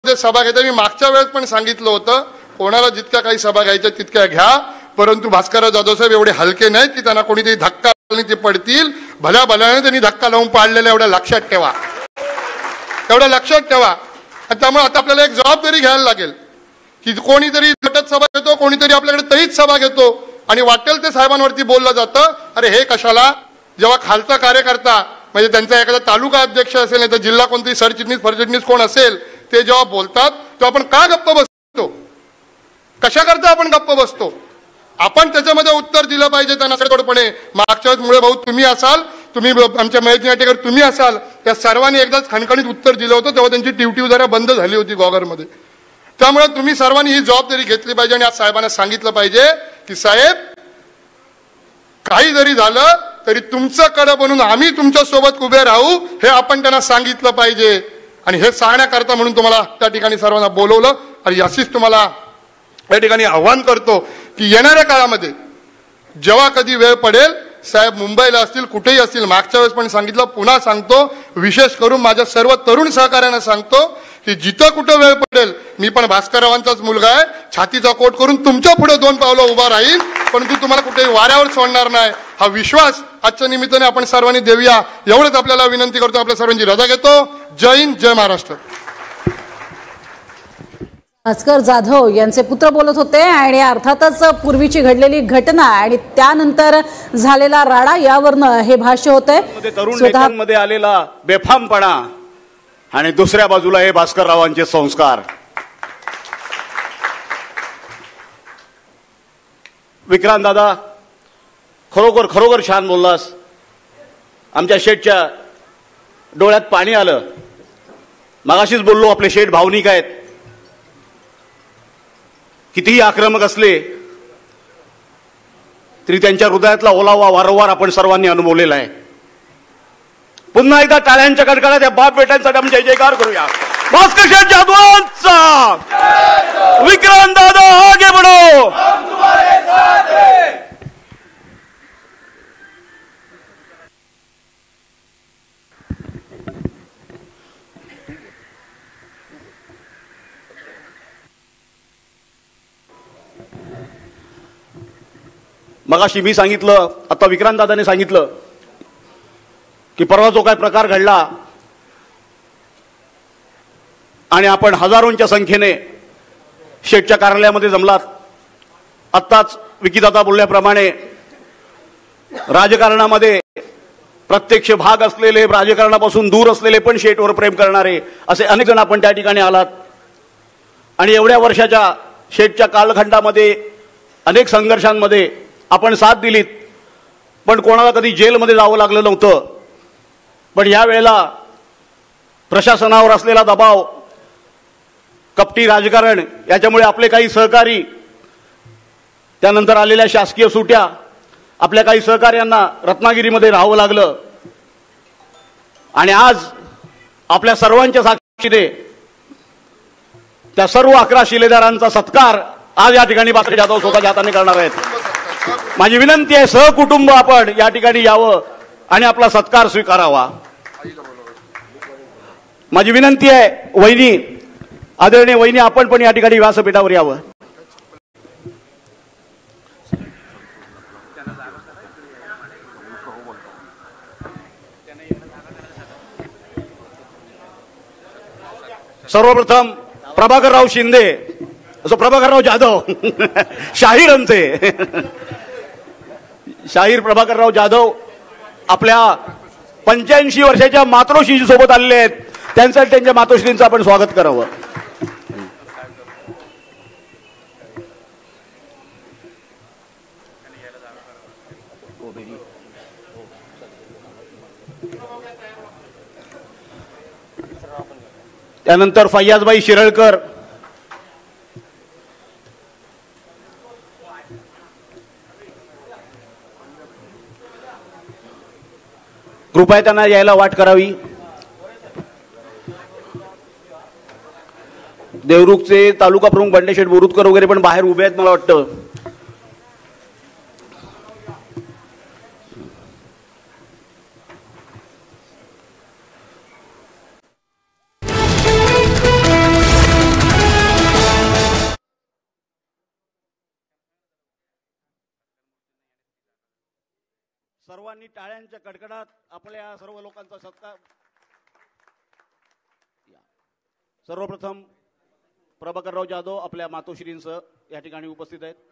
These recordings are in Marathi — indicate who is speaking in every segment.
Speaker 1: जे सभा घेते, मी मागच्या वेळेस पण सांगितलं होतं, कोणाला जितक्या काही सभा घ्यायच्या तितक्या घ्या, परंतु भास्करराव जाधव साहेब एवढे हलके नाहीत की त्यांना कोणीतरी धक्का लावून ते पडतील. भल्या भल्याने त्यांनी धक्का लावून पाडलेला, एवढं लक्षात ठेवा, एवढं लक्षात ठेवा. आणि त्यामुळे आता आपल्याला एक जबाबदारी घ्यायला लागेल की कोणीतरी गटत सभा घेतो, कोणीतरी आपल्याकडे तहीच सभा घेतो आणि वाटेल ते साहेबांवरती बोललं जातं. अरे हे कशाला? जेव्हा खालचा कार्यकर्ता म्हणजे त्यांचा एखादा तालुका अध्यक्ष असेल नाही तर जिल्हा कोणतरी सरचिटणीस फरचिटणीस कोण असेल ते जेव्हा बोलतात तेव्हा आपण का गप्प बसतो? कशा करता आपण गप्प बसतो? आपण त्याच्यामध्ये उत्तर दिलं पाहिजे त्यांना सडतोडपणे. मागच्या वेळेस मुळे भाऊ तुम्ही असाल, तुम्ही आमच्या महेश नाटेकर तुम्ही असाल, त्या सर्वांनी एकदाच खणखणीत उत्तर दिलं होतं, तेव्हा त्यांची टिवटिव जरा बंद झाली होती गॉगरमध्ये. त्यामुळे तुम्ही सर्वांनी ही जबाबदारी घेतली पाहिजे आणि आज साहेबांना सांगितलं पाहिजे की साहेब काही जरी झालं तरी तुमचं कडं बनून आम्ही तुमच्या सोबत उभे राहू, हे आपण त्यांना सांगितलं पाहिजे. आणि हे सांगण्याकरता म्हणून तुम्हाला त्या ठिकाणी सर्वांना बोलवलं. आणि अशीच तुम्हाला या ठिकाणी आव्हान करतो की येणाऱ्या काळामध्ये जेव्हा कधी वेळ पडेल, साहेब मुंबईला असतील कुठेही असतील, मागच्या वेळेस पण सांगितलं, पुन्हा सांगतो, विशेष करून माझ्या सर्व तरुण सहकार्यांना सांगतो की जिथं कुठं वेळ पडेल, मी पण भास्कररावांचाच मुलगा आहे, छातीचा कोट करून तुमच्या पुढे 2 पावलं उभा राहील, परंतु तुम्हाला कुठेही वाऱ्यावर सोडणार नाही. हा विश्वास आजच्या निमित्ताने आपण सर्वांनी देऊया, एवढंच आपल्याला विनंती करतो. आपल्या सर्वांची रजा घेतो. जय हिंद, जय महाराष्ट्र.
Speaker 2: भास्कर जाधव यांचे पुत्र बोलत होते आणि अर्थातच पूर्वीची घडलेली घटना आणि त्यानंतर झालेला राडा यावरनं हे भाष्य होते.
Speaker 3: तरुण नेत्यांमध्ये आलेला बेफामपणा आणि दुसऱ्या बाजूला हे भास्कररावांचे संस्कार. विक्रांत दादा खरोखर खरोखर छान बोललास. आमच्या शेठच्या डोळ्यात पाणी आलं. मगाशीच बोललो, आपले शेठ भावनिक आहेत. कितीही आक्रमक असले तरी त्यांच्या हृदयातला ओलावा वारंवार आपण सर्वांनी अनुभवलेला आहे. पुन्हा एकदा टाळ्यांच्या कडकडात या बाप बेट्यांसाठी आपण जय जयकार करूया. भास्कर शेठ जाधवांचा, विक्रांत दादा आगे बढ़ो. मगाशी मी सांगितलं, आता विक्रांत दादाने सांगितलं की परवा जो काय प्रकार घडला आणि आपण हजारोंच्या संख्येने शेठच्या कार्यालयामध्ये जमलात. आत्ताच विकीदादा बोलल्याप्रमाणे राजकारणामध्ये प्रत्यक्ष भाग असलेले, राजकारणापासून दूर असलेले पण शेठवर प्रेम करणारे असे अनेक जण आपण त्या ठिकाणी आलात. आणि एवढ्या वर्षाच्या शेठच्या कालखंडामध्ये अनेक संघर्षांमध्ये आपण साथ दिलीत, पण कोणाला कधी जेलमध्ये जावं लागलं नव्हतं. पण या वेळेला प्रशासनावर असलेला दबाव, कपटी राजकारण याच्यामुळे आपले काही सहकारी, त्यानंतर आलेल्या शासकीय सुट्या, आपल्या काही सहकार्यांना रत्नागिरीमध्ये राहावं लागलं. आणि आज आपल्या सर्वांच्या साक्षीने त्या सर्व 11 शिलेदारांचा सत्कार आज या ठिकाणी भास्कर जाधव स्वतःच्या हाताने करणार आहेत. माझी विनंती आहे, सहकुटुंब आपण या ठिकाणी यावं आणि आपला सत्कार स्वीकारावा. माझी विनंती आहे, वहिनी, आदरणीय वहिनी, आपण पण या ठिकाणी व्यासपीठावर यावं. सर्वप्रथम प्रभाकरराव शिंदे, असं प्रभाकरराव जाधव शाहीर आमचे शाहीर प्रभाकरराव जाधव आपल्या 85 वर्षाच्या मातोश्री सोबत आलेले आहेत. त्यांचं त्यांच्या मातोश्रींचं आपण स्वागत करावं. त्यानंतर फैयाजबाई शिरळकर, कृपया त्यांना यायला वाट करावी. देवरुखचे तालुका प्रमुख बंडेशेठ बोरुतकर वगैरे पण बाहेर उभे आहेत मला वाटतं. सर्वांनी टाळ्यांच्या कडकडात आपल्या सर्व लोकांचा सत्कार. सर्वप्रथम प्रभाकरराव जाधव आपल्या मातोश्रींसह या ठिकाणी उपस्थित आहेत.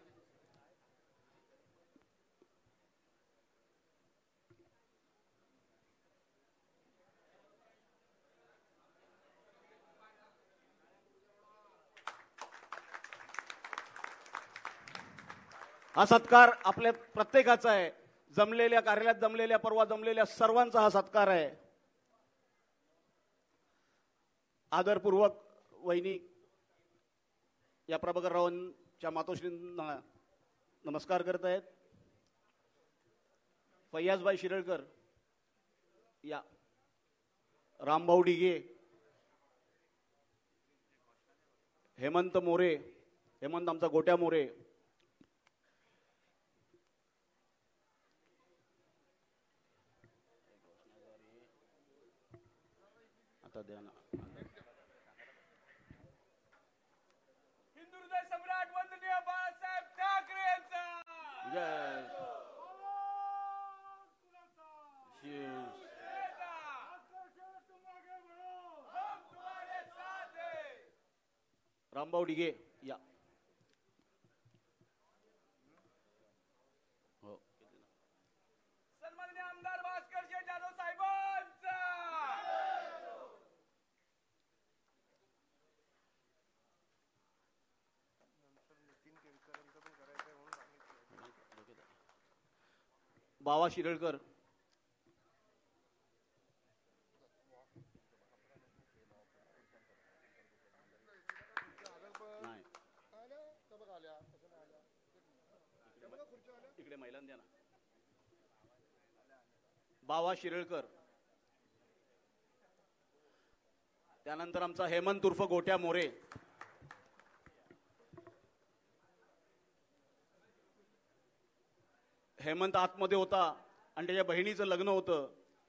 Speaker 3: हा सत्कार आपल्या प्रत्येकाचा आहे. जमलेल्या कार्यालयात जमलेल्या परवा जमलेल्या सर्वांचा हा सत्कार आहे. आदरपूर्वक वहिनी या प्रभाकररावांच्या मातोश्रींना नमस्कार करत आहेत. फैयाजबाई शिरळकर या, रामभाऊ डिगे, हेमंत मोरे, हेमंत आमचा गोट्या मोरे, आता द्या ना,
Speaker 4: हिंदू हृदय सम्राट वंदनीय बाळासाहेब ठाकरे यांचा
Speaker 3: रामभाऊ डिगे या. हो,
Speaker 4: सन्माननीय आमदार भास्कर शेठ जाधव साहेबांचा
Speaker 3: बावा शिरळकर, इकडे महिलांना द्या ना, बावा शिरळकर. त्यानंतर आमचा हेमंत उर्फ गोट्या मोरे, हेमंत आतमध्ये होता आणि त्याच्या बहिणीचं लग्न होतं.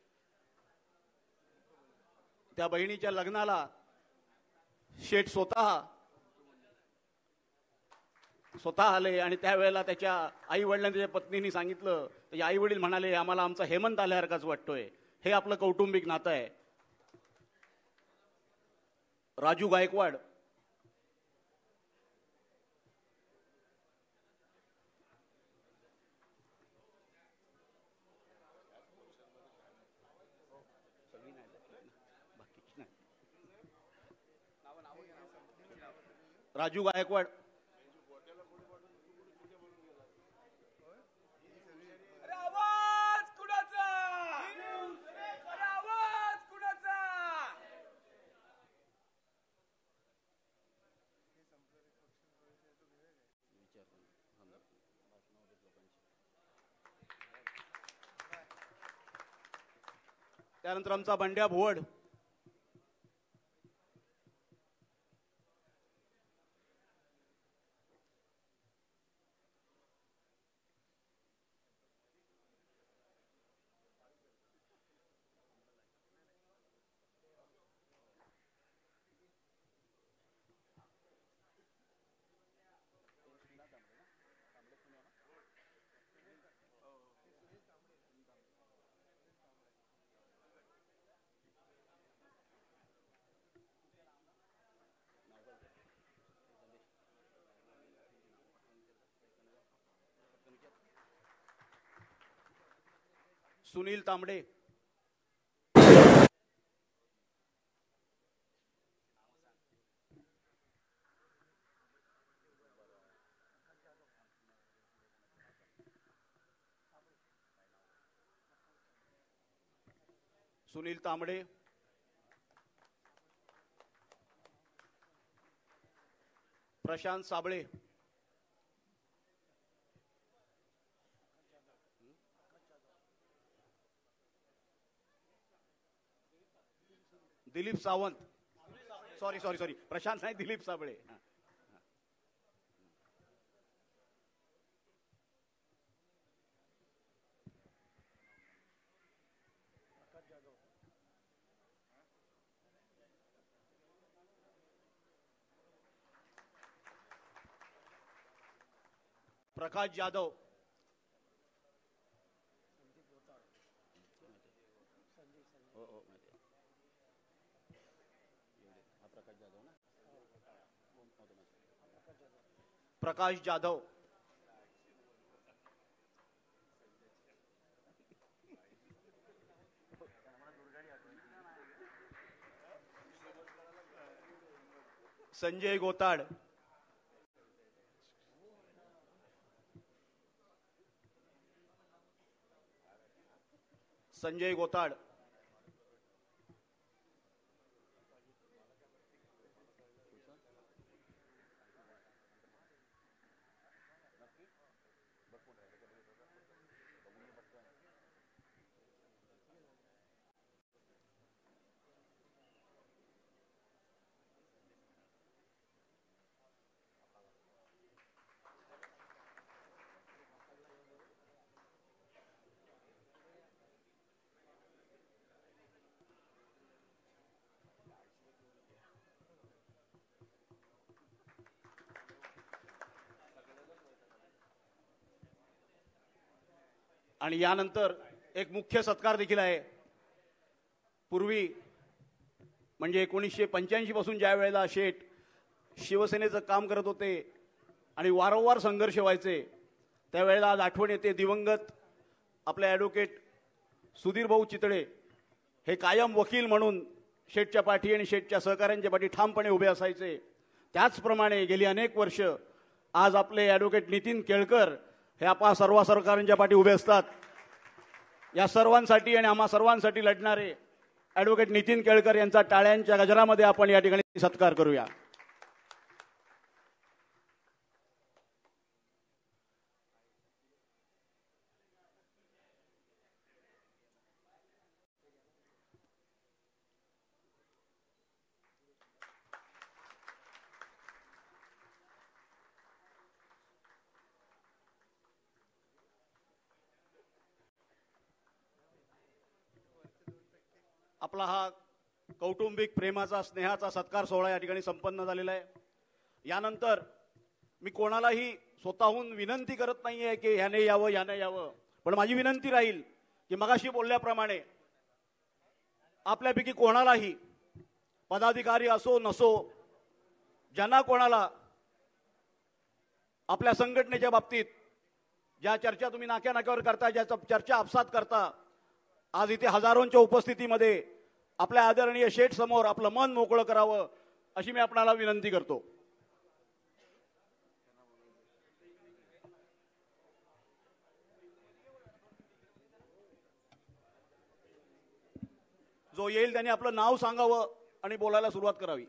Speaker 3: त्या बहिणीच्या लग्नाला शेठ स्वतः आले आणि त्यावेळेला त्याच्या आई वडिलांनी त्याच्या पत्नीने सांगितलं. त्याचे आई वडील म्हणाले आम्हाला आमचा हेमंत आल्यासारखाच वाटतोय. हे आपलं कौटुंबिक नातं आहे. राजू गायकवाड, राजू गायकवाड,
Speaker 4: अरे आवाज कुणाचा, अरे आवाज कुणाचा.
Speaker 3: त्यानंतर आमचा बंड्या भुवड, सुनील तांबडे, सुनील तांबडे, प्रशांत साबळे, दिलीप सावंत, सॉरी प्रशांत नाही, दिलीप साबळे. प्रकाश जाधव, प्रकाश जाधव, संजय गोताड, संजय गोताड, आणि यानंतर एक मुख्य सत्कार देखील आहे. पूर्वी म्हणजे 1985 पासून ज्या वेळेला शेठ शिवसेनेचं काम करत होते आणि वारंवार संघर्ष व्हायचे, त्यावेळेला आज आठवण येते दिवंगत आपले ॲडव्होकेट सुधीर भाऊ चितळे हे कायम वकील म्हणून शेठच्या पाठी आणि शेठच्या सहकाऱ्यांच्या पाठी ठामपणे उभे असायचे. त्याचप्रमाणे गेली अनेक वर्ष आज आपले ॲडव्होकेट नितीन केळकर हे आपा सर्व सरकारांच्या पाठी उभे असतात. या सर्वांसाठी आणि आम्हा सर्वांसाठी लढणारे ॲडव्होकेट नितीन केळकर यांचा टाळ्यांच्या गजरामध्ये आपण या ठिकाणी सत्कार करूया. आपला हा कौटुंबिक प्रेमाचा स्नेहाचा सत्कार सोहळा या ठिकाणी संपन्न झालेला आहे. यानंतर मी कोणालाही स्वतःहून विनंती करत नाहीये की ह्याने यावं याने यावं, पण माझी विनंती राहील की मगाशी बोलल्याप्रमाणे आपल्यापैकी कोणालाही पदाधिकारी असो नसो, ज्यांना कोणाला आपल्या संघटनेच्या बाबतीत ज्या चर्चा तुम्ही नाक्या नाक्यावर करता, ज्या चर्चा आपसात करता, आज इथे हजारोंच्या उपस्थितीमध्ये आपल्या आदरणीय शेठ समोर आपलं मन मोकळं करावं अशी मी आपणाला विनंती करतो. जो येईल त्याने आपलं नाव सांगावं आणि बोलायला सुरुवात करावी.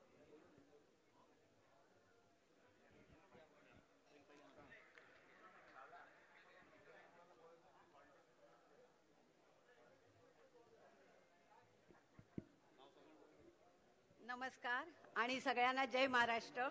Speaker 5: नमस्कार आणि सगळ्यांना जय महाराष्ट्र.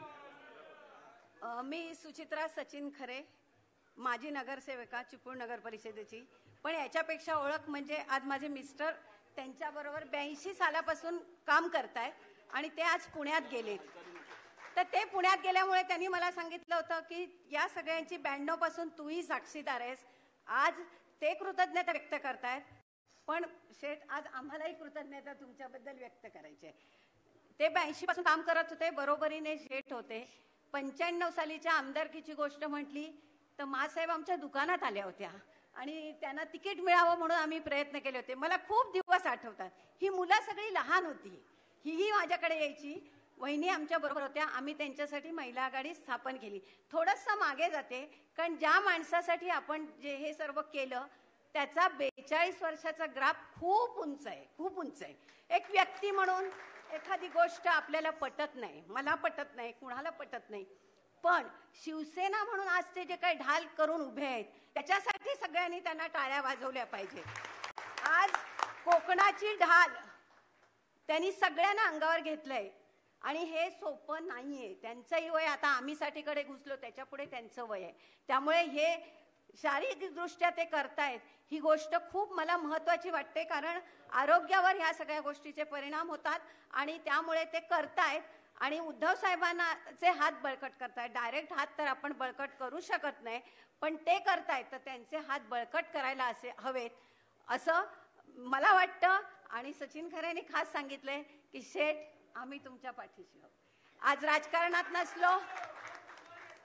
Speaker 5: मी सुचित्रा सचिन खरे, माजी नगरसेविका चिपळूण नगर परिषदेची. पण याच्यापेक्षा ओळख म्हणजे आज माझे मिस्टर त्यांच्याबरोबर 82 सालापासून काम करतायत आणि ते आज पुण्यात गेलेत. तर ते पुण्यात गेल्यामुळे त्यांनी मला सांगितलं होतं की या सगळ्यांची 92 पासून तूही साक्षीदार आहेस. आज ते कृतज्ञता व्यक्त करतायत, पण शेठ आज आम्हालाही कृतज्ञता तुमच्याबद्दल व्यक्त करायची आहे. ते 82 पासून काम करत होते, बरोबरीने शेठ होते. 95 सालीच्या आमदारकीची गोष्ट म्हटली तर मासाहेब आमच्या दुकानात आल्या होत्या आणि त्यांना तिकीट मिळावं म्हणून आम्ही प्रयत्न केले होते. मला खूप दिवस आठवतात. ही मुलं सगळी लहान होती, ही माझ्याकडे यायची. वहिनी आमच्या बरोबर होत्या. आम्ही त्यांच्यासाठी महिला आघाडी स्थापन केली. थोडंसं मागे जाते, कारण ज्या माणसासाठी आपण जे हे सर्व केलं त्याचा 42 वर्षाचा ग्राफ खूप उंच आहे, खूप उंच आहे. एक व्यक्ती म्हणून एखादी गोष्ट आपल्याला पटत नाही, मला पटत नाही, कुणाला पटत नाही, पण शिवसेना म्हणून आज ते जे काही ढाल करून उभे आहेत त्याच्यासाठी सगळ्यांनी त्यांना टाळ्या वाजवल्या पाहिजे. आज कोकणाची ढाल त्यांनी सगळ्यांना अंगावर घेतलंय आणि हे सोपं नाहीये. त्यांचंही वय आता आम्ही साठीकडे घुसलो, त्याच्या पुढे त्यांचं वय आहे. त्यामुळे हे शारीरिकदृष्ट्या ते करतायत ही गोष्ट खूप मला महत्त्वाची वाटते, कारण आरोग्यावर ह्या सगळ्या गोष्टीचे परिणाम होतात आणि त्यामुळे ते करतायत. आणि उद्धव साहेबांचे हात बळकट करतायत. डायरेक्ट हात तर आपण बळकट करू शकत नाही, पण ते करतायत तर त्यांचे हात बळकट करायला असे हवेत असं मला वाटतं. आणि सचिन खरेंनी खास सांगितलंय की शेठ आम्ही तुमच्या पाठीशी आहोत. आज राजकारणात नसलो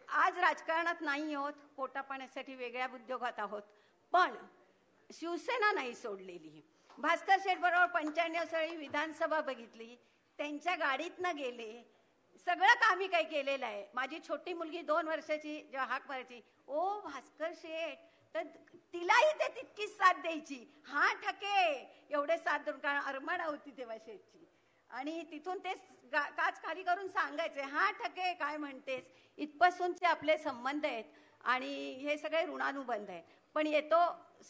Speaker 5: आज राजकारणात नाही आहोत, पोटापाण्यासाठी वेगळ्या उद्योगात आहोत, पण शिवसेना नाही सोडलेली. भास्कर शेठ बरोबर 95 साली विधानसभा बघितली, त्यांच्या गाडीतनं गेले, सगळं कामी काही केलेलं आहे. माझी छोटी मुलगी 2 वर्षाची जेव्हा हाक मारायची, ओ भास्कर शेठ, तर तिलाही ते तितकीच साथ द्यायची. हा ठके एवढे साथ देऊन, कारण अरमाडा होती तेव्हा शेठची, आणि तिथून ते काच खाली करून सांगायचे, हा ठके काय म्हणतेस. इथपासूनचे आपले संबंध आहेत आणि हे सगळे ऋणानुबंध आहे. पण येतो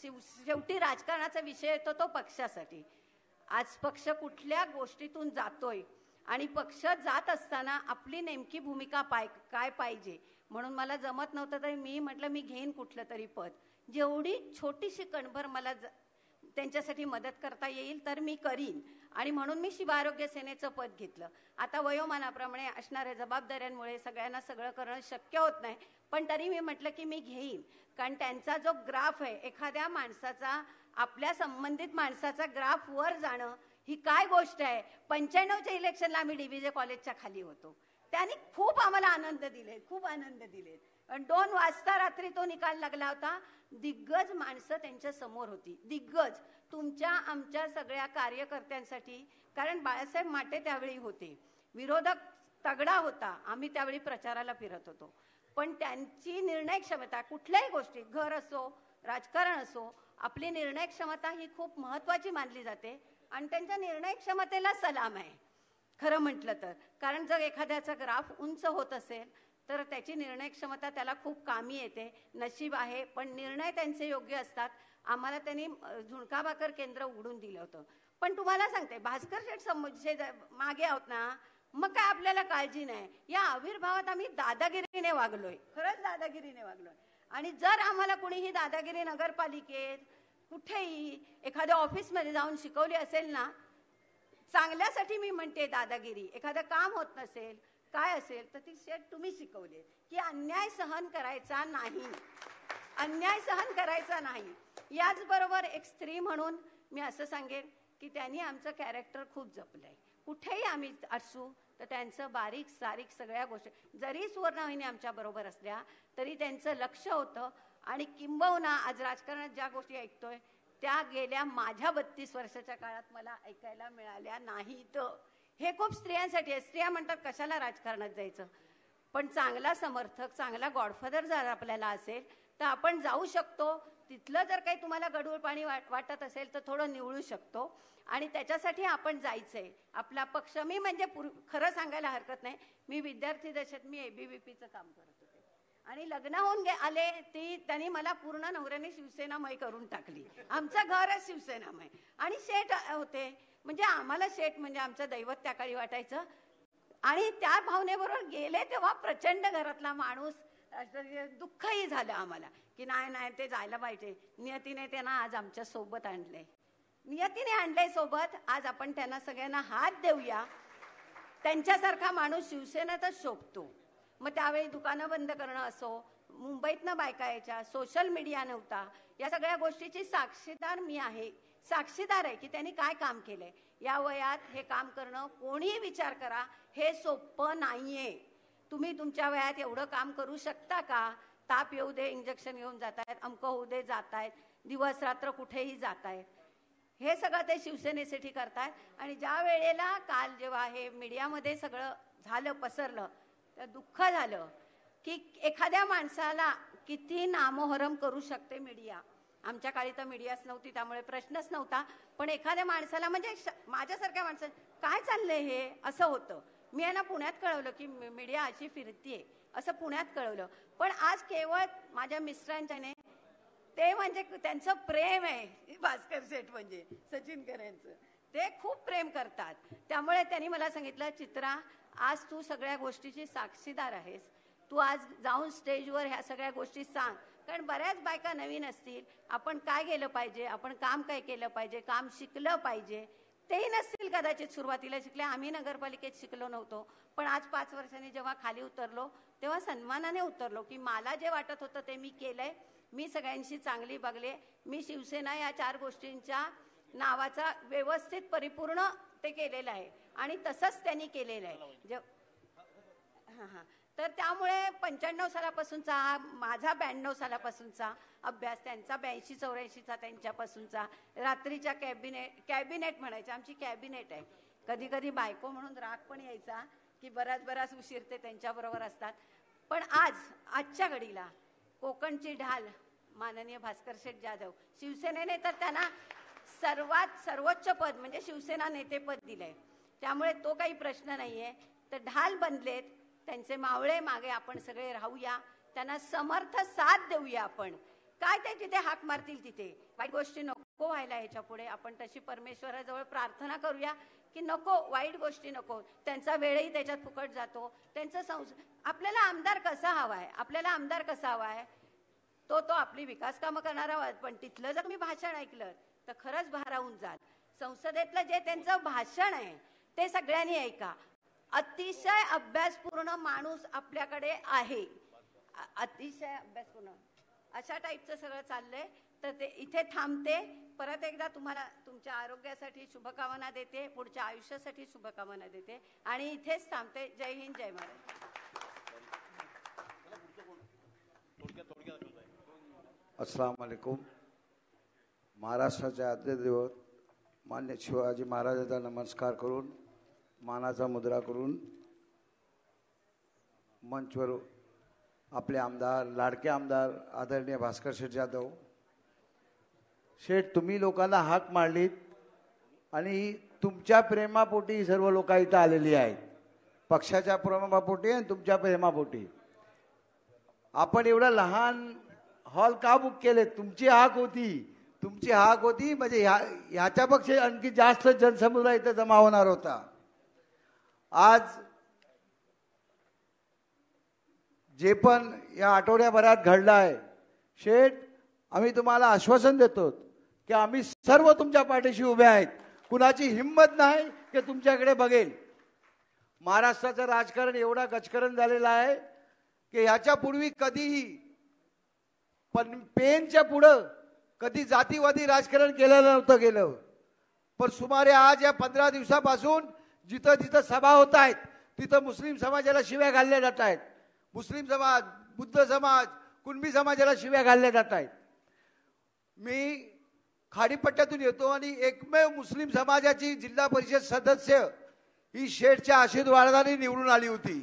Speaker 5: शेवटी राजकारणाचा विषय येतो तो पक्षासाठी. आज पक्ष कुठल्या गोष्टीतून जातोय आणि पक्ष जात असताना आपली नेमकी भूमिका काय पाहिजे, म्हणून मला जमत नव्हतं तरी मी म्हटलं मी घेईन कुठलं तरी पद, जेवढी छोटीशी कणभर मला त्यांच्यासाठी मदत करता येईल तर मी करीन, आणि म्हणून मी शिव आरोग्य सेनेचं पद घेतलं. आता वयोमानाप्रमाणे असणाऱ्या जबाबदाऱ्यांमुळे सगळ्यांना सगळं करणं शक्य होत नाही, पण तरी मी म्हटलं की मी घेईन. कारण त्यांचा जो ग्राफ आहे, एखाद्या माणसाचा, आपल्या संबंधित माणसाचा ग्राफ वर जाणं ही काय गोष्ट आहे. 95च्या इलेक्शनला आम्ही DBJ कॉलेजच्या खाली होतो, त्यांनी खूप आम्हाला आनंद दिले, खूप आनंद दिले. 2 वाजता रात्री तो निकाल लागला होता. दिग्गज माणसं त्यांच्या समोर होती, दिग्गज तुमच्या आमच्या सगळ्या कार्यकर्त्यांसाठी. कारण बाळासाहेब माटे त्यावेळी होते, विरोधक तगडा होता, आम्ही त्यावेळी प्रचाराला फिरत होतो, पण त्यांची निर्णय क्षमता कुठल्याही गोष्टी, घर असो राजकारण असो, आपली निर्णय क्षमता ही खूप महत्वाची मानली जाते, आणि त्यांच्या निर्णय क्षमतेला सलाम आहे खरं म्हटलं तर. कारण जर एखाद्याचा ग्राफ उंच होत असेल तर त्याची निर्णय क्षमता त्याला खूप कामी येते. नशीब आहे, पण निर्णय त्यांचे योग्य असतात. आम्हाला त्यांनी झुणकाभाकर केंद्र उघडून दिलं होतं. पण तुम्हाला सांगते, भास्कर शेठ मागे आहोत ना, मग काय आपल्याला काळजी नाही. या आविर्भावात आम्ही दादागिरीने वागलोय, खरंच दादागिरीने वागलोय. आणि जर आम्हाला कुणीही दादागिरी नगरपालिकेत कुठेही एखाद्या ऑफिसमध्ये जाऊन शिकवली असेल ना, चांगल्यासाठी मी म्हणते, दादागिरी एखादं काम होत नसेल काय असेल तर ती शेठ तुम्ही शिकवले की अन्याय सहन करायचा नाही, अन्याय सहन करायचा नाही. याचबरोबर एक स्त्री म्हणून मी असं सांगेन की त्यांनी आमचं कॅरेक्टर खूप जपलंय. कुठेही आम्ही असू तर त्यांचं बारीक सारीक सगळ्या गोष्टी, जरी सुवर्णवाहिनी आमच्या बरोबर असल्या तरी त्यांचं लक्ष होतं. आणि किंबहुना आज राजकारणात ज्या गोष्टी ऐकतोय त्या गेल्या माझ्या 32 वर्षाच्या काळात मला ऐकायला मिळाल्या नाहीत. हे खूप स्त्रियांसाठी आहे. स्त्रिया म्हणतात कशाला राजकारणात जायचं, पण चांगला समर्थक, चांगला गॉडफादर जर आपल्याला असेल तर आपण जाऊ शकतो. तिथलं जर काही तुम्हाला गढूळ पाणी वाटत असेल तर थोडं निवळू शकतो, आणि त्याच्यासाठी आपण जायचंय. आपला पक्ष, मी म्हणजे खरं सांगायला हरकत नाही, मी विद्यार्थी दशेत मी ABVPचं काम करत होते, आणि लग्न होऊन आले त्यांनी मला पूर्ण नवऱ्याने शिवसेनामय करून टाकली. आमचं घरच शिवसेनामय. आणि शेठ होते, म्हणजे आम्हाला शेठ म्हणजे आमचं दैवत त्या काळी वाटायचं. आणि त्या भावनेबरोबर गेले तेव्हा प्रचंड घरातला माणूस, दुःखही झालं आम्हाला की नाही ते जायला पाहिजे. नियतीने त्यांना आज आमच्या सोबत आणलंय, नियतीने आणलंय सोबत. आज आपण त्यांना सगळ्यांना हात देऊया. त्यांच्यासारखा माणूस शिवसेनेतच शोभतो. मग त्यावेळी दुकानं बंद करणं असो, मुंबईतनं बायका यायच्या, सोशल मीडिया नव्हता, या सगळ्या गोष्टीची साक्षीदार मी आहे, साक्षीदार आहे की त्यांनी काय काम केलंय. या वयात हे काम करणं, कोणीही विचार करा, हे सोपं नाहीये. तुम्ही तुमच्या वयात एवढं काम करू शकता का? ताप येऊ दे इंजेक्शन घेऊन जातायत, अमकं होऊ दे जातायत, दिवस रात्र कुठेही जातायत. हे सगळं ते शिवसेनेसाठी करतायत. आणि ज्या वेळेला काल जेव्हा हे मीडियामध्ये सगळं झालं, पसरलं, तर दुःख झालं की एखाद्या माणसाला किती नामोहरम करू शकते मीडिया. आमच्या काळी तर मीडियाच नव्हती त्यामुळे प्रश्नच नव्हता, पण एखाद्या माणसाला म्हणजे माझ्यासारख्या माणसाला काय चाललंय हे असं होतं. मी यांना पुण्यात कळवलं की मीडिया अशी फिरतीये, असं पुण्यात कळवलं. पण आज केवळ माझ्या मिस्टरांच्याने, ते म्हणजे त्यांचं प्रेम आहे, भास्कर शेठ म्हणजे सचिन खरेंचं, ते खूप प्रेम करतात. त्यामुळे त्यांनी मला सांगितलं, चित्रा आज तू सगळ्या गोष्टीची साक्षीदार आहेस, तू आज जाऊन स्टेजवर ह्या सगळ्या गोष्टी सांग. कारण बऱ्याच बायका नवीन असतील, आपण काय केलं पाहिजे, आपण काम काय केलं पाहिजे, काम शिकलं पाहिजे, तेही नसतील कदाचित सुरुवातीला शिकले. आम्ही नगरपालिकेत शिकलो नव्हतो, पण आज 5 वर्षांनी जेव्हा खाली उतरलो तेव्हा सन्मानाने उतरलो की मला जे वाटत होतं ते मी केलंय, मी सगळ्यांशी चांगली वागले, मी शिवसेना या 4 गोष्टींच्या नावाचा व्यवस्थित परिपूर्ण ते केलेलं आहे. आणि तसंच त्यांनी केलेलं आहे. तर त्यामुळे 95 सालापासूनचा हा माझा 92 सालापासूनचा अभ्यास, त्यांचा 82-84चा त्यांच्यापासूनचा, रात्रीच्या कॅबिनेट म्हणायचे, आमची कॅबिनेट आहे. कधी कधी बायको म्हणून राग पण यायचा की बराच उशीर ते त्यांच्याबरोबर असतात. पण आजच्या घडीला कोकणची ढाल माननीय भास्कर शेठ जाधव, शिवसेनेने तर त्यांना सर्वोच्च पद म्हणजे शिवसेना नेतेपद दिलंय. त्यामुळे तो काही प्रश्न नाहीये. तर ढाल बनलेत, त्यांचे मावळे मागे आपण सगळे राहूया, त्यांना समर्थ साथ देऊया. आपण काय ते जिथे हाक मारतील तिथे वाईट गोष्टी नको व्हायला. ह्याच्या पुढे आपण तशी परमेश्वराजवळ प्रार्थना करूया की नको, वाईट गोष्टी नको. त्यांचा वेळही त्याच्यात फुकट जातो. त्यांचं आपल्याला आमदार कसा हवाय, आपल्याला आमदार कसा हवाय, तो आपली विकास कामं करणारा. पण तिथलं जर मी भाषण ऐकलं तर खरंच भारावून जाल. संसदेतलं जे त्यांचं भाषण आहे ते सगळ्यांनी ऐका. अतिशय अभ्यासपूर्ण माणूस आपल्याकडे आहे, अतिशय अभ्यासपूर्ण, अशा टाईपचं सगळं चाललंय. तर ते इथे थांबते. परत एकदा तुम्हाला तुमच्या आरोग्यासाठी शुभकामना देते, पुढच्या आयुष्यासाठी शुभकामना देते आणि इथेच थांबते. जय हिंद, जय महाराष्ट्र.
Speaker 6: अस्सलाम वालेकुम. महाराष्ट्राचे आद्य दैवत मान्य शिवाजी महाराजांचा नमस्कार करून, मानाचा मुद्रा करून मंचवर आपले आमदार, लाडके आमदार आदरणीय भास्कर शेठ जाधव शेठ, तुम्ही लोकांना हाक मारलीत आणि तुमच्या प्रेमापोटी सर्व लोक इथं आलेली आहेत. पक्षाच्या प्रेमापोटी आणि तुमच्या प्रेमापोटी. आपण एवढा लहान हॉल का बुक केले? तुमची हाक होती म्हणजे ह्याच्यापेक्षा आणखी जास्त जनसमुदाय इथं जमा होणार होता. आज जे पण या आठवड्याभरात घडलं आहे शेठ, आम्ही तुम्हाला आश्वासन देतो की आम्ही सर्व तुमच्या पाठीशी उभे आहेत. कुणाची हिंमत नाही की तुमच्याकडे बघेल. महाराष्ट्राचं राजकारण एवढा गजकरण झालेला आहे की ह्याच्या पूर्वी कधीही पण पेनच्या पुढं कधी जातीवादी राजकारण केलं नव्हतं गेलं. पण सुमारे आज या 15 दिवसापासून जिथं जिथं सभा होत आहेत तिथं मुस्लिम समाजाला शिव्या घालल्या जात आहेत. मुस्लिम समाज, बुद्ध समाज, कुणबी समाजाला शिव्या घालल्या जात आहेत. मी खाडीपट्ट्यातून येतो आणि एकमेव मुस्लिम समाजाची जिल्हा परिषद सदस्य ही शेठच्या आशीर्वादाने निवडून आली होती.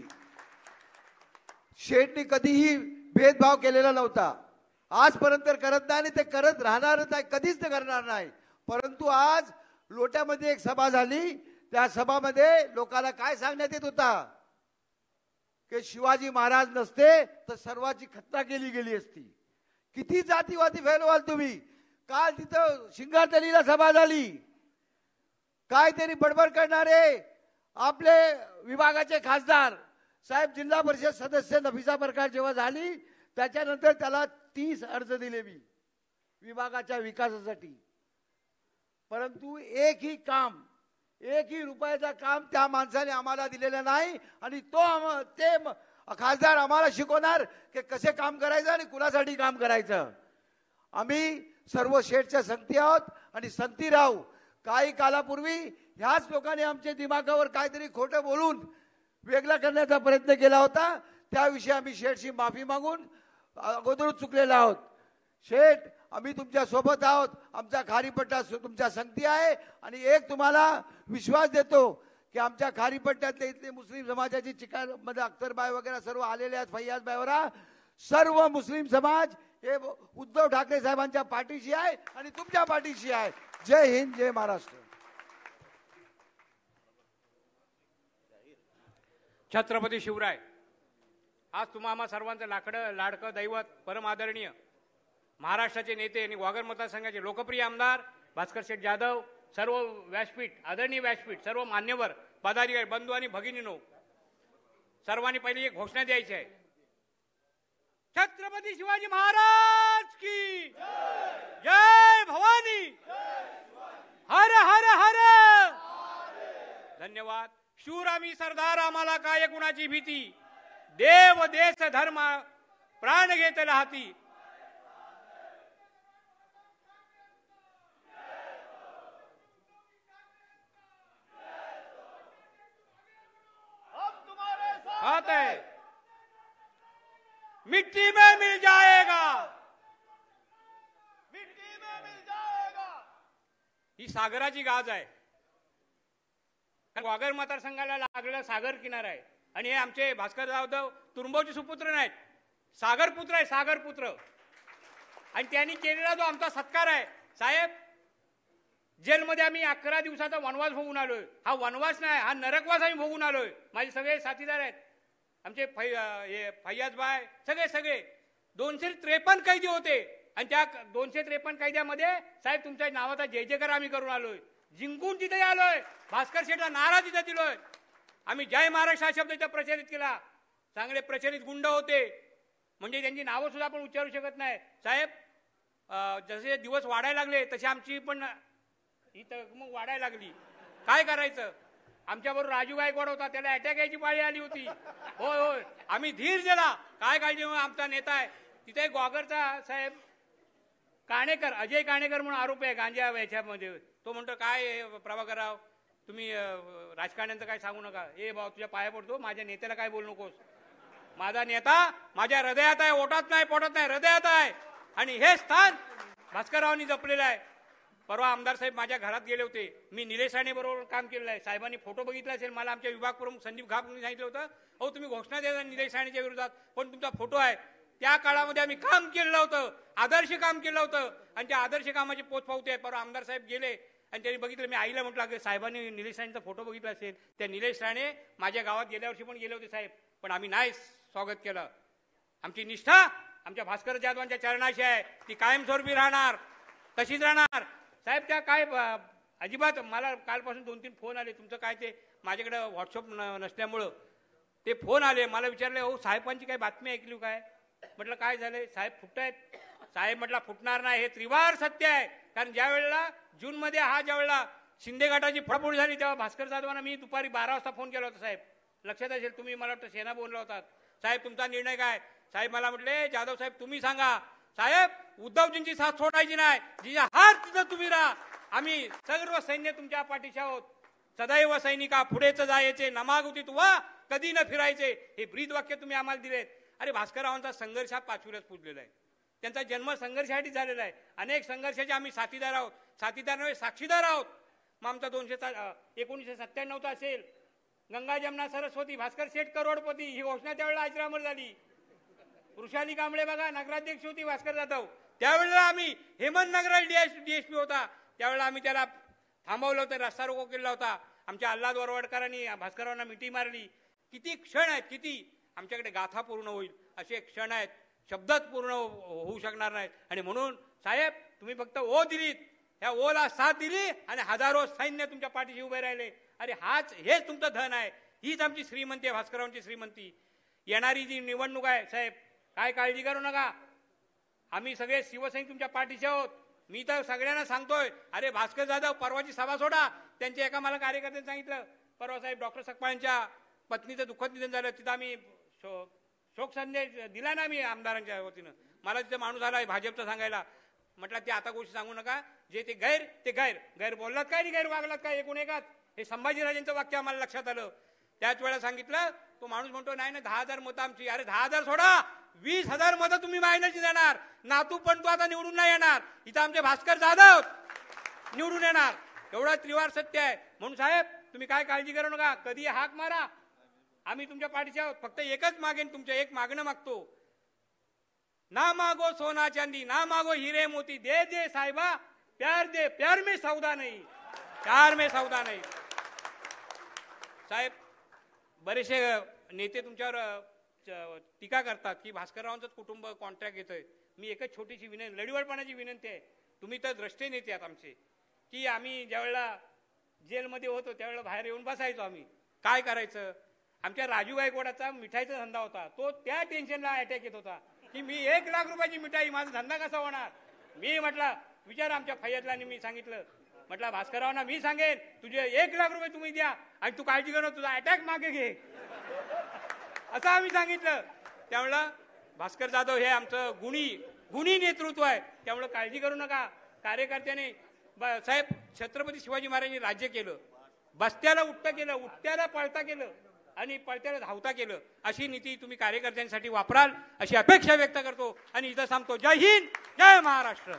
Speaker 6: शेठने कधीही भेदभाव केलेला नव्हता, आजपर्यंत करत नाही आणि ते करत राहणार नाही, कधीच ते करणार नाही. परंतु आज लोट्यामध्ये एक सभा झाली. त्या सभामध्ये लोकांना काय सांगण्यात येत होता की शिवाजी महाराज नसते तर सर्वांची खत्ता केली गेली असती. किती जातीवादी फैलवाल तुम्ही. काल तिथं शिंगारतलीला सभा झाली. काहीतरी बडबड करणारे आपले विभागाचे खासदार साहेब, जिल्हा परिषद सदस्य नफिसा परकार जेव्हा झाली त्याच्यानंतर त्याला 30 अर्ज दिले मी विभागाच्या विकासासाठी. परंतु एकही रुपयाचा काम त्या माणसाने आम्हाला दिलेलं नाही. आणि ते खासदार आम्हाला शिकवणार की कसे काम करायचं आणि कुणासाठी काम करायचं. आम्ही सर्व शेठच्या संगती आहोत आणि संगती राहू. काही कालापूर्वी ह्याच लोकांनी आमच्या दिमागावर काहीतरी खोटं बोलून वेगळा करण्याचा प्रयत्न केला होता. त्याविषयी आम्ही शेठची माफी मागून अगोदरच चुकलेलो आहोत. शेठ, आम्ही तुमच्या सोबत आहोत. आमचा खारीपट्टा तुमच्या संगती आहे. आणि एक तुम्हाला विश्वास देतो की आमच्या खारीपट्ट्यातले इथले मुस्लिम समाजाची चिकारमध्ये अख्तरबाई वगैरे सर्व आलेले आहेत, फैयाज वगैरे सर्व मुस्लिम समाज हे उद्धव ठाकरे साहेबांच्या पाठीशी आहे आणि तुमच्या पाठीशी आहे. जय हिंद, जय महाराष्ट्र.
Speaker 7: छत्रपती शिवराय. आज तुम्हा आम्हा सर्वांचं लाडकं दैवत, परम आदरणीय महाराष्ट्राचे नेते आणि वाघर मतदारसंघाचे लोकप्रिय आमदार भास्कर शेठ जाधव, सर्व व्यासपीठ, आदरणीय व्यासपीठ, सर्व मान्यवर पदाधिकारी, बंधू आणि भगिनीनो, सर्वांनी पहिली एक घोषणा द्यायची आहे. छत्रपती शिवाजी महाराज की जय भवानी. हर हर हर. धन्यवाद. शूर आम्ही सरदार, आम्हाला काय कुणाची भीती. देव देश धर्म प्राण घेतला हाती. हात आहे. मिट्टी में मिल जाएगा, मिट्टी में मिल जाएगा, ही सागराची गाज आहे. वाघर मतदारसंघाला लागलेला सागर किनारा आहे आणि हे आमचे भास्कर जाधव तुरुंबाचे सुपुत्र नाहीत, सागरपुत्र आहे, सागरपुत्र. आणि त्यांनी केलेला जो आमचा सत्कार आहे साहेब, जेलमध्ये आम्ही 11 दिवसाचा वनवास भोगून आलोय. हा वनवास नाही, हा नरकवास आम्ही भोगून आलोय. माझे सगळे साथीदार आहेत, आमचे फैयाजबाई, सगळे 253 कैदी होते आणि त्या 253 कैद्यामध्ये साहेब तुमच्या नावाचा जय जयकार आम्ही करून आलोय, जिंकून तिथे आलोय, भास्कर शेठला नारा तिथे दिलोय. आम्ही जय महाराष्ट्र हा शब्द इथं प्रचलित केला. चांगले प्रचलित गुंड होते, म्हणजे त्यांची नावं सुद्धा आपण उच्चारू शकत नाही साहेब. जसे दिवस वाढायला लागले तसे आमची पण इथं मग वाढायला लागली. काय करायचं, आमच्याबरोबर राजू गायकवाड होता, त्याला अटॅक यायची पाळी आली होती. होय होय, आम्ही धीर दिला, काय काळजी. आमचा नेता आहे तिथे ग्वागरचा साहेब काणेकर, अजय काणेकर म्हणून आरोप आहे गांजा याच्यामध्ये. तो म्हणतो काय प्रभाकरराव तुम्ही राजकारण्यांचं काय सांगू नका. ए भाऊ तुझ्या पाया पडतो, माझ्या नेत्याला काय बोलू नकोस. माझा नेता माझ्या हृदयात आहे, ओटात नाही, पोटात नाही, हृदयात आहे. आणि हे स्थान भास्कररावांनी जपलेलं आहे. परवा आमदार साहेब माझ्या घरात गेले होते, मी निलेश राणे बरोबर काम केलेलं आहे. साहेबांनी फोटो बघितला असेल, मला आमच्या विभाग प्रमुख संदीप घापने सांगितलं होतं, अहो तुम्ही घोषणा द्या निलेश राणेच्या विरोधात, पण तुमचा फोटो आहे. त्या काळामध्ये आम्ही काम केलेलं होतं, आदर्श काम केलं होतं आणि त्या आदर्श कामाची पोचपावती आहे. परवा आमदार साहेब गेले आणि त्यांनी बघितलं, मी आईला म्हटलं की साहेबांनी निलेश राणेचा फोटो बघितला असेल. त्या निलेश राणे माझ्या गावात गेल्या वर्षी पण गेले होते साहेब, पण आम्ही नाही स्वागत केलं. आमची निष्ठा आमच्या भास्कर जाधवांच्या चरणाशी आहे, ती कायमस्वरूपी राहणार, तशीच राहणार साहेब. त्या काय अजिबात मला कालपासून 2-3 फोन आले, तुमचं काय ते माझ्याकडे व्हॉट्सअप नसल्यामुळं ते फोन आले, मला विचारले हो साहेबांची काही बातमी ऐकली काय. म्हटलं काय झालंय साहेब, फुटतायत. साहेब म्हटलं फुटणार नाही, हे त्रिवार सत्य आहे. कारण ज्या वेळेला जूनमध्ये ज्या वेळेला शिंदे गटाची फळफोडी झाली तेव्हा भास्कर जाधवांना मी दुपारी 12 वाजता फोन केला होता साहेब, लक्षात असेल तुम्ही, मला वाटतं सेना बोलला होता. साहेब तुमचा निर्णय काय. साहेब मला म्हटले जाधव साहेब तुम्ही सांगा. साहेब उद्धवजींची साथ सोडायची नाही, जिच्या हात तिथं तुम्ही राहा. आम्ही सर्व सैन्य तुमच्या पाठीशी आहोत. सदैव सैनिका पुढेच जायचे, नमागुती तुवा कधी न फिरायचे, हे ब्रीद वाक्य तुम्ही आम्हाला दिलेत. अरे भास्कररावांचा संघर्ष हा 5वीलाच पुजलेला आहे. त्यांचा जन्म संघर्षासाठी झालेला आहे. अनेक संघर्षाचे आम्ही साथीदार आहोत, साथीदार नव्हे साक्षीदार आहोत. मग आमचा 1997 असेल, गंगा जमुना सरस्वती भास्कर शेठ करोडपती ही घोषणा त्यावेळेला आश्रमावर झाली. वृषाली कांबळे बघा नगराध्यक्ष होती भास्कर जाधव, त्यावेळेला आम्ही हेमंत नगराल डीएसपी होता, त्यावेळेला आम्ही त्याला थांबवलं होतं, रस्ता रोको केला होता. आमच्या आल्हाद वरवडकरांनी भास्कररावांना मिठी मारली. किती क्षण आहेत, किती आमच्याकडे गाथा पूर्ण होईल असे क्षण आहेत, शब्दात पूर्ण होऊ शकणार नाहीत. आणि म्हणून साहेब तुम्ही फक्त ओ दिलीत, ह्या ओला साथ दिली आणि हजारो सैन्य तुमच्या पाठीशी उभे राहिले. अरे हेच तुमचं धन आहे, हीच आमची श्रीमंती आहे, भास्कररावांची श्रीमंती. येणारी जी निवडणूक आहे साहेब काय काळजी करू नका, आम्ही सगळे शिवसैनिक तुमच्या पाठीशी आहोत. मी तर सगळ्यांना सांगतोय, अरे भास्कर जाधव परवाची सभा सोडा. त्यांच्या एका मला कार्यकर्त्यांनी सांगितलं परवा साहेब डॉक्टर सकपाळांच्या पत्नीचं दुःखद निधन झालं, तिथं आम्ही शोक संदेश दिला ना मी आमदारांच्या वतीनं. मला तिथं माणूस आला भाजपचा सांगायला, म्हटलं ते आता गोष्टी सांगू नका, जे ते गैर बोललात काय आणि गैर वागलात काय एकूण एकात. हे संभाजीराजांचं वाक्य आम्हाला लक्षात आलं. त्याच वेळेला सांगितलं, तो माणूस म्हणतो नाही ना 10,000 मतं आमची. अरे 10,000 सोडा, 20,000 मतं तुम्ही मायनाची देणार. नातू पण तो आता निवडून नाही येणार, इथं आमचे भास्कर जाधव निवडून येणार. एवढा त्रिवार सत्य आहे. म्हणून साहेब तुम्ही काय काळजी करू नका, कधी हाक मारा, आम्ही तुमच्या पाठीशी आहोत. फक्त एकच मागेन, तुमच्या एक मागणं मागतो, ना मागो सोना चांदी, ना मागो हिरे मोती, दे दे साहेबा प्यार दे, प्यार में सौदा नहीं, प्यार में सौदा नहीं. साहेब बरेचसे नेते तुमच्यावर टीका करतात की भास्कररावांचंच कुटुंब कॉन्ट्रॅक्ट घेतोय. मी एकच छोटीशी विनंती, लढीवळपणाची विनंती आहे, तुम्ही तर द्रष्टे नेते आहात आमचे, की आम्ही ज्यावेळेला जेलमध्ये होतो त्यावेळेला बाहेर येऊन बसायचो. आम्ही काय करायचं, आमच्या राजू गायकवाडाचा मिठाईचा धंदा होता, तो त्या टेन्शनला अटॅक येत होता की मी 1 लाख रुपयाची मिठाई, माझा धंदा कसा होणार. मी म्हटलं विचार आमच्या फैयाजलांनी, मी सांगितलं म्हटलं भास्कररावांना मी सांगेन तुझे 1 लाख रुपये तुम्ही द्या आणि तू काळजी करू, तुझा अटॅक मागे घे, असं आम्ही सांगितलं. त्यामुळं भास्कर जाधव हे आमचं गुणी नेतृत्व आहे, त्यामुळं काळजी करू नका. कार्यकर्त्याने साहेब छत्रपती शिवाजी महाराजांनी राज्य केलं, बस्त्याला उठतं केलं, उठत्याला पळता केलं आणि पळत्याला धावता केलं, अशी नीती तुम्ही कार्यकर्त्यांसाठी वापराल अशी अपेक्षा व्यक्त करतो आणि इथं सांगतो जय हिंद, जय महाराष्ट्र.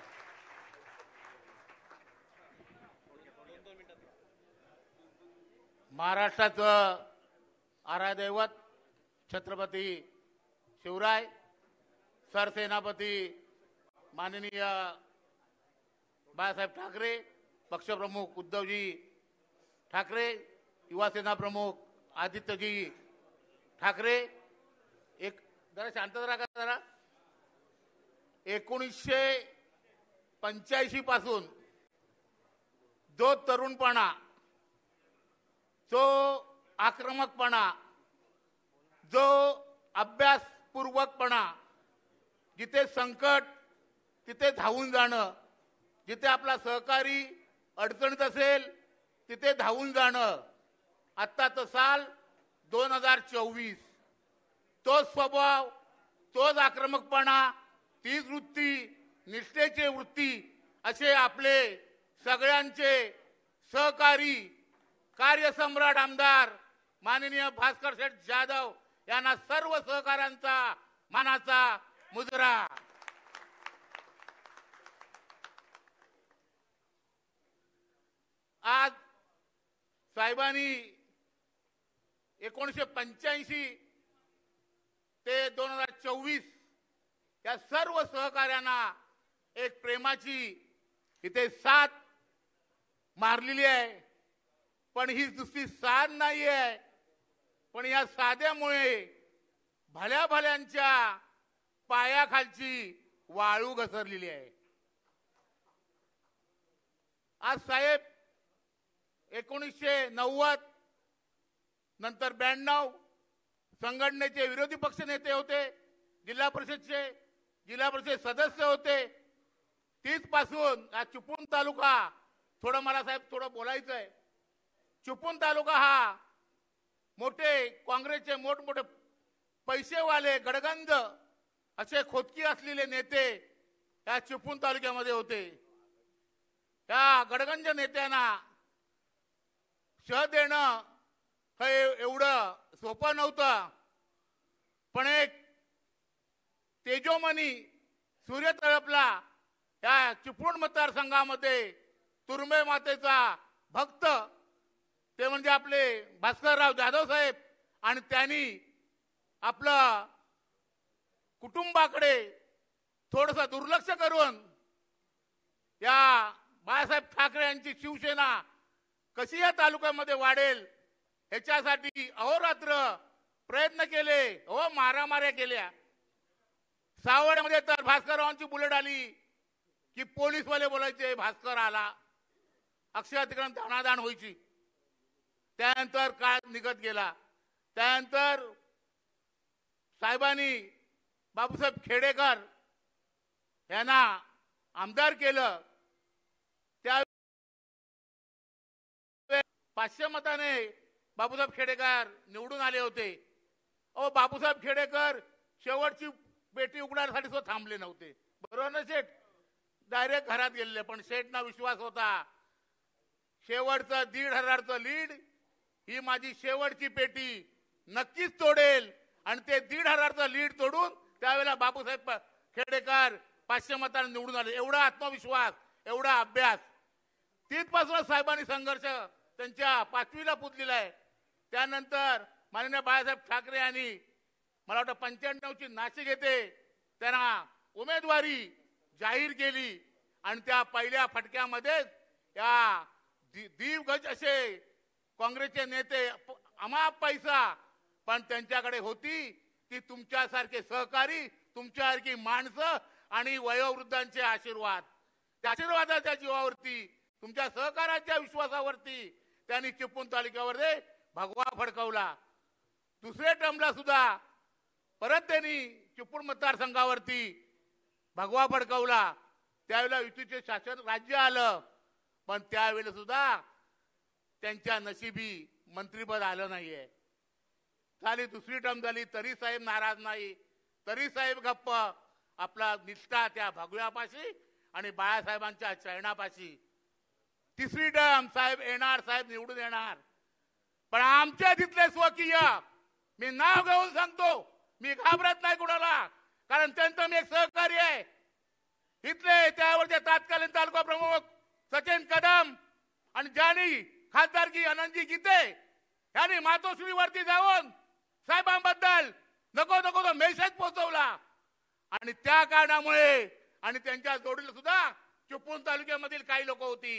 Speaker 8: महाराष्ट्राचं आराध्यदैवत छत्रपती शिवराय, सरसेनापती माननीय बाळासाहेब ठाकरे, पक्षप्रमुख उद्धवजी ठाकरे, युवासेना प्रमुख आदित्यजी ठाकरे, एक जरा शांत राहा जरा. 1985 पासून जो तरुणपणा, जो आक्रमकपणा, जो अभ्यासपूर्वकपणा, जिथे संकट तिथे धावून जाणं, जिथे आपला सहकारी अडचणीत असेल तिथे धावून जाणं, आत्ताचं साल 2024, तोच स्वभाव, तोच आक्रमकपणा, तीच वृत्ती, निष्ठेची वृत्ती असे आपले सगळ्यांचे सहकारी कार्यसम्राट आमदार माननीय भास्कर शेठ जाधव यांना सर्व सहकाऱ्यांचा मानाचा मुजरा. आज साहेबांनी 1985 ते 2024 या सर्व सहकार्यांना एक प्रेमाची इथे साथ मारलेली आहे. पण ही दुसरी साथ नाही आहे, पण या साध्यामुळे भल्या भल्यांच्या पायाखालची वाळू घसरलेली आहे. आज साहेब 1990 नंतर 92 संघटनेचे विरोधी पक्ष नेते होते, जिल्हा परिषद सदस्य होते. तीच पासून चिपळूण तालुका, थोडं मला साहेब थोडं बोलायचं आहे. चिपळूण तालुका हा मोठे काँग्रेसचे मोठमोठे पैसेवाले गडगंज असे खोदकी असलेले नेते या चिपळूण तालुक्यामध्ये होते. त्या गडगंज नेत्यांना शह देणं हे एवढं सोपं नव्हतं. पण एक तेजोमनी सूर्य तळपला या चिपळूण मतदारसंघामध्ये तुर्मे मातेचा भक्त, ते म्हणजे आपले भास्करराव जाधव साहेब. आणि त्यांनी आपलं कुटुंबाकडे थोडंसं दुर्लक्ष करून या बाळासाहेब ठाकरे यांची शिवसेना कशी या तालुक्यामध्ये वाढेल ह्याच्यासाठी अहोरात्र प्रयत्न केले, मारामाऱ्या केल्या. सावडमध्ये तर भास्कररावांची बुलेट आली की पोलीसवाले बोलायचे भास्कर आला, अक्षय तिकडे दाणादाण व्हायची. त्यानंतर काळ निघत गेला. त्यानंतर साहेबांनी बापूसाहेब खेडेकर यांना आमदार केलं. त्या 500 मताने बापूसाहेब खेडेकर निवडून आले होते. बापूसाहेब खेडेकर शेवटची पेटी उघडण्यासाठी सुद्धा थांबले नव्हते. बरोबर ना शेठ? डायरेक्ट घरात गेले. पण शेठना विश्वास होता, शेवटचं 1,500चं लीड ही माझी शेवटची पेटी नक्कीच तोडेल. आणि ते 1,500चं लीड तोडून त्यावेळेला बापूसाहेब खेडेकर 500 मतांनी निवडून आले. एवढा आत्मविश्वास, एवढा अभ्यास. तिथपासूनच साहेबांनी संघर्ष त्यांच्या 5वीला पुजलेला आहे. त्यानंतर माननीय बाळासाहेब ठाकरे यांनी मला वाटतं 95ची नाशिक येथे त्यांना उमेदवारी जाहीर केली. आणि त्या पहिल्या फटक्यामध्ये या दिवगज असे काँग्रेसचे नेते अमाप पैसा, पण त्यांच्याकडे होती ती तुमच्यासारखे सहकारी, तुमच्यासारखी माणसं आणि वयोवृद्धांचे आशीर्वाद. त्या आशीर्वादाच्या जीवावरती, तुमच्या सहकाराच्या विश्वासावरती त्यांनी चिपळूण तालुक्यामध्ये भगवा फडकवला. दुसऱ्या टर्मला सुद्धा परत त्यांनी चिपळूण मतदारसंघावरती भगवा फडकवला. त्यावेळेला युतीचे शासन राज्य आलं, पण त्यावेळेला सुद्धा त्यांच्या नशिबी मंत्रीपद आलं नाहीये. झाली दुसरी टर्म झाली तरी साहेब नाराज नाही, तरी साहेब गप्प. आपला निष्ठा त्या भगव्यापाशी आणि बाळासाहेबांच्या चरणापाशी. तिसरी टर्म साहेब येणार, साहेब निवडून येणार. पण आमच्या तिथले स्वकीय, मी नाव घेऊन सांगतो, मी घाबरत नाही कुणाला, कारण त्यांचं मी एक सहकारी आहे. इथले त्यावरचे तत्कालीन तालुका प्रमुख सचिन कदम आणि ज्यांनी खासदारकी आनंदजी गीते यांनी मातोश्रीवरती जाऊन साहेबांबद्दल नको नको तो मेसेज पोहोचवला. आणि त्या कारणामुळे आणि त्यांच्या जोडीला सुद्धा चिपळूण तालुक्यामधील काही लोक होती.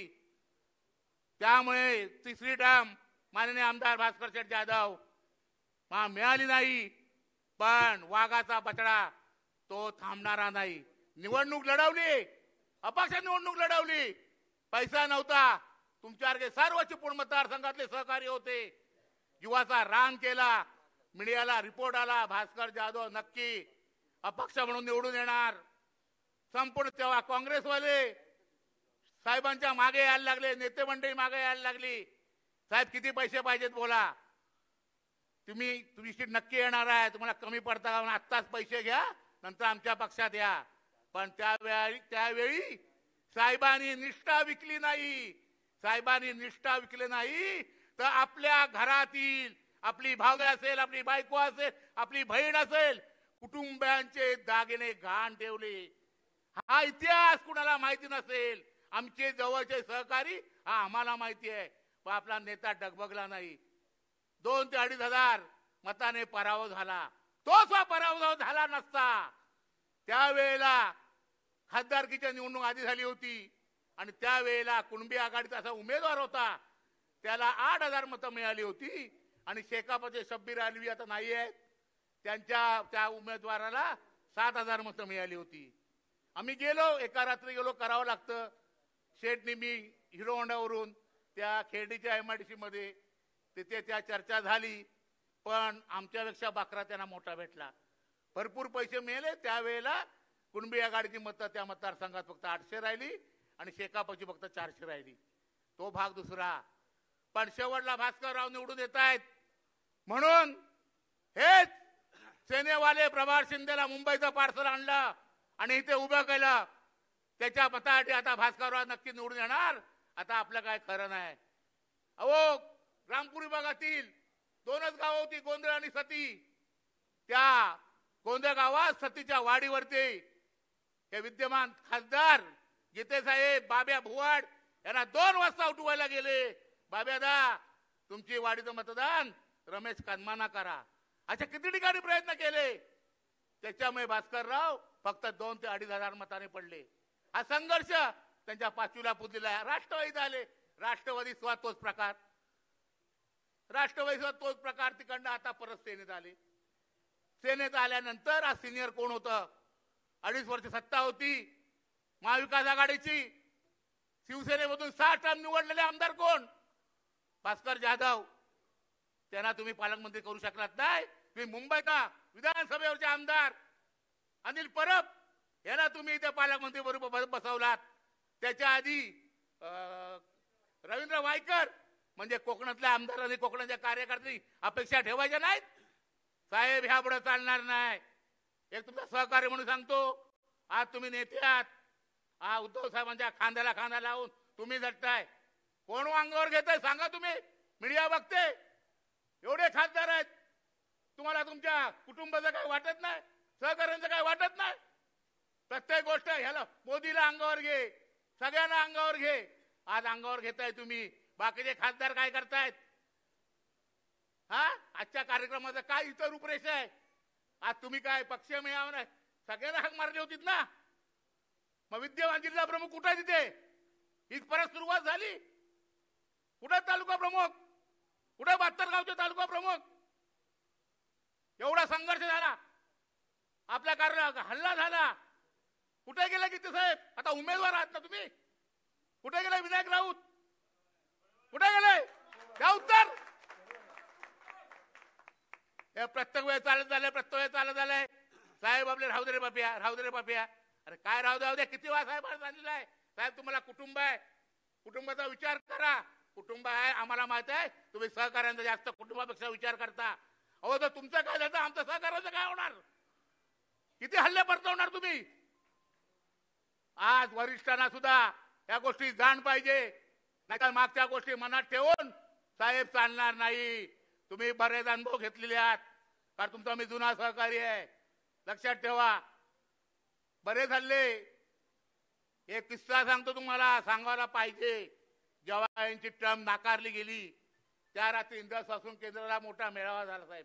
Speaker 8: त्यामुळे तिसरी टर्म माननीय आमदार भास्कर शेठ जाधव मिळाली नाही. पण वाघाचा बछडा तो थांबणारा नाही. निवडणूक लढवली, अपक्ष निवडणूक लढवली, पैसा नव्हता. तुमच्यासारखे सर्व चिपळूण मतदारसंघातले सहकारी होते. जीवाचा रान केला. मीडियाला रिपोर्ट आला, भास्कर जाधव नक्की अपक्ष म्हणून निवडून येणार. संपूर्ण तेव्हा काँग्रेसवाले साहेबांच्या मागे यायला लागले, नेते मंडळी मागे यायला लागली. साहेब किती पैसे पाहिजेत बोला, तुम्ही सीट नक्की येणार आहे, तुम्हाला कमी पडता का, आत्ताच पैसे घ्या, नंतर आमच्या पक्षात या. पण त्यावेळी साहेबांनी निष्ठा विकली नाही. साहेबांनी निष्ठा विकली नाही तर आपल्या घरातील आपली भाऊ असेल, आपली बायको असेल, आपली बहीण असेल, कुटुंबियांचे दागिने गहाण ठेवले. हा इतिहास कुणाला माहिती नसेल. आमचे जवळचे सहकारी हा आम्हाला माहिती आहे. पण आपला नेता डगबगला नाही. 2 ते 2,500 मताने पराभव झाला. तोच हा पराभव झाला नसता त्यावेळेला खासदारकीच्या निवडणूक आधी झाली होती आणि त्यावेळेला कुणबी आघाडीचा असा उमेदवार होता, त्याला 8,000 मतं मिळाली होती. आणि शेकापचे शब्बीर अलवी आता नाही आहेत, त्या उमेदवाराला 7,000 मतं मिळाली होती. आम्ही गेलो, एका रात्री गेलो, करावं लागतं. शेठनी मी हिरो होंडावरून त्या खेर्डीच्या MIDC मध्ये तिथे त्या चर्चा झाली. पण आमच्यापेक्षा बाकरा त्यांना मोठा भेटला. भरपूर पैसे मिळाले. त्यावेळेला कुणबी आघाडीची मतं त्या मतदारसंघात फक्त 800 राहिली आणि शेकापची फक्त 400 राहिली. तो भाग दुसरा. पण शेवटला भास्करराव निवडून येत आहेत म्हणून हेच सेनेवाले प्रभार शिंदेला मुंबईचं पार्सल आणलं आणि इथे उभं केलं. त्याच्या मतासाठी आता भास्करराव नक्की निवडून येणार. आता आपलं काय खरं नाही. अहो, रामपुरी भागातील 2च गावं होती, गोंधळ आणि सती. त्या गोंधळ गावात सतीच्या वाडीवरती हे विद्यमान खासदार गीतेसाहेब बाब्या भुवाड यांना 2 वाजता उठवायला गेले. बाब्यादा, तुमची वाडीचं मतदान रमेश कदमांना करा. अशा किती ठिकाणी प्रयत्न केले. त्याच्यामुळे भास्करराव फक्त 2 ते 2,500 मताने पडले. हा संघर्ष त्यांच्या पाचवीला पुजलेला आहे. राष्ट्रवादीत आले. राष्ट्रवादी स्वा तोच प्रकार, तिकडनं आता परत सेनेत आले. सेनेत आल्यानंतर आज सिनियर कोण होतं? 2.5 वर्ष सत्ता होती महाविकास आघाडीची. शिवसेनेमधून 6 टर्म निवडलेले आमदार कोण? भास्कर जाधव. त्यांना तुम्ही पालकमंत्री करू शकलात नाही. तुम्ही मुंबईचा विधानसभेवरचे आमदार अनिल परब यांना तुम्ही इथे पालकमंत्री बरोबर बसवलात. त्याच्या आधी रवींद्र वायकर. म्हणजे कोकणातल्या आमदारांनी कोकणाच्या कार्यकर्त्यांनी अपेक्षा ठेवायच्या नाहीत. साहेब, ह्या पुढे चालणार नाही. एक तुमचा सहकारी म्हणून सांगतो, आज तुम्ही नेते आहात. उद्धव साहेबांच्या खांद्याला खांदा लावून तुम्ही झटताय. कोण अंगावर घेताय सांगा. तुम्ही मीडिया बघते, एवढे खासदार आहेत, तुम्हाला तुमच्या कुटुंबाचं काही वाटत नाही, सहकार्यांचं काही वाटत नाही. प्रत्येक गोष्ट ह्याला मोदीला अंगावर घे, सगळ्यांना अंगावर घे. आज अंगावर घेताय तुम्ही. बाकीचे खासदार काय करतायत? आजच्या कार्यक्रमाचं काय इतर रूपरेषा आहे? आज तुम्ही काय पक्ष मिळावं नाही, सगळ्यांना हाक मारली होतीत ना. मग विद्यमान जिल्हा प्रमुख कुठे तिथे? ही परत सुरुवात झाली. कुठे तालुका प्रमुख? कुठे 72 गावचे तालुका प्रमुख? एवढा संघर्ष झाला, आपल्या कार्य हल्ला झाला. कुठे गेले गीते साहेब? आता उमेदवार आहात ना तुम्ही. कुठे गेले विनायक राऊत? कुठे गेले? त्या उत्तर. हे प्रत्येक वेळ चालत झालंय, प्रत्येक वेळ चालत झालंय. साहेब आपले राहू दे रे बापिया, राहू दे रे बापिया. अरे काय राहू द्या? किती वेळा साहेबांनी सांगितलं आहे, साहेब तुम्हाला कुटुंब आहे, कुटुंबाचा विचार करा. कुटुंब आहे आम्हाला माहित आहे, तुम्ही सहकार्यांचा जास्त कुटुंबापेक्षा विचार करता. अहो, तर तुमचं काय झालं, आमचं सहकार्याचं काय होणार? किती हल्ले परतवणार तुम्ही? आज वरिष्ठांना सुद्धा या गोष्टी जाण पाहिजे. नाहीतर मागच्या गोष्टी मनात ठेवून साहेब चालणार नाही. तुम्ही बरेच अनुभव घेतलेले आहात, कारण तुमचा मी जुना सहकारी आहे. लक्षात ठेवा. बरेच हल्ले. एक किस्सा सांगतो तुम्हाला, सांगायला पाहिजे. जेव्हा यांची टर्म नाकारली गेली त्या रात्री इंदिरापासून केंद्राला मोठा मेळावा झाला साहेब.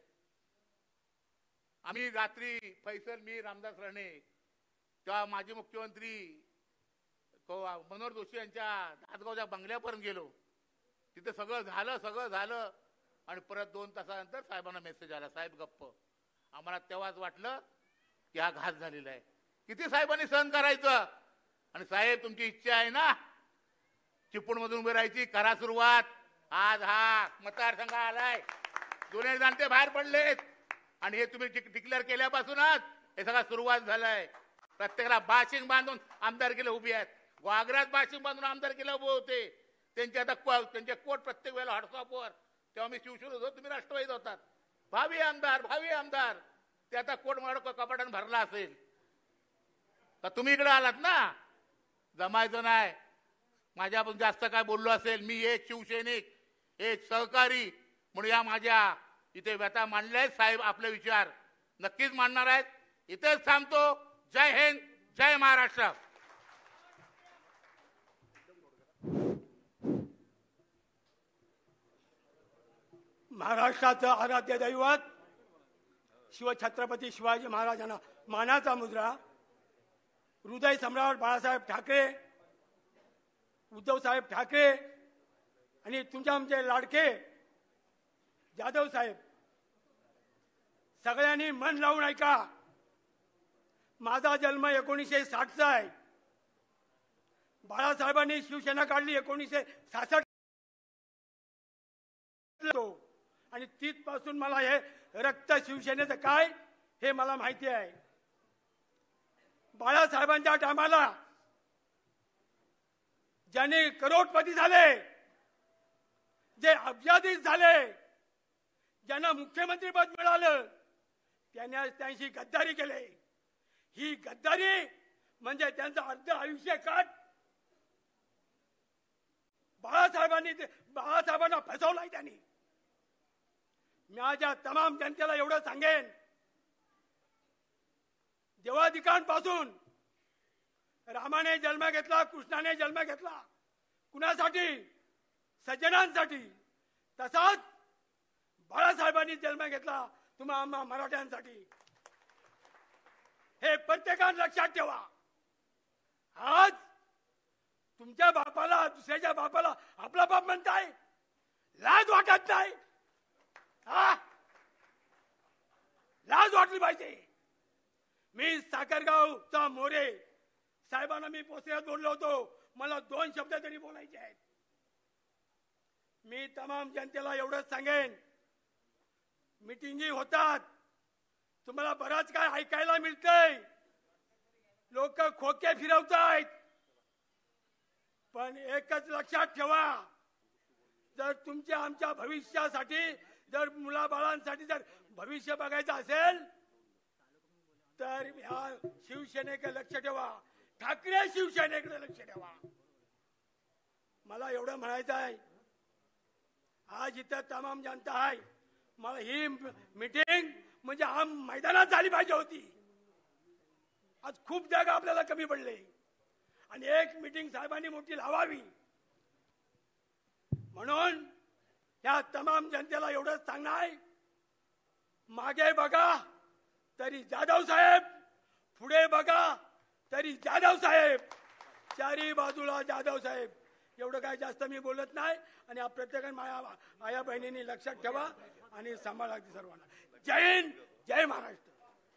Speaker 8: आम्ही रात्री फैसल, मी, रामदास राणे, तेव्हा माजी मुख्यमंत्री मनोहर जोशी यांच्या दासगावच्या बंगल्यापर्यंत गेलो. तिथे सगळं झालं आणि परत 2 तासानंतर साहेबांना मेसेज आला, साहेब गप्प. आम्हाला तेव्हाच वाटलं की हा घात झालेला आहे. किती साहेबांनी सहन करायचं. आणि साहेब तुमची इच्छा आहे ना चिपळूणमधून उभे राहायची, करा सुरुवात. आज हा मतदारसंघ आलाय, जुने जाणते बाहेर पडलेत आणि हे तुम्ही डिक्लेअर केल्यापासूनच हे सगळं सुरुवात झालंय. प्रत्येकाला बाशिंग बांधून आमदारकीला उभी आहेत. वाघरात बाशिंग बांधून आमदारकीला उभे होते. त्यांचे आता त्यांचे कोट प्रत्येक वेळेला व्हॉट्सअपवर, तेव्हा मी शिवसेनेत होतो, तुम्ही राष्ट्रवादीत होतात. भावी आमदार ते आता कोट मला कपाटाने भरला असेल तर तुम्ही इकडे आलात ना. जमायचं नाही. माझ्यापासून जास्त काय बोललो असेल, मी एक शिवसैनिक, एक सहकारी म्हणून या माझ्या इथे व्यथा मांडल्या आहेत. साहेब आपले विचार नक्कीच मांडणार आहेत. इथेच थांबतो. जय हिंद, जय महाराष्ट्र.
Speaker 9: महाराष्ट्राचं आराध्य दैवत शिवछत्रपती शिवाजी महाराजांना मानाचा मुद्रा, हृदय सम्राट बाळासाहेब ठाकरे, उद्धवसाहेब ठाकरे आणि तुमचे आमचे लाडके जाधव साहेब, सगळ्यांनी मन लावून ऐका. माझा जन्म 1960चा आहे. बाळासाहेबांनी शिवसेना काढली 1966 आणि तिथपासून मला हे रक्त शिवसेनेचं काय हे मला माहिती आहे. बाळासाहेबांच्या टायमाला ज्यांनी करोडपती झाले, जे अब्जाधीश झाले, ज्यांना मुख्यमंत्रीपद मिळालं, त्यांशी गद्दारी केली. ही गद्दारी म्हणजे त्यांचं अर्ध आयुष्य काट बाळासाहेबांना फसवलाय त्यांनी. माझ्या तमाम जनतेला एवढं सांगेन, देवाधिकांपासून रामाने जन्म घेतला, कृष्णाने जन्म घेतला, कुणासाठी? सज्जनांसाठी. तसाच बाळासाहेबांनी जन्म घेतला तुम्हा आम्हा मराठ्यांसाठी. हे प्रत्येकाने लक्षात ठेवा. आज तुमच्या बापाला, दुसऱ्याच्या बापाला आपला बाप म्हणताय, लाज वाटत नाही? लाज वाटली पाहिजे. मी साखरगावचा मोरे साहेबांना मी पोचल्यात बोललो होतो. मला 2 शब्द तरी बोलायचे आहेत. मी तमाम जनतेला एवढंच सांगेन, मिटिंगी होतात, तुम्हाला बराच काय ऐकायला मिळतंय, लोक खोके फिरवतायत, पण एकच लक्षात ठेवा, जर तुमच्या आमच्या भविष्यासाठी, जर मुलाबाळांसाठी जर भविष्य बघायचं असेल तर ह्या शिवसेनेकडे लक्ष ठेवा, ठाकरे शिवसेनेकडे लक्ष ठेवा. मला एवढं म्हणायचं आहे. आज इथं तमाम जनता आहे. मला ही मीटिंग म्हणजे मैदानात झाली पाहिजे होती. आज खूप जागा आपल्याला कमी पडले आणि एक मीटिंग साहेबांनी मोठी लावावी. म्हणून या तमाम जनतेला एवढंच सांगणं आहे, मागे बघा तरी जाधव साहेब, पुढे बघा तरी जाधव साहेब, चारी बाजूला जाधव साहेब. एवढं काय जास्त मी बोलत नाही आणि प्रत्येकाने आया बहिणींनी लक्षात ठेवा आणि सांभाळा सर्वांना. जय हिंद, जय महाराष्ट्र.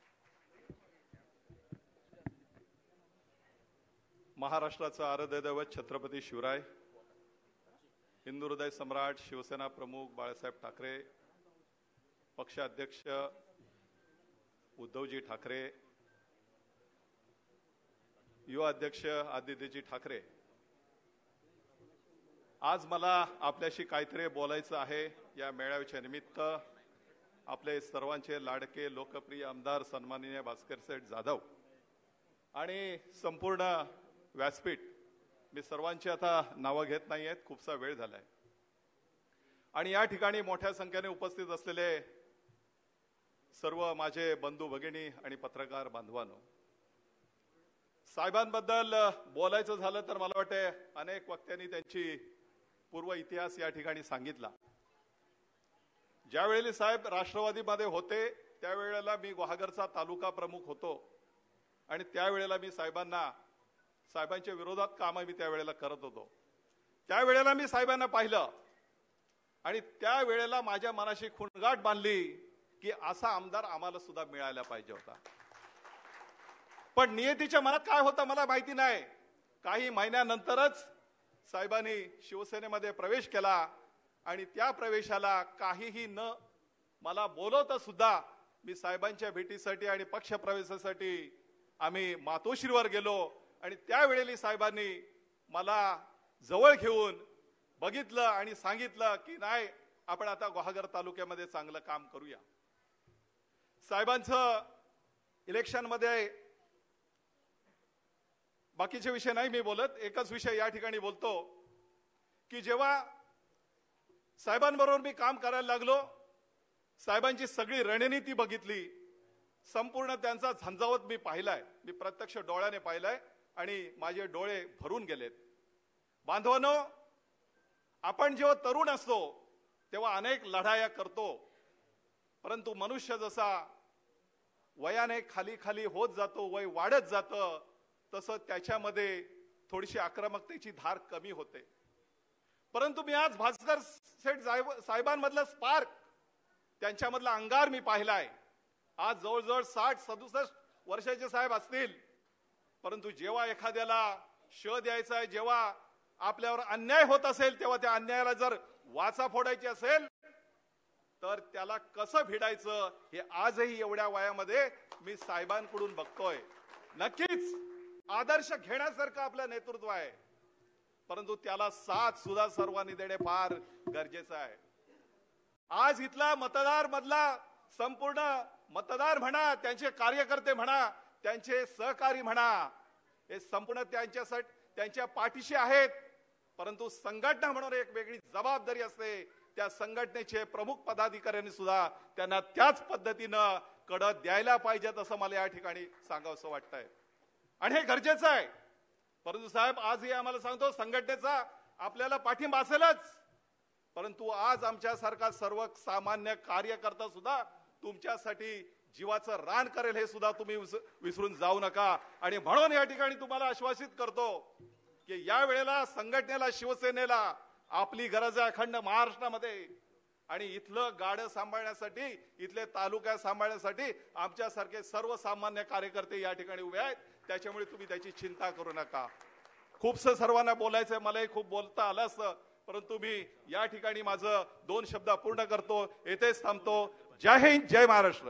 Speaker 10: महाराष्ट्राचं आराध्य दैवत छत्रपती शिवराय, हिंदू हृदय सम्राट, शिवसेना प्रमुख बाळासाहेब ठाकरे, पक्षाध्यक्ष उद्धवजी ठाकरे, युवा अध्यक्ष आदित्यजी ठाकरे, आज मला आपल्याशी काहीतरी बोलायचं आहे. या मेळाव्याच्या निमित्त आपले सर्वांचे लाडके लोकप्रिय आमदार सन्माननीय भास्कर शेठ जाधव आणि संपूर्ण व्यासपीठ, मी सर्वांची आता नावं घेत नाही आहेत, खूपसा वेळ झालाय. आणि या ठिकाणी मोठ्या संख्येने उपस्थित असलेले सर्व माझे बंधू भगिनी आणि पत्रकार बांधवांनो, साहेबांबद्दल बोलायचं झालं तर मला वाटते अनेक वक्त्यांनी त्यांची पूर्व इतिहास या ठिकाणी सांगितला. ज्यावेळी साहेब राष्ट्रवादीमध्ये होते त्यावेळेला मी गुहागरचा तालुका प्रमुख होतो आणि त्यावेळेला मी साहेबांच्या विरोधात काम मी त्यावेळेला करत होतो. त्यावेळेला मी साहेबांना पाहिलं आणि त्यावेळेला माझ्या मनाशी खुणगाठ बांधली की असा आमदार आम्हाला सुद्धा मिळायला पाहिजे होता. पण नियतीच्या मनात काय होतं मला माहिती नाही. काही महिन्यानंतरच साहेबांनी शिवसेनेमध्ये प्रवेश केला आणि त्या प्रवेशाला काहीही न मला बोलवता सुद्धा मी साहेबांच्या भेटीसाठी आणि पक्ष प्रवेशासाठी आम्ही मातोश्रीवर गेलो आणि त्यावेळेला साहेबांनी मला जवळ घेऊन बघितलं आणि सांगितलं की नाही, आपण आता गुहागर तालुक्यामध्ये चांगलं काम करूया. साहेबांचं इलेक्शनमध्ये बाकीचे विषय नाही मी बोलत, एकच विषय या ठिकाणी बोलतो की जेव्हा साहेबांबरोबर मी काम करायला लागलो, साहेबांची सगळी रणनीती बघितली, संपूर्ण त्यांचा झंझावत मी पाहिलाय, मी प्रत्यक्ष डोळ्याने पाहिलाय आणि माझे डोळे भरून गेलेत. बांधवांनो, आपण जेव्हा तरुण असतो तेव्हा अनेक लढाया करतो, परंतु मनुष्य जसा वयाने खाली खाली होत जातो, वय वाढत जातं, तसं त्याच्यामध्ये थोडीशी आक्रमकतेची धार कमी होते. परंतु मी आज भास्कर शेठ साहेबांमधलं स्पार्क, त्यांच्यामधला अंगार मी पाहिलाय. आज जवळजवळ 60-67 वर्षाचे साहेब असतील, परंतु जेव्हा एखाद्याला श द्यायचा आहे, जेव्हा आपल्यावर अन्याय होत असेल, तेव्हा त्या अन्यायाला जर वाचा फोडायची असेल तर त्याला कसं भिडायचं हे आजही एवढ्या वयामध्ये मी साहेबांकडून बघतोय. नक्कीच आदर्श घेण्यासारखं आपलं नेतृत्व आहे, परंतु त्याला साथ सुद्धा सर्वांनी देणे फार गरजेचं आहे. आज इथला मतदार मधला संपूर्ण मतदार म्हणा, त्यांचे कार्यकर्ते म्हणा, त्यांचे सहकारी म्हणा, हे संपूर्ण त्यांच्या पाठीशी आहेत. परंतु संघटना म्हणून एक वेगळी जबाबदारी असते. त्या संघटनेचे प्रमुख पदाधिकाऱ्यांनी सुद्धा त्यांना त्याच पद्धतीनं कडे द्यायला पाहिजेत असं मला या ठिकाणी सांगावंसं वाटतंय आणि हे गरजेचं आहे. परंतु साहेब आजही आम्हाला सांगतो, संघटनेचा आपल्याला पाठिंबा असेलच, परंतु आज आमच्यासारखा सर्वसामान्य कार्यकर्ता सुद्धा तुमच्यासाठी जीवाचं रान करेल हे सुद्धा तुम्ही विसरून जाऊ नका. आणि म्हणून या ठिकाणी तुम्हाला आश्वासित करतो की या वेळेला संघटनेला, शिवसेनेला आपली गरज आहे अखंड महाराष्ट्रामध्ये. आणि इथलं गाडं सांभाळण्यासाठी, इथले तालुका सांभाळण्यासाठी आमच्यासारखे सर्वसामान्य कार्यकर्ते या ठिकाणी उभे आहेत. त्याच्यामुळे तुम्ही त्याची चिंता करू नका. खूपसं सर्वांना बोलायचंय, मलाही खूप बोलता आलं असतं, परंतु मी या ठिकाणी माझं 2 शब्द पूर्ण करतो, येथेच थांबतो. जय हिंद, जय महाराष्ट्र.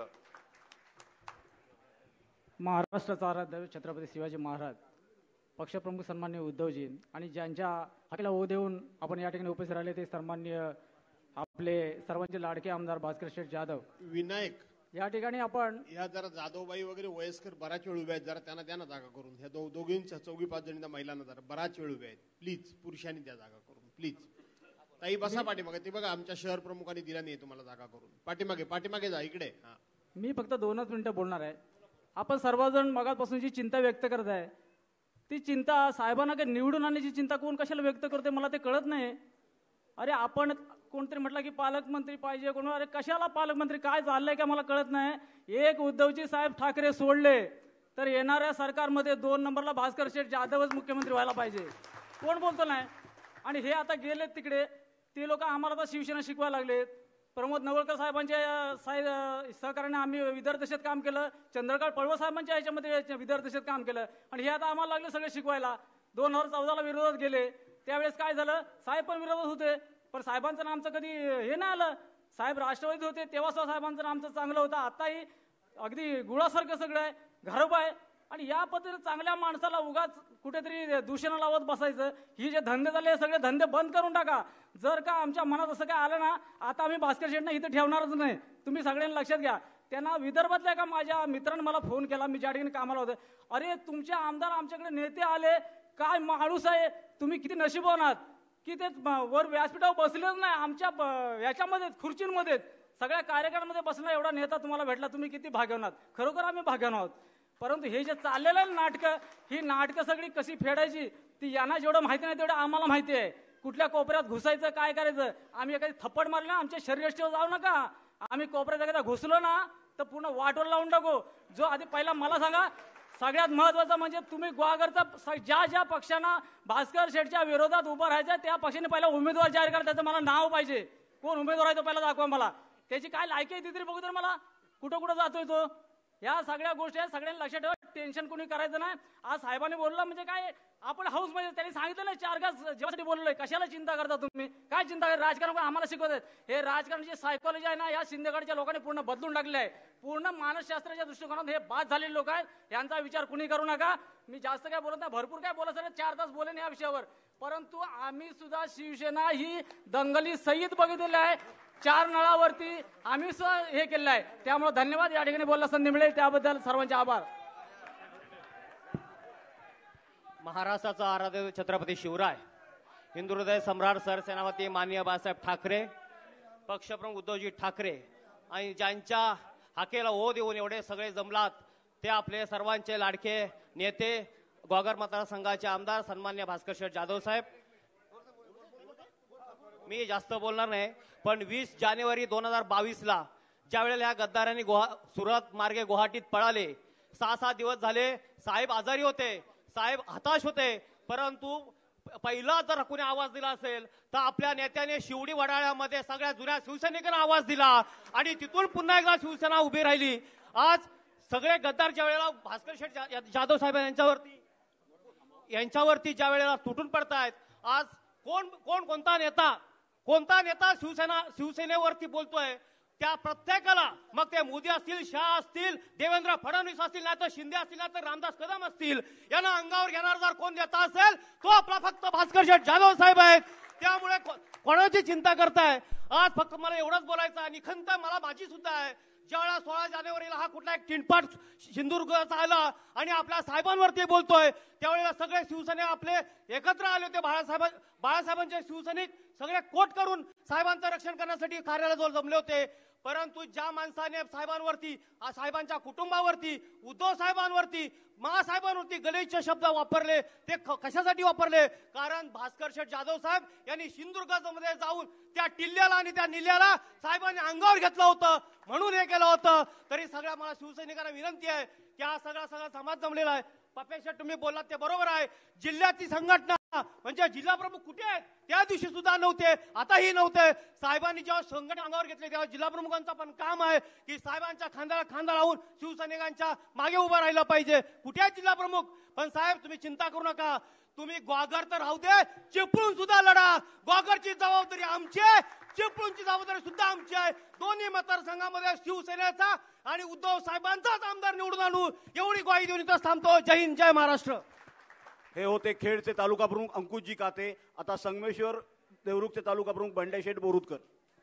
Speaker 11: महाराष्ट्राचा आराध्य छत्रपती शिवाजी महाराज, पक्षप्रमुख सन्माननीय उद्धवजी आणि ज्यांच्या हाकेला ओ देऊन आपण या ठिकाणी उपस्थित राहिले ते सन्माननीय आपले सर्वांचे लाडके आमदार भास्कर शेठ जाधव.
Speaker 12: विनायक,
Speaker 11: या ठिकाणी आपण
Speaker 12: या जरा जाधवबाई वगैरे वयस्कर बराच वेळ उभे आहेत, जरा त्यांना द्या ना जागा करून. ह्या दोघींच्या 4-5 जणींना महिलांना जरा बराच वेळ उभे आहेत, प्लीज पुरुषांनी द्या जागा करून, प्लीज. ताई बसा पाठीमागे, ते बघा आमच्या शहर प्रमुखांनी दिला नाही तुम्हाला जागा करून. पाठीमागे जा, इकडे.
Speaker 11: मी फक्त 2च मिनिटं बोलणार आहे. आपण सर्वजण मगापासून जी चिंता व्यक्त करत आहे, ती चिंता साहेबांना काही निवडून आणण्याची चिंता कोण कशाला व्यक्त करते मला ते कळत नाही. अरे आपण कोणतरी म्हटलं की पालकमंत्री पाहिजे, कोण, अरे कशाला पालकमंत्री, काय चाललंय का मला कळत नाही. एक उद्धवजी साहेब ठाकरे सोडले तर येणाऱ्या सरकारमध्ये 2 नंबरला भास्कर शेठ जाधवच मुख्यमंत्री व्हायला पाहिजे. कोण बोलतो नाही. आणि हे आता गेलेत तिकडे, ते लोक आम्हाला तर शिवसेना शिकवायला लागलेत. प्रमोद नवलकर साहेबांच्या सहकार्याने आम्ही विदर्भदेशात काम केलं, चंद्रकांत पळवळ साहेबांच्या ह्याच्यामध्ये विदर्भदेशात काम केलं आणि हे आता आम्हाला लागले सगळे शिकवायला. 2014ला विरोधात गेले, त्यावेळेस काय झालं, साहेब पण विरोधात होते, पण साहेबांचं नाम आमचं कधी हे नाही आलं. साहेब राष्ट्रवादीत होते तेव्हा सुद्धा साहेबांचं नाम आमचं चांगलं होतं. आताही अगदी गुळासारखं सगळं आहे, घरोबा आहे. आणि या पद्धतीने चांगल्या माणसाला उगाच कुठेतरी दूषण लावत बसायचं. ही जे धंदे झाले हे सगळे धंदे बंद करून टाका. जर का आमच्या मनात असं काय आलं ना, आता आम्ही भास्कर शेठना इथं ठेवणारच नाही. तुम्ही सगळ्यांनी लक्षात घ्या. त्यांना विदर्भातल्या का माझ्या मित्रांनी मला फोन केला, मी ज्या ठिकाणी कामाला होते, अरे तुमचे आमदार आमच्याकडे नेते आले, काय माणूस आहे तुम्ही, किती नशीबवान आहात की ते वर व्यासपीठावर बसलेच नाही, आमच्या याच्यामध्ये खुर्चींमध्ये सगळ्या कार्यक्रमामध्ये बसणारा एवढा नेता तुम्हाला भेटला, तुम्ही किती भाग्यवान आहात. खरोखर आम्ही भाग्यवान आहोत. परंतु हे जे चाललेलं नाटकं, ही नाटकं सगळी कशी फेडायची ती यांना जेवढं माहिती नाही तेवढं आम्हाला माहिती आहे. कुठल्या कोपऱ्यात घुसायचं, काय करायचं. आम्ही एखादी थप्पड मारली ना, आमच्या शरीरयष्टीवर जाऊ नका. आम्ही कोपऱ्यात एखादा घुसलो ना तर पूर्ण वाटवर लावून टाकू. जो आधी पहिला मला सांगा, सगळ्यात महत्वाचं म्हणजे तुम्ही ग्वागरचा ज्या ज्या पक्षांना भास्कर शेठच्या विरोधात उभं राहायचं त्या पक्षाने पहिला उमेदवार जाहीर करा. त्याचं मला नाव पाहिजे. कोण उमेदवार आहे तो पहिला दाखवा मला. त्याची काय लायकी आहे ती तरी बघू तर मला. कुठं कुठं जातोय तो. या सगळ्या गोष्टी आहेत. सगळ्यांनी लक्षात ठेवा. टेन्शन कोणी करायचं नाही. आज साहेबांनी बोललं म्हणजे काय, आपण हाऊस मध्ये त्यांनी सांगितलं ना 4 गाज जेव्हासाठी बोललोय. कशाला चिंता करता तुम्ही. काय चिंता करा. राजकारण पण आम्हाला शिकवत आहेत. हे राजकारणाची सायकॉलॉजी आहे ना, या शिंदेगडच्या लोकांनी पूर्ण बदलून टाकले आहे. पूर्ण मानसशास्त्राच्या दृष्टिकोनात हे बाद झालेले लोक आहेत. यांचा विचार कुणी करू नका. मी जास्त काय बोलत नाही, भरपूर काय बोलत नाही. 4 तास बोलेन या विषयावर. परंतु आम्ही सुद्धा शिवसेना ही दंगली सहित बघितलेली आहे. 4 नळावरती आम्ही सुद्धा हे केलेलं आहे. त्यामुळे धन्यवाद. या ठिकाणी बोलला संधी मिळेल त्याबद्दल सर्वांचे आभार.
Speaker 13: महाराष्ट्राचा आराध्य छत्रपती शिवराय, हिंदू हृदय सम्राट सरसेनापती माननीय बाळासाहेब ठाकरे, पक्षप्रमुख उद्धवजी ठाकरे आणि ज्यांच्या हाकेला ओ देऊन एवढे सगळे जमलात ते आपले सर्वांचे लाडके नेते ग्वागर मतदारसंघाचे आमदार सन्मान्य भास्कर शेठ जाधव साहेब. मी जास्त बोलणार नाही, पण 20 जानेवारी 2022ला ज्या वेळेला ह्या गद्दारांनी सुरत मार्गे गुवाहाटीत पळाले, 6 दिवस झाले. साहेब आजारी होते, साहेब हताश होते. परंतु पहिला जर कोणी आवाज दिला असेल तर आपल्या नेत्याने शिवडी वडाळ्यामध्ये सगळ्या जुन्या शिवसैनिकांना आवाज दिला आणि तिथून पुन्हा एकदा शिवसेना उभी राहिली. आज सगळे गद्दार ज्या वेळेला भास्कर शेठ जाधव साहेब यांच्यावरती ज्या वेळेला तुटून पडतायत, आज कोणता नेता शिवसेनेवरती बोलतोय त्या प्रत्येकाला, मग ते मोदी असतील, शाह असतील, देवेंद्र फडणवीस असतील, नाही तर शिंदे असतील, नाही तर रामदास कदम असतील, यांना अंगावर घेणार जर कोण नेता असेल तो आपला फक्त भास्कर शेठ जाधव साहेब आहेत. त्यामुळे कोणाची चिंता करताय. आज फक्त मला एवढंच बोलायचं आहे, निखंत मला माझी सुद्धा आहे. ज्यावेळेला 16 जानेवारीला हा कुठला एक चिंटपाट सिंधुदुर्गचा आला आणि आपल्या साहेबांवरती बोलतोय, त्यावेळेला सगळे शिवसेने आपले एकत्र आले होते. बाळासाहेबांचे शिवसैनिक सगळे कोट करून साहेबांचं रक्षण करण्यासाठी कार्यालयाजवळ जमले होते. परंतु ज्या माणसाने साहेबांवरती, साहेबांच्या कुटुंबावरती, उद्धव साहेबांवरती, महासाहेबांवरती गलिच्छ शब्द वापरले, ते कशासाठी वापरले? कारण भास्कर शेठ जाधव साहेब यांनी सिंधुदुर्गामध्ये जाऊन त्या टिल्ल्याला आणि त्या निल्याला साहेबांनी अंगावर घेतलं होतं, म्हणून हे केलं होतं. तरी सगळ्या मला शिवसैनिकांना विनंती आहे की हा सगळा समाज जमलेला आहे. पप्पे शेठ तुम्ही बोललात ते बरोबर आहे. जिल्ह्याची संघटना म्हणजे जिल्हा प्रमुख कुठे आहेत? त्या दिवशी सुद्धा नव्हते, आताही नव्हते. साहेबांनी जेव्हा संघटना अंगावर घेतले तेव्हा जिल्हा प्रमुखांचा पण काम आहे की साहेबांच्या खांद्याला खांदा लावून शिवसैनिकांच्या मागे उभं राहिलं पाहिजे. कुठे आहेत जिल्हा प्रमुख? पण साहेब तुम्ही चिंता करू नका. तुम्ही ग्वागर तर राहू दे, चिपळूण सुद्धा लढा. ग्वागरची जबाबदारी आमची आहे, चिपळूणची जबाबदारी सुद्धा आमची आहे. दोन्ही मतदारसंघामध्ये शिवसेनेचा आणि उद्धव साहेबांचाच आमदार निवडून आणू, एवढी ग्वाही देऊन इथं थांबतो. जय हिंद, जय महाराष्ट्र.
Speaker 3: हे होते खेडचे तालुका प्रमुख अंकुशजी काते. आता संगमेश्वर देवरुखचे तालुका प्रमुख बंडेशेठ बोरुतकर.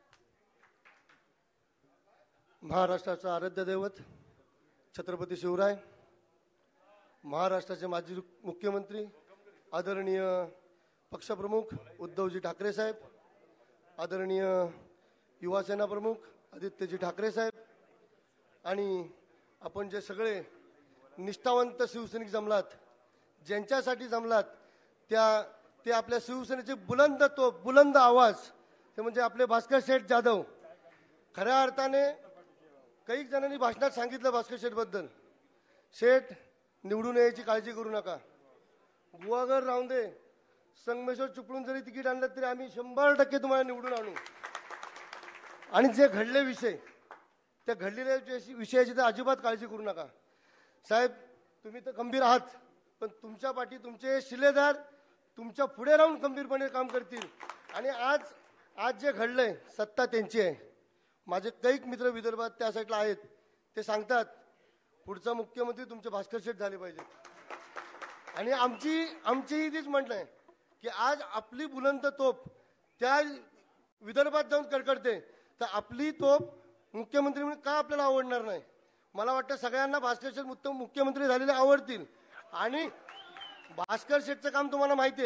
Speaker 14: महाराष्ट्राचा आराध्य दैवत छत्रपती शिवराय, महाराष्ट्राचे माजी मुख्यमंत्री आदरणीय पक्षप्रमुख उद्धवजी ठाकरे साहेब, आदरणीय युवासेना प्रमुख आदित्यजी ठाकरे साहेब, आणि आपण जे सगळे निष्ठावंत शिवसैनिक जमलात, ज्यांच्यासाठी जमलात, ते आपल्या शिवसेनेचे बुलंद आवाज ते म्हणजे आपले भास्कर शेठ जाधव. खऱ्या अर्थाने काही जणांनी भाषणात सांगितलं भास्कर शेठ बद्दल, शेठ निवडून यायची काळजी करू नका, गुहागर राहून दे, संगमेश्वर चिपळूण जरी तिकीट आणलं तरी आम्ही 100% तुम्हाला निवडून आणू. आणि जे घडले विषय, त्या घडलेल्या विषयाची तर अजिबात काळजी करू नका. साहेब तुम्ही तर खंबीर आहात, पण तुमच्या पाठी तुमचे शिलेदार तुमच्या पुढे राहून खंबीरपणे काम करतील. आणि आज जे घडलंय सत्ता त्यांची आहे. माझे कैक मित्र विदर्भात त्या साईडला आहेत, ते सांगतात पुढचा मुख्यमंत्री तुमचे भास्कर शेठ झाले पाहिजेत. आणि आमचीही तीच म्हटलं आहे की आज आपली बुलंद तोप त्या विदर्भात जाऊन कडकडते, तर आपली तोप मुख्यमंत्री म्हणून का आपल्याला आवडणार नाही? मला वाटतं सगळ्यांना भास्कर शेठ मुख्यमंत्री झालेले आवडतील. आणि भास्कर शेठचं काम तुम्हाला माहिती आहे,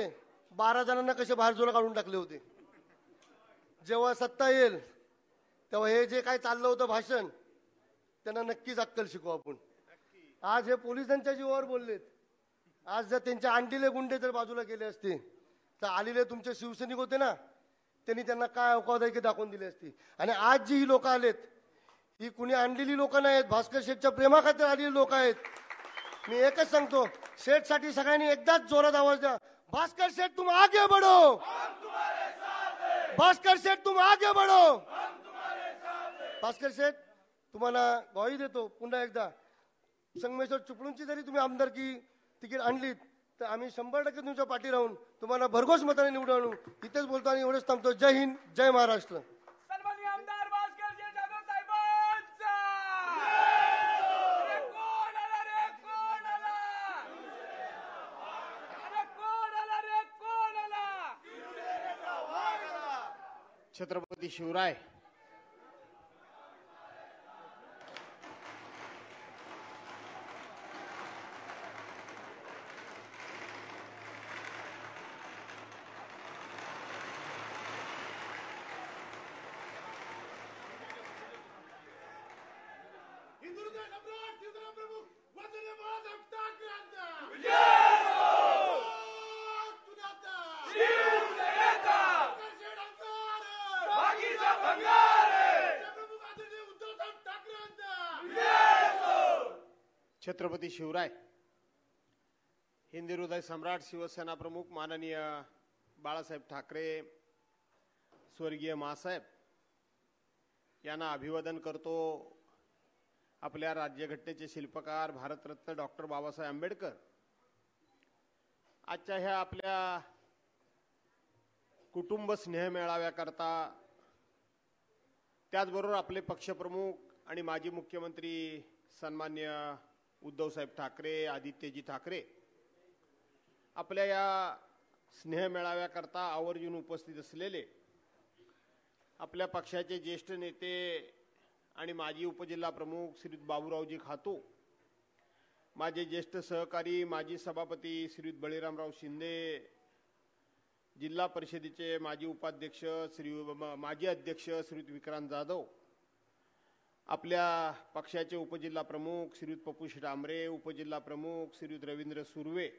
Speaker 14: 12 जणांना कसे बाहेर जोला काढून टाकले होते. जेव्हा सत्ता येईल तेव्हा हे जे काय चाललं होतं भाषण त्यांना नक्कीच अक्कल शिकवू आपण. आज हे पोलिसांच्या जीवावर बोललेत. आज जर त्यांच्या अंडीले गुंडे जर बाजूला केले असते तर आलेले तुमचे शिवसैनिक होते ना, त्यांनी त्यांना काय अवकाश आहे की दाखवून दिली असती. आणि आज जी ही लोक आलेत ही कुणी आणलेली लोक नाहीत, भास्कर शेठच्या प्रेमाखातर आलेली लोक आहेत. मी एकच सांगतो, शेठसाठी सगळ्यांनी एकदाच जोरात आवाज द्या, भास्कर शेठ तुम आगे बढ़ो, भास्कर शेठ तुम आगे बढ़ो. भास्कर शेठ तुम्हाला ग्वाही देतो, पुन्हा एकदा संगमेश्वर चिपळूणची जरी तुम्ही आमदारकी तिकीट आणलीत तर आम्ही 100% तुमच्या पाठी राहून तुम्हाला भरघोस मताने निवडून आणू. इथेच बोलतो आणि एवढंच थांबतो. जय हिंद, जय महाराष्ट्र.
Speaker 4: सन्माननीय आमदार भास्कर जाधव साहेबांचा. अरे कोण आला रे, कोण आला, अरे कोण आला रे, कोण आला.
Speaker 12: छत्रपती शिवराय. छत्रपती शिवराय. हिंदी हृदय सम्राट शिवसेना प्रमुख माननीय बाळासाहेब ठाकरे स्वर्गीय मासाहेब यांना अभिवादन करतो. आपल्या राज्यघटनेचे शिल्पकार भारतरत्न डॉक्टर बाबासाहेब आंबेडकर आजच्या ह्या आपल्या कुटुंब स्नेह मेळाव्याकरता, त्याचबरोबर आपले पक्षप्रमुख आणि माजी मुख्यमंत्री सन्मान्य उद्धवसाहेब ठाकरे, आदित्यजी ठाकरे आपल्या या स्नेह मेळाव्याकरता आवर्जून उपस्थित असलेले आपल्या पक्षाचे ज्येष्ठ नेते आणि माजी उपजिल्हा प्रमुख श्रीयुत बाबूरावजी खातू, माझे ज्येष्ठ सहकारी माजी सभापती श्रीयुत बळीरामराव शिंदे, जिल्हा परिषदेचे माजी उपाध्यक्ष माजी अध्यक्ष श्रीयुत विक्रांत जाधव, आपल्या पक्षाचे उपजिल्हा प्रमुख श्रीयुत पपुष डांबरे, उपजिल्हा प्रमुख श्रीयुत रवींद्र सुर्वे,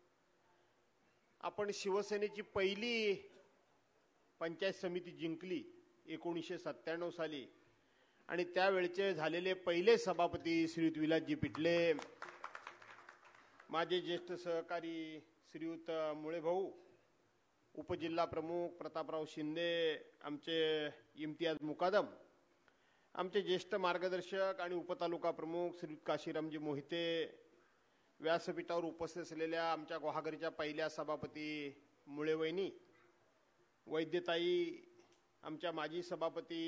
Speaker 12: आपण शिवसेनेची पहिली पंचायत समिती जिंकली 1997 साली आणि त्यावेळचे झालेले पहिले सभापती श्रीयुत विलासजी पिटले, माझे ज्येष्ठ सहकारी श्रीयुत मुळे भाऊ, उपजिल्हा प्रमुख प्रतापराव शिंदे, आमचे इम्तियाज मुकादम, आमचे ज्येष्ठ मार्गदर्शक आणि उपतालुका प्रमुख श्रीयुत काशीरामजी मोहिते, व्यासपीठावर उपस्थित असलेल्या आमच्या गुहागरच्या पहिल्या सभापती मुळेवहिनी, वैद्यताई, आमच्या माजी सभापती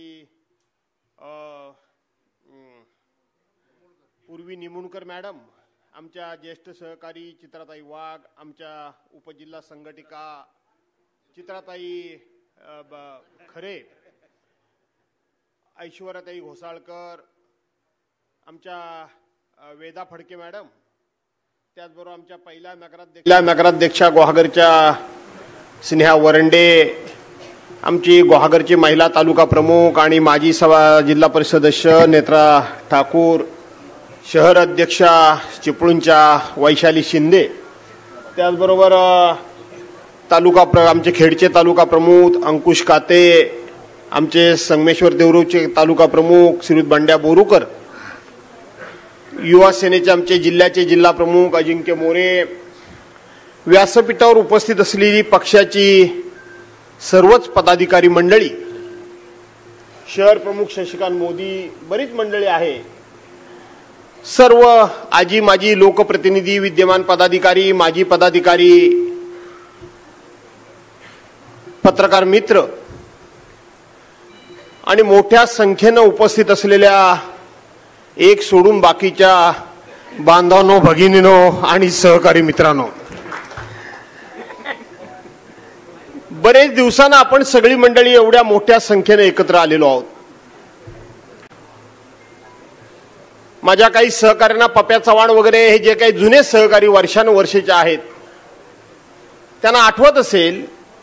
Speaker 12: पूर्वी निमुणकर मॅडम, आमच्या ज्येष्ठ सहकारी चित्राताई वाघ, आमच्या उपजिल्हा संघटिका चित्राताई खरे, ऐश्वर्याताई घोसाळकर, आमच्या वेदा फडके मॅडम, त्याचबरोबर आमच्या पहिल्या नगराध्यक्षा गुहागरच्या स्नेहा वरंडे, आमची गुहागरची महिला तालुका प्रमुख आणि माजी जिल्हा परिषद सदस्य नेत्रा ठाकूर, शहर अध्यक्षा चिपळूणच्या वैशाली शिंदे, त्याचबरोबर आमचे खेडचे तालुका प्रमुख अंकुश काते, आमचे संगमेश्वर देवरूचे तालुका प्रमुख श्रीयुत बंड्या बोरुकर, युवा सेनेचे आमचे जिल्ह्याचे जिल्हा प्रमुख अजिंक्य मोरे, व्यासपीठावर उपस्थित असलेली पक्षाची सर्वच पदाधिकारी मंडळी, शहर प्रमुख शशिकांत मोदी, बरीच मंडळी आहे, सर्व आजी माजी लोकप्रतिनिधी, विद्यमान पदाधिकारी, माजी पदाधिकारी, पत्रकार मित्र आणि मोठ्या संख्येनं उपस्थित असलेल्या एक सोडून बाकीच्या बांधवांनो, भगिनीनो आणि सहकारी मित्रांनो, बरेच दिवसांना आपण सगळी मंडळी एवढ्या मोठ्या संख्येने एकत्र आलेलो आहोत. माझ्या काही सहकाऱ्यांना पप्या चव्हाण वगैरे हे जे काही जुने सहकारी वर्षानुवर्षेचे आहेत त्यांना आठवत असेल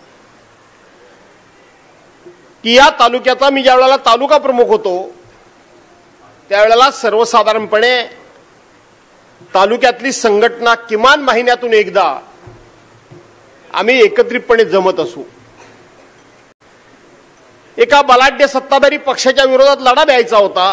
Speaker 12: की या तालुक्याचा मी ज्या वेळेला तालुका प्रमुख होतो त्यावेळेला सर्वसाधारणपणे तालुक्यातली संघटना किमान महिन्यातून एकदा आम्ही एकत्रितपणे जमत असू. एका बलाढ्य सत्ताधारी पक्षाच्या विरोधात लढा द्यायचा होता,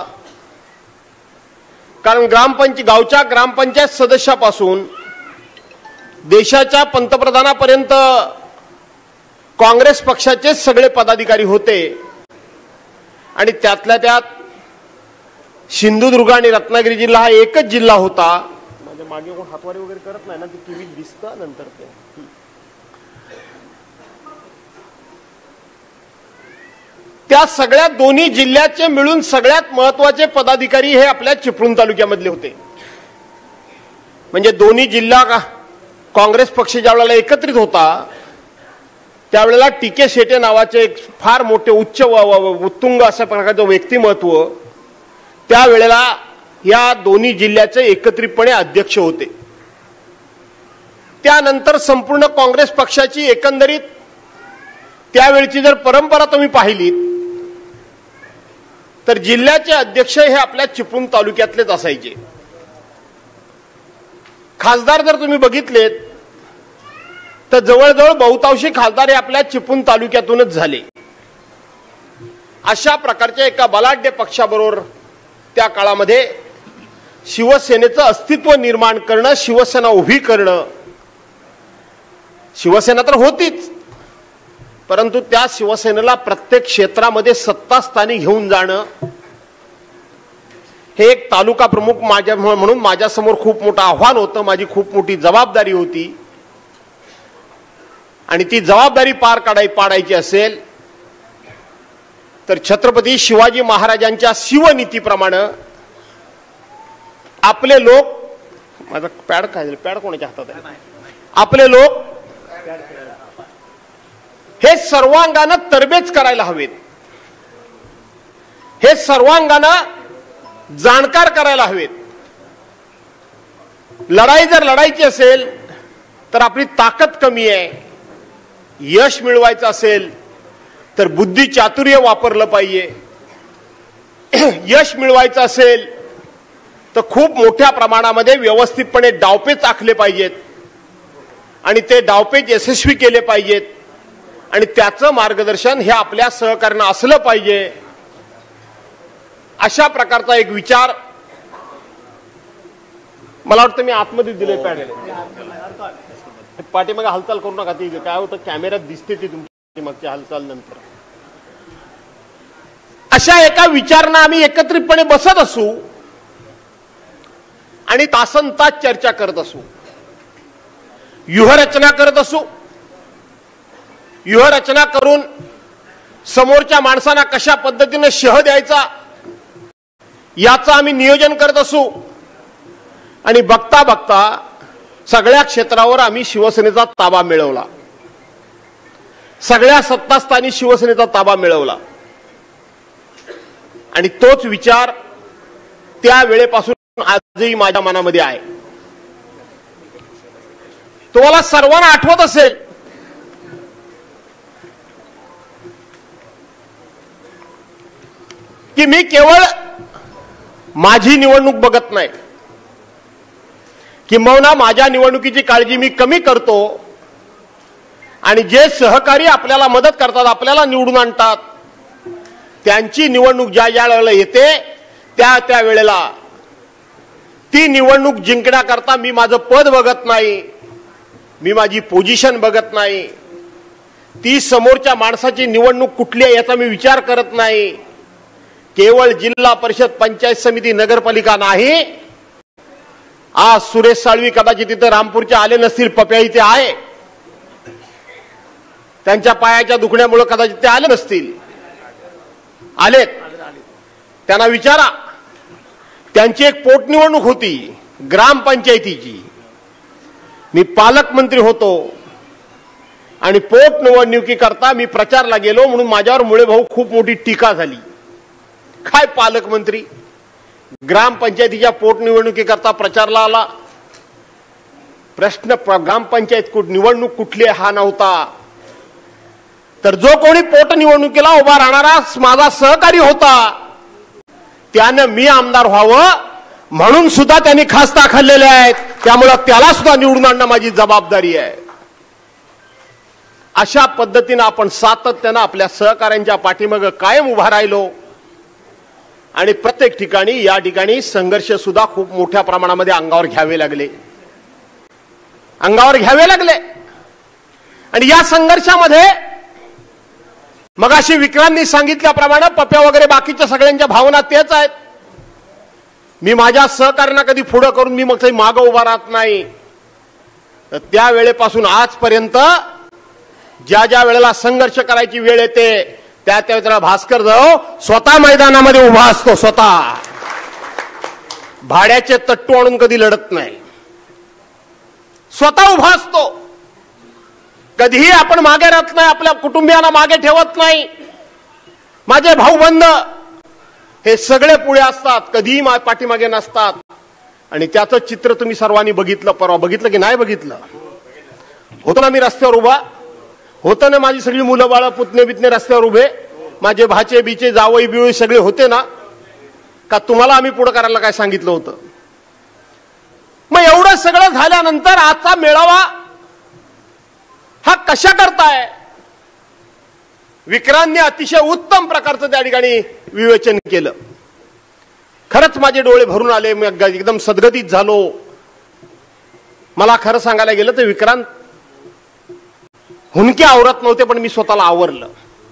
Speaker 12: कारण गावच्या ग्रामपंचायत सदस्यापासून देशाच्या पंतप्रधानापर्यंत काँग्रेस पक्षाचे सगळे पदाधिकारी होते आणि त्यातल्या त्यात सिंधुदुर्ग आणि रत्नागिरी जिल्हा हा एकच जिल्हा होता. माझ्या मागे कोण हातवारी वगैरे करत नाही ना, ते टीव्हीत दिसतं नंतर ते. त्या सगळ्या दोन्ही जिल्ह्याचे मिळून सगळ्यात महत्वाचे पदाधिकारी हे आपल्या चिपळूण तालुक्यामधले होते. म्हणजे दोन्ही जिल्हा काँग्रेस पक्ष ज्या वेळेला एकत्रित होता त्यावेळेला टीके शेटे नावाचे एक फार मोठे उच्च उत्तुंग अशा प्रकारचं व्यक्तिमत्व त्यावेळेला या दोन्ही जिल्ह्याचे एकत्रितपणे अध्यक्ष होते. त्यानंतर संपूर्ण काँग्रेस पक्षाची एकंदरीत त्यावेळची जर परंपरा तुम्ही पाहिलीत तर जिल्ह्याचे अध्यक्ष हे आपल्या चिपळूण तालुक्यातलेच असायचे. खासदार जर तुम्ही बघितलेत तर जवळजवळ बहुतांशी खासदार हे आपल्या चिपळूण तालुक्यातूनच झाले. अशा प्रकारच्या एका बलाढ्य पक्षाबरोबर त्या काळामध्ये शिवसेनेचं अस्तित्व निर्माण करणं, शिवसेना उभी करणं, शिवसेना तर होतीच परंतु त्या शिवसेनेला प्रत्येक क्षेत्रामध्ये सत्तास्थानी घेऊन जाणं हे एक तालुका प्रमुख म्हणून माझ्यासमोर खूप मोठं आव्हान होतं, माझी खूप मोठी जबाबदारी होती. आणि ती जबाबदारी पाडायची असेल तर छत्रपती शिवाजी महाराजांच्या शिवनीतीप्रमाणे आपले लोक, माझा पॅड काय पॅड कोणाच्या हातात आहे, आपले लोक हे सर्वांगानं तरबेज करायला हवेत, हे सर्वांगानं जाणकार करायला हवेत. लढाई जर लढायची असेल तर आपली ताकद कमी आहे, यश मिळवायचं असेल तर बुद्धी चातुर्य वापरलं पाहिजे, यश मिळवायचं असेल तर खूप मोठ्या प्रमाणामध्ये व्यवस्थितपणे डावपेच आखले पाहिजेत आणि ते डावपेच यशस्वी केले पाहिजेत आणि त्याचं मार्गदर्शन हे आपल्या सहकार्यानं असलं पाहिजे. अशा प्रकारचा एक विचार मला वाटतं मी आतमध्ये दिले पॅड पाठीमागे हालचाल करू नका, ती काय होतं कॅमेऱ्यात दिसते ती तुमची मागची हालचाल नंतर. अशा एका विचारानं आम्ही एकत्रितपणे बसत असू आणि तासनतास चर्चा करत असू, व्यूहरचना करत असू. व्यूहरचना करून समोरच्या माणसांना कशा पद्धतीने शह द्यायचा याचं आम्ही नियोजन करत असू आणि बघता बघता सगळ्या क्षेत्रावर आम्ही शिवसेनेचा ताबा मिळवला, सगळ्या सत्तास्थानी शिवसेनेचा ताबा मिळवला आणि तोच विचार त्या वेळेपासून आजही माझ्या मनामध्ये आहे. तुम्हाला सर्वांना आठवत असेल की मी केवळ माझी निवडणूक बघत नाही, किंबहुना माझ्या निवडणुकीची काळजी मी कमी करतो आणि जे सहकारी आपल्याला मदत करतात, आपल्याला निवडून आणतात, त्यांची निवडणूक ज्या वेळेला येते त्या वेळेला ती निवडणूक जिंकण्याकरता मी माझं पद बघत नाही, मी माझी पोझिशन बघत नाही, ती समोरच्या माणसाची निवडणूक कुठली आहे याचा मी विचार करत नाही. केवळ जिल्हा परिषद, पंचायत समिती, नगरपालिका नाही, आज सुरेश साळवी कदाचित तिथे रामपूरच्या आले नसतील, पप्या इथे आहे, त्यांच्या पायाच्या दुखण्यामुळे कदाचित ते आले नसतील, आलेत, त्यांना विचारा. त्यांची एक पोटनिवडणूक होती ग्रामपंचायतीची, मी पालकमंत्री होतो आणि पोटनिवडणुकीकरता मी प्रचारला गेलो म्हणून माझ्यावर मुळे भाऊ खूप मोठी टीका झाली. काय पालकमंत्री ग्रामपंचायतीच्या पोटनिवडणुकीकरता प्रचारला आला, प्रश्न ग्रामपंचायत निवडणूक कुठली हा नव्हता, तर जो कोणी पोटनिवडणुकीला उभा राहणारा माझा सहकारी होता त्यानं मी आमदार व्हावं म्हणून सुद्धा त्यांनी खास्ता खाल्लेले आहेत. त्यामुळे त्याला सुद्धा निवडून आणणं माझी जबाबदारी आहे. अशा पद्धतीनं आपण सातत्यानं आपल्या सहकाऱ्यांच्या पाठीमागे कायम उभा राहिलो आणि प्रत्येक ठिकाणी या ठिकाणी संघर्ष सुद्धा खूप मोठ्या प्रमाणामध्ये अंगावर घ्यावे लागले. आणि या संघर्षामध्ये मगाशी विक्रांतनी सांगितल्याप्रमाणे पप्या वगैरे बाकीच्या सगळ्यांच्या भावना तेच आहेत. मी माझ्या सहकार्यांना कधी पुढं करून मी मग मागं उभा राहत नाही. तर त्या वेळेपासून आजपर्यंत ज्या ज्या वेळेला संघर्ष करायची वेळ येते त्या वेळेला भास्कर जाधव स्वतः मैदानामध्ये उभा असतो. स्वतः भाड्याचे तट्टू आणून कधी लढत नाही, स्वतः उभा असतो. कधीही आपण मागे राहत नाही, आपल्या कुटुंबियांना मागे ठेवत नाही. माझे भाऊ बंद हे सगळे पुढे असतात, कधीही पाठीमागे नसतात. आणि त्याचं चित्र तुम्ही सर्वांनी बघितलं. परवा बघितलं की नाही बघितलं? होतो ना मी रस्त्यावर उभा, होतं ना माझी सगळी मुलं बाळ पुतणे बितणे रस्त्यावर उभे, माझे भाचे बिचे जावई बिवई सगळे होते ना. का तुम्हाला आम्ही पुढे करायला काय सांगितलं होतं? मग एवढं सगळं झाल्यानंतर आजचा मेळावा हा कशा करताय? विक्रांतने अतिशय उत्तम प्रकारचं त्या ठिकाणी विवेचन केलं. खरंच माझे डोळे भरून आले, मी एकदम सद्गतीत झालो. मला खरं सांगायला गेलं तर विक्रांत हुनके आवरत नव्हते, पण मी स्वतःला आवरलं.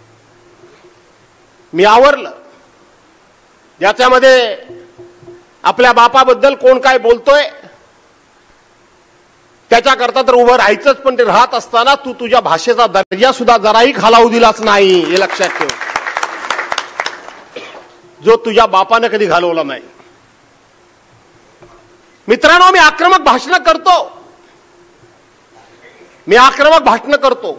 Speaker 12: याच्यामध्ये आपल्या बापाबद्दल कोण काय बोलतोय त्याच्याकरता तर उभं राहायचंच, पण ते राहत असताना तू तुझ्या भाषेचा दर्जा सुद्धा जराही खालावू दिलाच नाही, हे लक्षात ठेव, जो तुझ्या बापानं कधी घालवला नाही. मित्रांनो, मी आक्रमक भाषण करतो.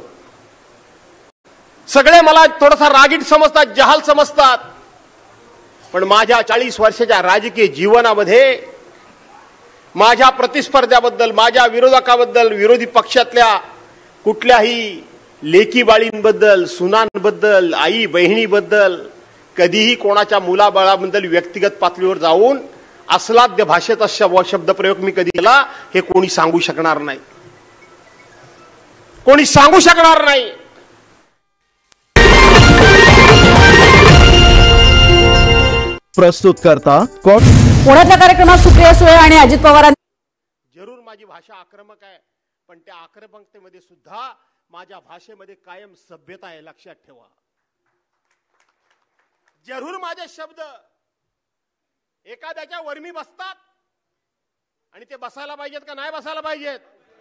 Speaker 12: सगळे मला थोडासा रागीट समजतात, जहाल समजतात, पण माझ्या 40 वर्षाच्या राजकीय जीवनामध्ये माझ्या प्रतिस्पर्ध्याबद्दल, माझ्या विरोधकाबद्दल, विरोधी पक्षातल्या कुठल्याही लेकी बाळींबद्दल, सुनांबद्दल, आई बहिणीबद्दल, कधीही कोणाच्या मुलाबाळाबद्दल व्यक्तिगत पातळीवर जाऊन अस्लाद्य भाषेचा शब्दप्रयोग मी कधी केला हे कोणी सांगू शकणार नाही.
Speaker 15: प्रस्तुत करता
Speaker 2: पुण्यातल्या कार्यक्रमात सुप्रिया सुळे आणि अजित पवारांनी
Speaker 12: जरूर माझी भाषा आक्रमक आहे, पण त्या आक्रमकतेमध्ये सुद्धा माझ्या भाषेमध्ये कायम सभ्यता आहे, लक्षात ठेवा. जरूर माझे शब्द एखाद्याच्या वर्मी बसतात आणि ते बसायला पाहिजेत का नाही बसायला पाहिजेत,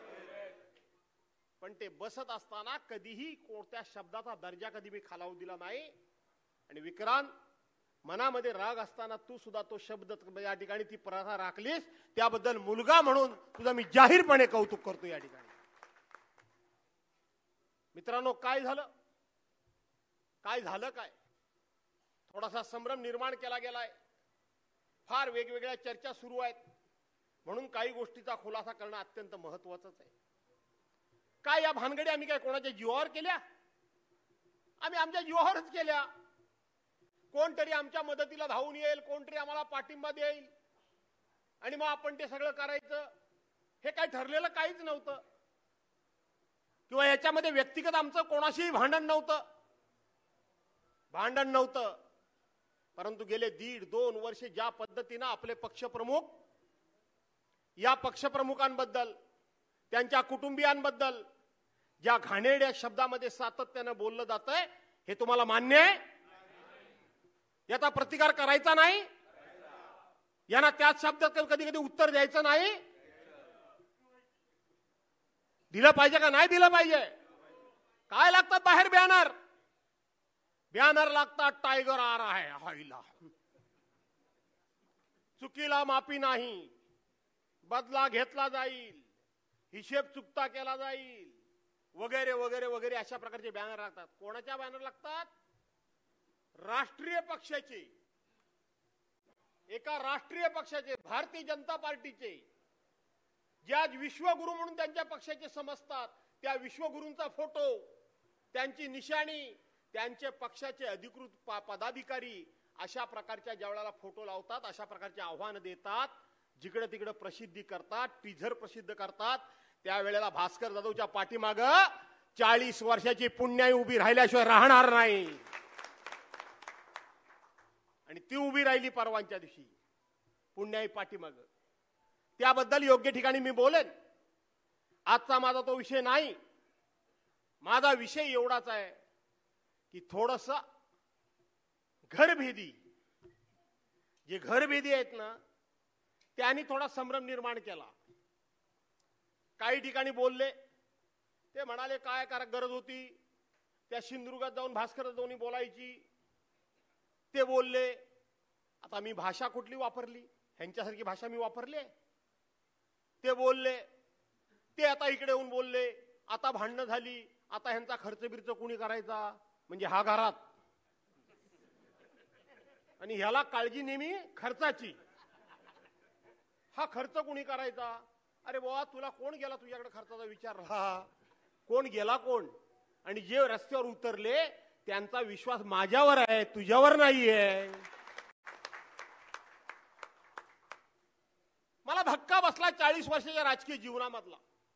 Speaker 12: पण ते बसत असताना कधीही कोणत्या शब्दाचा दर्जा कधी मी खालावू दिला नाही. आणि विक्रांत, मनामध्ये राग असताना तू सुद्धा तो शब्द या ठिकाणी ती प्रथा राखलीस, त्याबद्दल मुलगा म्हणून तुझं मी जाहीरपणे कौतुक करतो या ठिकाणी. मित्रांनो, काय झालं काय थोडासा संभ्रम निर्माण केला गेलाय. फार वेगवेगळ्या चर्चा सुरू आहेत, म्हणून काही गोष्टीचा खुलासा करणं अत्यंत महत्वाचं आहे. काय या भानगडी आम्ही काय कोणाच्या जीवावर केल्या? आम्ही आमच्या जीवावरच केल्या. कोणतरी आमच्या मदतीला धावून येईल, कोणतरी आम्हाला पाठिंबा देईल आणि मग आपण ते सगळं करायचं, हे काय ठरलेलं काहीच नव्हतं. किंवा याच्यामध्ये व्यक्तिगत आमचं कोणाशीही भांडण नव्हतं. परंतु गेले 1.5-2 वर्षे ज्या पद्धतीनं आपले पक्षप्रमुख या पक्षप्रमुखांबद्दल, त्यांच्या कुटुंबियांबद्दल ज्या घाणेरड्या शब्दामध्ये सातत्यानं बोललं जातंय, हे तुम्हाला मान्य आहे? याचा प्रतिकार करायचा नाही? यांना त्याच शब्दात कधी कधी उत्तर द्यायचं नाही? दिलं पाहिजे का नाही दिलं पाहिजे? काय लागतात बाहेर बॅनर लागतात, टायगर आ रहा है, हायला चुकीला माफी नाही, बदला घेतला जाईल, हिशेब चुकता केला जाईल, वगैरे वगैरे वगैरे अशा प्रकारचे बॅनर लागतात. कोणाच्या बॅनर लागतात? राष्ट्रीय पक्षाचे, एका राष्ट्रीय पक्षाचे, भारतीय जनता पार्टीचे ज्या विश्वगुरू म्हणून त्यांच्या पक्षाचे समजतात त्या विश्वगुरूंचा फोटो, त्यांची निशाणी, त्यांचे पक्षाचे अधिकृत पदाधिकारी अशा प्रकारच्या ज्या वेळेला फोटो लावतात, अशा प्रकारचे आव्हान देतात, जिकडे तिकडे प्रसिद्धी करतात, टीझर प्रसिद्ध करतात, त्यावेळेला भास्कर जाधवच्या पाठीमाग 40 वर्षाची पुण्याई उभी राहिल्याशिवाय राहणार नाही. आणि ती उभी राहिली परवांच्या दिवशी पुण्याई पाठीमाग. त्याबद्दल योग्य ठिकाणी मी बोलेन. आजचा माझा तो विषय नाही. माझा विषय एवढाच आहे की थोडस घरभेदी, जे घरभेदी आहेत ना त्यांनी थोडा संभ्रम निर्माण केला. काही ठिकाणी बोलले, ते म्हणाले काय गरज होती त्या सिंधुदुर्गात जाऊन भास्कर जाधवनी बोलायची, ते बोलले. आता मी भाषा कुठली वापरली? ह्यांच्यासारखी भाषा मी वापरली? ते बोलले, ते आता इकडे येऊन बोलले, आता भांडणं झाली, आता ह्यांचा खर्च बिर्च कुणी करायचा? म्हणजे हा घरात, आणि ह्याला काळजी नेहमी खर्चाची, हा खर्च कुणी करायचा? अरे बाबा तुला कोण गेला तुझ्याकडे खर्चाचा विचार? हा कोण गेला कोण? आणि जे रस्त्यावर उतरले त्यांचा विश्वास माझ्यावर आहे, तुझ्यावर नाहीये. मला धक्का बसला 40 वर्षाच्या राजकीय जीवनामधला.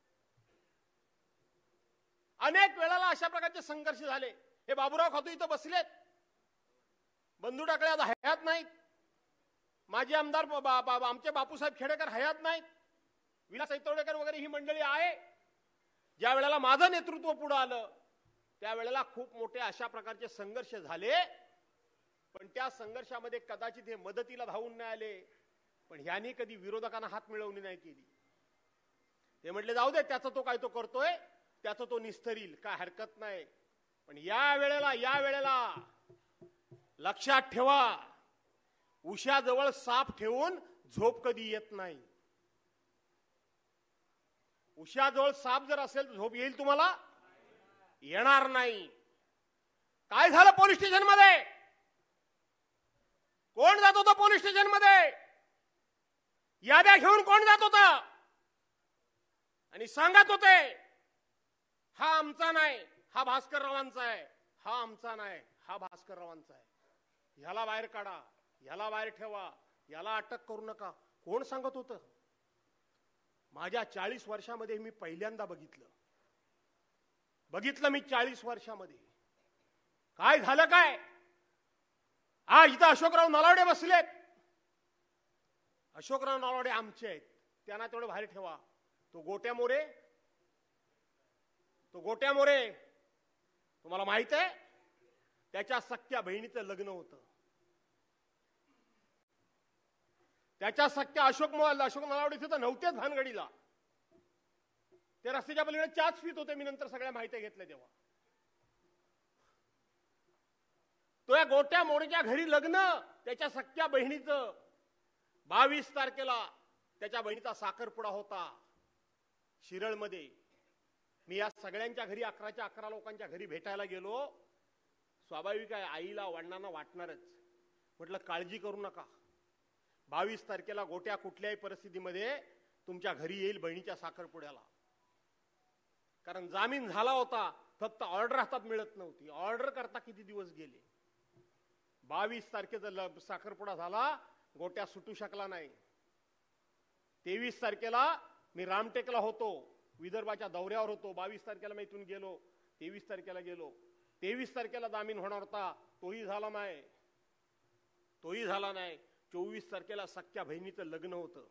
Speaker 12: अनेक वेळेला अशा प्रकारचे संघर्ष झाले. हे बाबूराव खातू इथं बसलेत, बंधू टाकळे आज हयात नाहीत, माजी आमदार आमचे बापूसाहेब खेडेकर हयात नाहीत, विलास ऐतवडेकर वगैरे ही मंडळी आहे. ज्या वेळेला माझं नेतृत्व पुढे आलं त्यावेळेला खूप मोठे अशा प्रकारचे संघर्ष झाले. पण त्या संघर्षामध्ये कदाचित हे मदतीला धावून नाही आले, पण ह्यानी कधी विरोधकांना हात मिळवणी नाही केली. ते म्हटले जाऊ दे, त्याचा तो काय तो करतोय, त्याचा तो निस्तरील, काय हरकत नाही. पण या वेळेला लक्षात ठेवा, उशाजवळ साप ठेवून झोप कधी येत नाही. उशाजवळ साप जर असेल तर झोप येईल तुम्हाला? येणार नाही. काय झालं पोलीस स्टेशन मध्ये? कोण जात होतं पोलीस स्टेशन मध्ये? याद्या घेऊन कोण जात होता? आणि सांगत होते हा आमचा नाही, हा भास्कररावांचा आहे, हा आमचा नाही, हा भास्कररावांचा आहे. ह्याला बाहेर काढा, ह्याला बाहेर ठेवा, ह्याला अटक करू नका. कोण सांगत होतं? माझ्या 40 वर्षामध्ये मी पहिल्यांदा बघितलं मी 40 वर्षामध्ये. काय झालं काय? आज इथं अशोकराव नलावडे बसलेत. अशोकराव नलावडे आमचे आहेत, त्यांना तेवढे बाहेर ठेवा. तो गोट्या मोरे तुम्हाला माहित आहे, त्याच्या सख्या बहिणीचं लग्न होतं. त्याच्या सख्या अशोक नलावडे तिथं नव्हतेच भानगडीला. ते रस्त्याच्या पलीकडे चहाच पित होते. मी नंतर सगळ्या माहिती घेतल्या तेव्हा. तो या गोट्या मोरेच्या घरी लग्न, त्याच्या सख्या बहिणीचं. 22 तारखेला त्याच्या बहिणीचा साखरपुडा होता शिरळमध्ये. मी या सगळ्यांच्या घरी 11च्या 11 लोकांच्या घरी भेटायला गेलो. स्वाभाविक आहे, आईला वडिलांना वाटणारच. म्हटलं काळजी करू नका, 22 तारखेला गोट्या कुठल्याही परिस्थितीमध्ये तुमच्या घरी येईल बहिणीच्या साखरपुड्याला. कारण जामीन झाला होता, फक्त ऑर्डर हातात मिळत नव्हती. ऑर्डर करता किती दिवस गेले. 22 तारखेचा साखरपुडा झाला, गोट्या सुटू शकला नाही. 23 तारखेला मी रामटेकला होतो, विदर्भाच्या दौऱ्यावर होतो. 22 तारखेला मी इथून गेलो, 23 तारखेला गेलो. 23 तारखेला जामीन होणार होता, तोही झाला नाही. 24 तारखेला सख्या बहिणीचं लग्न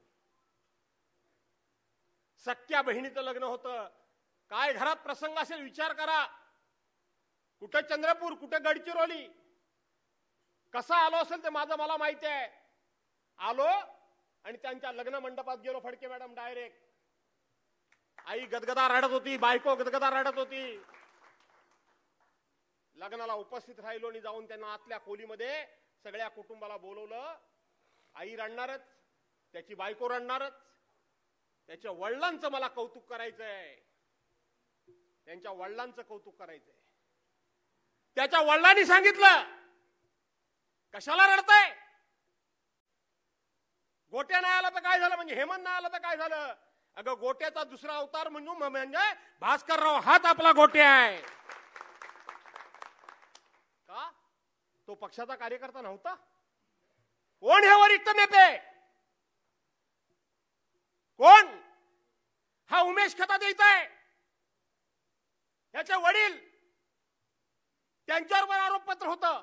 Speaker 12: होतं. काय घरात प्रसंग असेल विचार करा. कुठे चंद्रपूर, कुठे गडचिरोली, कसा आलो असेल ते मला माहिती आहे. आलो आणि त्यांच्या लग्न मंडपात गेलो. Phadke madam direct. आई गदगदा रडत होती, बायको गदगदा रडत होती. लग्नाला उपस्थित राहिलो आणि जाऊन त्यांना आतल्या खोलीमध्ये सगळ्या कुटुंबाला बोलवलं. आई रडणारच, त्याची बायको रडणारच. त्याच्या वडिलांचं मला कौतुक करायचंय, त्यांच्या वडिलांचं कौतुक करायचंय. त्याच्या वडिलांनी सांगितलं कशाला रडताय? गोट्या नाही आला तर काय झालं, म्हणजे हेमंत नाही आला तर काय झालं?
Speaker 9: अगं गोट्याचा दुसरा अवतार म्हणजे भास्करराव हाच आपला गोट्या आहे. का तो पक्षाचा कार्यकर्ता नव्हता? कोण हे वरिष्ठ नेते? कोण? हा उमेश खता द्यायचा आहे. याचे वडील, त्यांच्यावर आरोपपत्र होतं.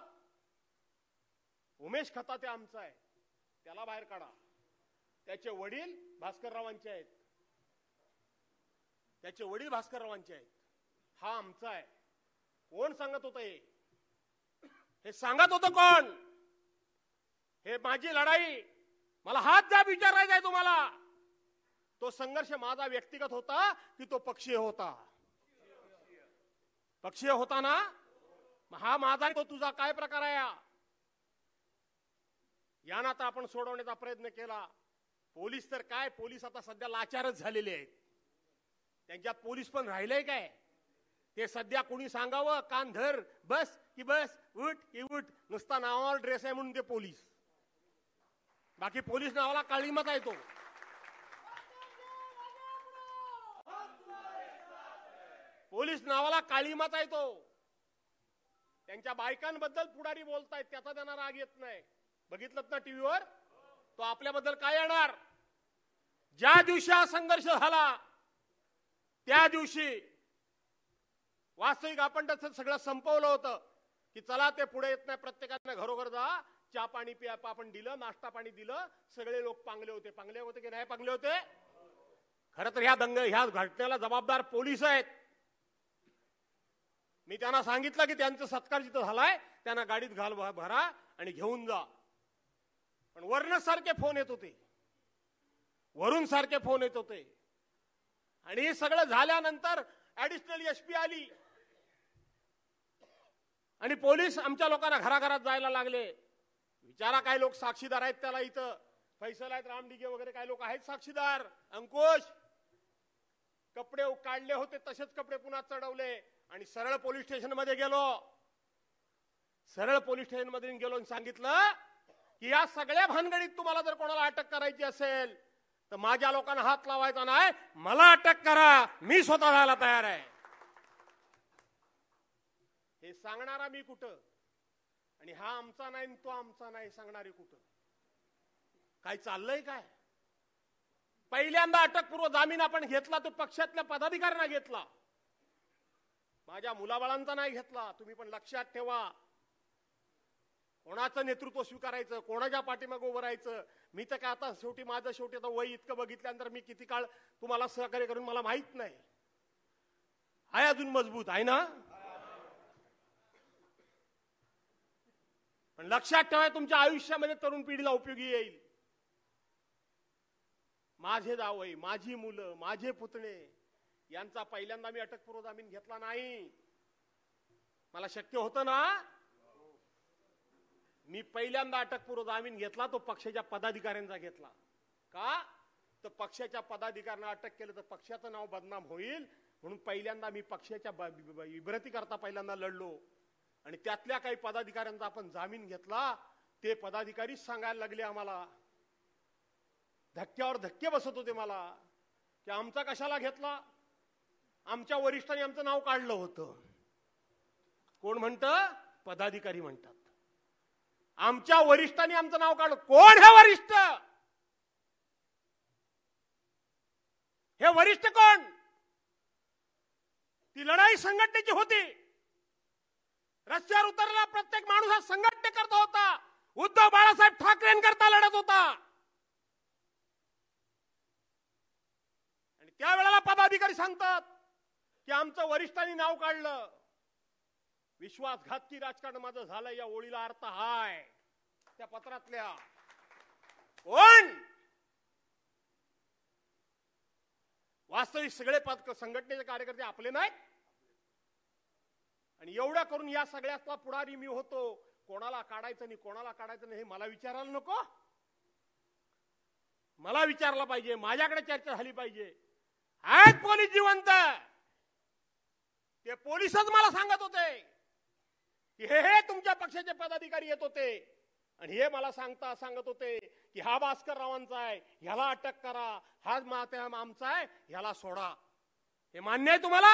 Speaker 9: उमेश खता ते आमचा आहे, त्याला बाहेर काढा. त्याचे वडील भास्कररावांचे आहेत. त्याचे वडील भास्कररावांचे आहेत. हा आमचा आहे. कोण सांगत होतं हे सांगत होतं कोण? हे माझी लढाई, मला हात जाब विचारायचा आहे तुम्हाला. तो संघर्ष माझा व्यक्तिगत होता की तो पक्षीय होता? पक्षीय होता ना. हा माझा, तो तुझा काय प्रकार आहे? यांना तर आपण सोडवण्याचा प्रयत्न केला. पोलीस तर काय, पोलीस आता सध्या लाचारच झालेले आहेत. त्यांच्यात पोलीस पण राहिलंय काय? ते सध्या कोणी सांगावं कान धर बस की बस, उठ की उठ, नुसता नावावर ड्रेस आहे म्हणून ते पोलीस. बाकी पोलीस नावाला काळीमात येतो. पोलीस नावाला काळीमात येतो. त्यांच्या बायकांबद्दल पुढारी बोलतायत, त्याचा त्यांना राग येत नाही. बघितलं ना टीव्हीवर? तो आपल्याबद्दल काय येणार? ज्या दिवशी हा संघर्ष झाला त्या दिवशी वास्तविक आपण त्याचं सगळं संपवलं होतं की चला ते पुढे येत नाही, प्रत्येकाने घरोघर जा, चहा पाणी पिया. आपण दिलं, नाश्ता पाणी दिलं, सगळे लोक पांगले होते. पांगले होते की नाही पांगले होते? खरं तर ह्या घटनेला जबाबदार पोलीस आहेत. मी त्यांना सांगितलं की त्यांचा सत्कार जिथं झालाय त्यांना गाडीत घाल भरा आणि घेऊन जा. पण वरून सारखे फोन येत होते, वरून सारखे फोन येत होते. आणि हे सगळं झाल्यानंतर ऍडिशनल एसपी आली आणि पोलीस आमच्या लोकांना घराघरात जायला लागले. विचारा काय लोक साक्षीदार आहेत त्याला. इथं फैसल आहेत, रामडिगे वगैरे काय लोक आहेत साक्षीदार. अंकुश, कपडे काढले होते तसेच कपडे पुन्हा चढवले आणि सरळ पोलीस स्टेशन मध्ये गेलो. सरळ पोलीस स्टेशन मध्ये गेलो आणि सांगितलं की या सगळ्या भानगडीत तुम्हाला जर कोणाला अटक करायची असेल तर माझ्या लोकांना हात लावायचा नाही, मला अटक करा, मी स्वतः जायला तयार आहे. हे सांगणारा मी कुठं? आणि हा आमचा नाही तो आमचा नाही सांगणारे कुठं? काय चाललंय काय? पहिल्यांदा अटकपूर्व जामीन आपण घेतला तो पक्षातल्या पदाधिकाऱ्यांना घेतला, माझ्या मुलाबाळांचा नाही घेतला. तुम्ही पण लक्षात ठेवा, कोणाचं नेतृत्व स्वीकारायचं, कोणाच्या पाठीमागे उभं राहायचं. मी तर काय आता शेवटी आता वय इतकं बघितल्यानंतर मी किती काळ तुम्हाला सहकार्य करून मला माहित नाही. आहे अजून मजबूत आहे ना. पण लक्षात ठेवा, तुमच्या आयुष्यामध्ये तरुण पिढीला उपयोगी येईल. माझे जावई, माझी मुलं, माझे पुतणे यांचा पहिल्यांदा मी अटकपूर्व जामीन घेतला नाही. मला शक्य होतं ना. मी पहिल्यांदा अटकपूर्व जामीन घेतला तो पक्षाच्या पदाधिकाऱ्यांचा घेतला. का? तर पक्षाच्या पदाधिकाऱ्यांना अटक केलं तर पक्षाचं नाव बदनाम होईल म्हणून पहिल्यांदा मी पक्षाच्या विभ्रतीकरता पहिल्यांदा लढलो. आणि त्यातल्या काही पदाधिकाऱ्यांचा आपण जामीन घेतला. ते पदाधिकारी सांगायला लागले आम्हाला, धक्क्यावर धक्के बसत होते मला, की आमचा कशाला घेतला? आमच्या वरिष्ठांनी आमचं नाव काढलं होतं. कोण म्हणतं? पदाधिकारी म्हणतात. आमच्या वरिष्ठांनी आमचं नाव काढलं. कोण हे वरिष्ठ? हे वरिष्ठ कोण? ती लढाई संघटनेची होती. रस्त्यावर उतरला प्रत्येक माणूस हा संघटनेकरता होता. उद्धव बाळासाहेब ठाकरेंकरता लढत होता. आणि त्यावेळेला पदाधिकारी सांगतात की आमचं वरिष्ठांनी नाव काढलं. विश्वासघातकी राजकारण माझं झालं या ओळीला अर्थ हाय त्या पत्रातल्या. कोण? वास्तविक सगळे संघटनेचे कार्यकर्ते आपले नाहीत. आणि एवढं करून या सगळ्याचा पुढारी मी होतो. कोणाला काढायचं नाही, कोणाला काढायचं नाही हे मला विचारायला नको. मला विचारलं पाहिजे, माझ्याकडे चर्चा झाली पाहिजे. आहेत पोलीस जिवंत. ते पोलीसच मला सांगत होते की हे तुमच्या पक्षाचे पदाधिकारी येत होते आणि हे मला सांगत होते की हा भास्कररावांचा आहे, ह्याला अटक करा, हा आमचा आहे, ह्याला सोडा. हे मान्य आहे तुम्हाला?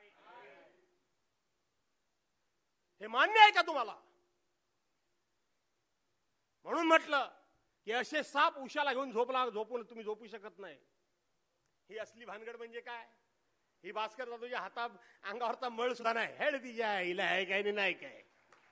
Speaker 9: हे मान्य आहे का तुम्हाला? म्हणून म्हटलं की असे साप उशाला घेऊन झोपून तुम्ही झोपू शकत नाही. ही असली भानगड म्हणजे काय? ही भास्कर जाधवच्या हातात अंगावरचा मळ सुद्धा नाही. हेड तिच्या हिला आहे काय नाही काय.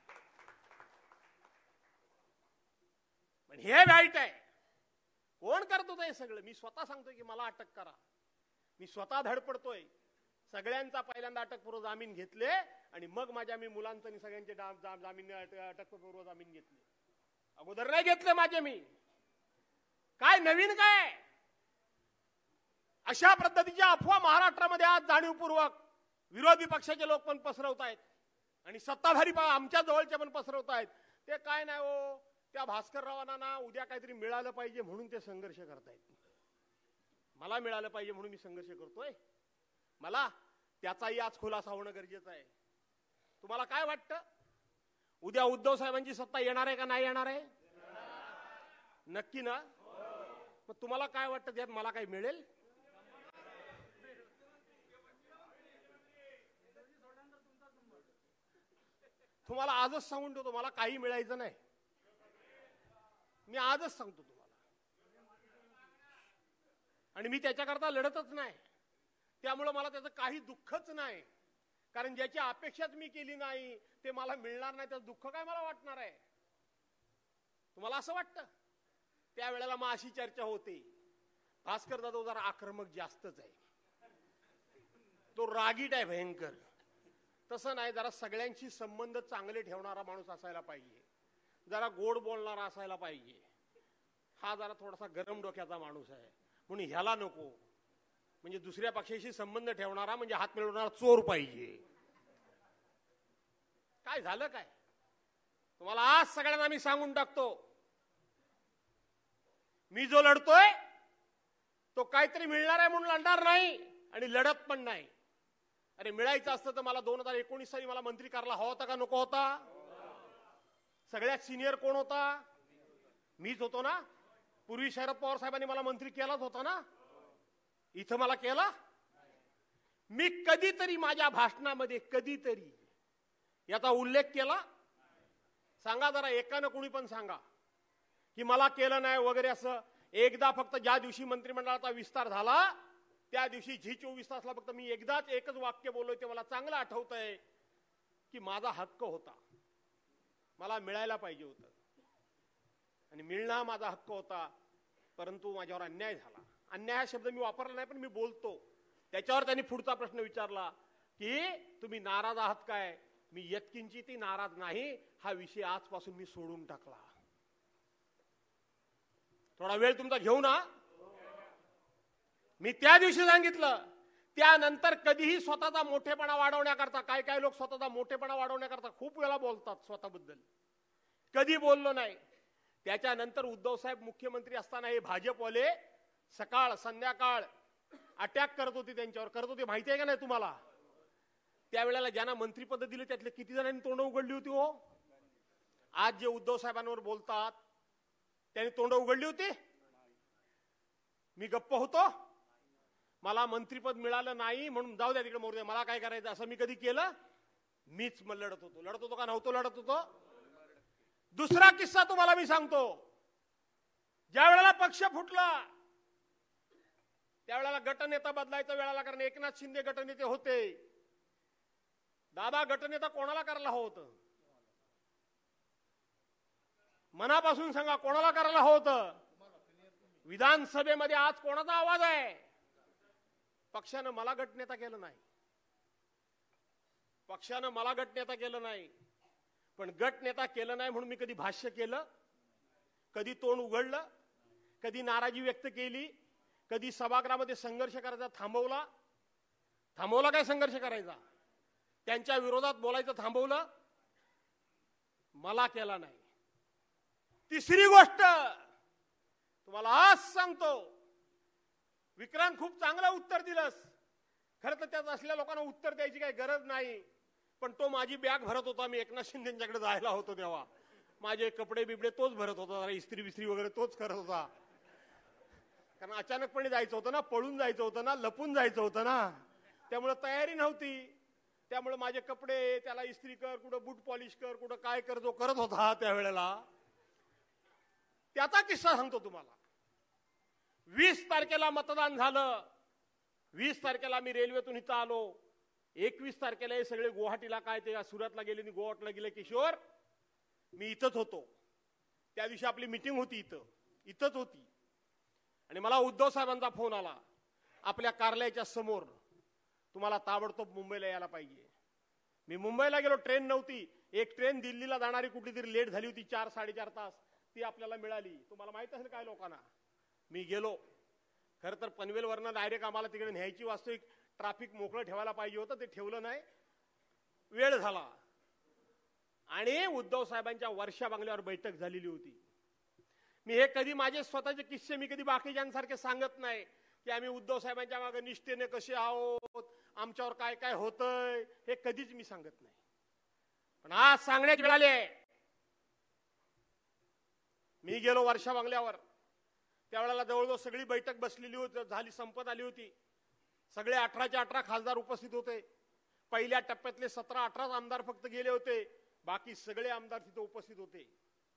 Speaker 9: पण हे वाईट आहे. कोण करत होतं हे सगळं? मी स्वतः सांगतोय की मला अटक करा. मी स्वतः धडपडतोय. सगळ्यांचा पहिल्यांदा अटकपूर्व जामीन घेतले आणि मग माझ्या मी मुलांचं आणि सगळ्यांचे जामीन अटकपूर्व जामीन घेतले. अगोदर नाही घेतले माझे मी. काय नवीन काय? अशा पद्धतीच्या अफवा महाराष्ट्रामध्ये आज जाणीवपूर्वक विरोधी पक्षाचे लोक पण पसरवत आहेत आणि सत्ताधारी आमच्या जवळचे पण पसरवत आहेत. ते काय नाही हो, त्या भास्कररावांना ना उद्या काहीतरी मिळालं पाहिजे म्हणून ते संघर्ष करतायत. मला मिळालं पाहिजे म्हणून मी संघर्ष करतोय. मला त्याचाही आज खुलासा होणं गरजेचं आहे. तुम्हाला काय वाटतं? उद्या उद्धव साहेबांची सत्ता येणार आहे का नाही येणार आहे? नक्की ना? मग तुम्हाला काय वाटतं त्यात मला काही मिळेल? तुम्हाला आजच सांगून ठेवतो, मला काही मिळायचं नाही. मी आजच सांगतो तुम्हाला. आणि मी त्याच्याकरता लढतच नाही. त्यामुळे मला त्याचं काही दुःखच नाही. कारण ज्याची अपेक्षाच मी केली नाही ते मला मिळणार नाही, त्याचं दुःख काय मला वाटणार आहे? तुम्हाला असं वाटतं? त्यावेळेला मग अशी चर्चा होते, भास्कर जाधव जरा आक्रमक जास्तच आहे, तो रागीट आहे भयंकर. तसं नाही, जरा सगळ्यांशी संबंध चांगले ठेवणारा माणूस असायला पाहिजे, जरा गोड बोलणारा असायला पाहिजे. हा जरा थोडासा गरम डोक्याचा माणूस आहे म्हणून ह्याला नको. म्हणजे दुसऱ्या पक्षाशी संबंध ठेवणारा म्हणजे हात मिळवणारा चोर पाहिजे. काय झालं काय? तुम्हाला आज सगळ्यांना मी सांगून टाकतो, मी जो लढतोय तो काहीतरी मिळणार आहे म्हणून लढणार नाही आणि लढत पण नाही. अरे मिळायचं असतं तर मला 2019 साली मला मंत्री करायला हवा होता का नको होता? सगळ्यात सिनियर कोण होता? मीच होतो ना. पूर्वी शरद पवार साहेबांनी मला मंत्री केलाच होता ना. इथं मला केला. मी कधीतरी माझ्या भाषणामध्ये कधीतरी याचा उल्लेख केला? सांगा जरा, एकानं कोणी पण सांगा की मला केलं नाही वगैरे असं. एकदा फक्त ज्या दिवशी मंत्रिमंडळाचा विस्तार झाला त्या दिवशी G24 तासला फक्त मी एकच वाक्य बोललोय, ते मला चांगलं आठवतंय की माझा हक्क होता, मला मिळायला पाहिजे होतं आणि मिळणं माझा हक्क होता, परंतु माझ्यावर अन्याय झाला. अन्याय हा शब्द मी वापरला नाही पण मी बोलतो. त्याच्यावर त्यांनी पुढचा प्रश्न विचारला की तुम्ही नाराज आहात काय? मी यत्किंचितही नाराज नाही. हा विषय आजपासून मी सोडून टाकला. थोडा वेळ तुमचा घेऊ ना. मी त्या दिवशी सांगितलं. त्यानंतर कधीही स्वतःचा मोठेपणा वाढवण्याकरता काय लोक स्वतःचा मोठेपणा वाढवण्याकरता खूप वेळा बोलतात स्वतःबद्दल. कधी बोललो नाही. त्याच्यानंतर उद्धव साहेब मुख्यमंत्री असताना हे भाजपवाले सकाळ संध्याकाळ अटॅक करत होते, त्यांच्यावर करत होते. माहिती आहे का नाही तुम्हाला? त्यावेळेला ज्यांना मंत्रीपद दिले त्यातले किती जणांनी तोंड उघडली होती हो? आज जे उद्धव साहेबांवर बोलतात त्यांनी तोंड उघडली होती? मी गप्प होतो. मला मंत्रीपद मिळालं नाही म्हणून जाऊ द्या तिकडे, मोरू द्या, मला काय करायचं असं मी कधी केलं? मीच लढत होतो का नव्हतो लढत होतो? दुसरा किस्सा तुम्हाला मी सांगतो. ज्या वेळेला पक्ष फुटला त्यावेळेला गटनेता बदलायचा वेळाला, कारण एकनाथ शिंदे गटनेते होते. दादा गटनेता कोणाला करायला हवं होतं? मनापासून सांगा, कोणाला करायला हवं होतं? विधानसभेमध्ये आज कोणाचा आवाज आहे? पक्षानं मला गटनेता केलं नाही. पक्षानं मला गटनेता केलं नाही. पण गटनेता केलं नाही म्हणून मी कधी भाष्य केलं? कधी तोंड उघडलं? कधी नाराजी व्यक्त केली? कधी सभागृहामध्ये संघर्ष करायचा थांबवला काय संघर्ष करायचा? त्यांच्या विरोधात बोलायचं थांबवलं? मला केला नाही. तिसरी गोष्ट तुम्हाला आज सांगतो, विक्रांत खूप चांगलं उत्तर दिलंस. खरं तर त्यात असलेल्या लोकांना उत्तर द्यायची काही गरज नाही, पण तो माझी बॅग भरत होता. मी एकनाथ शिंदेच्याकडे जायला होतो तेव्हा माझे कपडे बिबडे तोच भरत होता, जरा इस्त्री बिस्त्री वगैरे तोच करत होता. कारण अचानकपणे जायचं होतं ना, पळून जायचं होतं ना, लपून जायचं होतं ना, त्यामुळे तयारी नव्हती. त्यामुळे माझे कपडे त्याला इस्त्री कर, कुठं बूट पॉलिश कर, कुठं काय कर, जो करत होता त्यावेळेला. त्याचा किस्सा सांगतो तुम्हाला. 20 तारखेला मतदान झालं. 20 तारखेला मी रेल्वेतून इथं आलो. 21 तारखेला हे सगळे गुवाहाटीला काय ते सुरतला गेले आणि गोवाटला गेले. किशोर मी इथंच होतो. त्या दिवशी आपली मीटिंग होती, इथंच होती. आणि मला उद्धव साहेबांचा फोन आला, आपल्या कार्यालयाच्या समोर तुम्हाला ताबडतोब मुंबईला यायला पाहिजे. मी मुंबईला गेलो. ट्रेन नव्हती. एक ट्रेन दिल्लीला जाणारी कुठली तरी लेट झाली होती, 4-4.5 तास. ती आपल्याला मिळाली. तुम्हाला माहित असेल काय लोकांना. मी गेलो. खरं तर पनवेलवरनं डायरेक्ट आम्हाला तिकडे न्यायची वास्तविक ट्रॅफिक मोकळं ठेवायला पाहिजे होतं, ते ठेवलं नाही. वेळ झाला. आणि उद्धव साहेबांच्या वर्षा बंगल्यावर बैठक झालेली होती. मी हे कधी माझे स्वतःचे किस्से मी कधी बाकीच्यांसारखे सांगत नाही की आम्ही उद्धव साहेबांच्या मागे निष्ठेने कसे आहोत, आमच्यावर काय काय होतंय, हे कधीच मी सांगत नाही. पण आज सांगण्यात वेळ आली. मी गेलो वर्षा बंगल्यावर. त्यावेळेला जवळजवळ सगळी बैठक बसलेली होती, झाली, संपत आली होती. सगळे 18च्या 18 खासदार उपस्थित होते. पहिल्या टप्प्यातले 17-18 आमदार फक्त गेले होते. बाकी सगळे आमदार तिथे उपस्थित होते.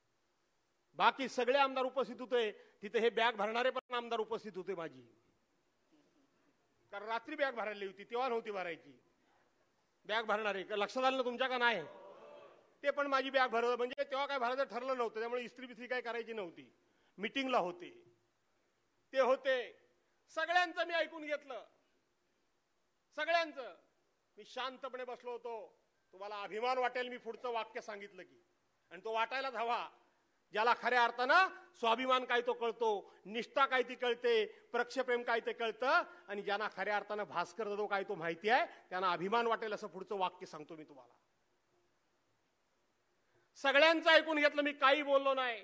Speaker 9: तिथे हे बॅग भरणारे पण आमदार उपस्थित होते माझी. कारण रात्री बॅग भरायली होती, तेव्हा नव्हती भरायची. बॅग भरणारे लक्षात आलं ना तुमच्या का नाही? ते पण माझी बॅग भरत, म्हणजे तेव्हा काय भरायचं ठरलं नव्हतं, त्यामुळे इस्त्री बिस्त्री काय करायची नव्हती. मीटिंगला होते ते होते. सगळ्यांचं मी ऐकून घेतलं. सगळ्यांचं. मी शांतपणे बसलो होतो. तुम्हाला अभिमान वाटेल मी पुढचं वाक्य सांगितलं की, आणि तो वाटायलाच हवा. ज्याला खऱ्या अर्थानं स्वाभिमान काय तो कळतो, निष्ठा काय ती कळते, पक्षप्रेम काय ते कळतं, आणि ज्यांना खऱ्या अर्थानं भास्कर जाधव काय तो माहिती आहे, त्यांना अभिमान वाटेल असं पुढचं वाक्य सांगतो मी तुम्हाला. सगळ्यांचं ऐकून घेतलं. मी काही बोललो नाही.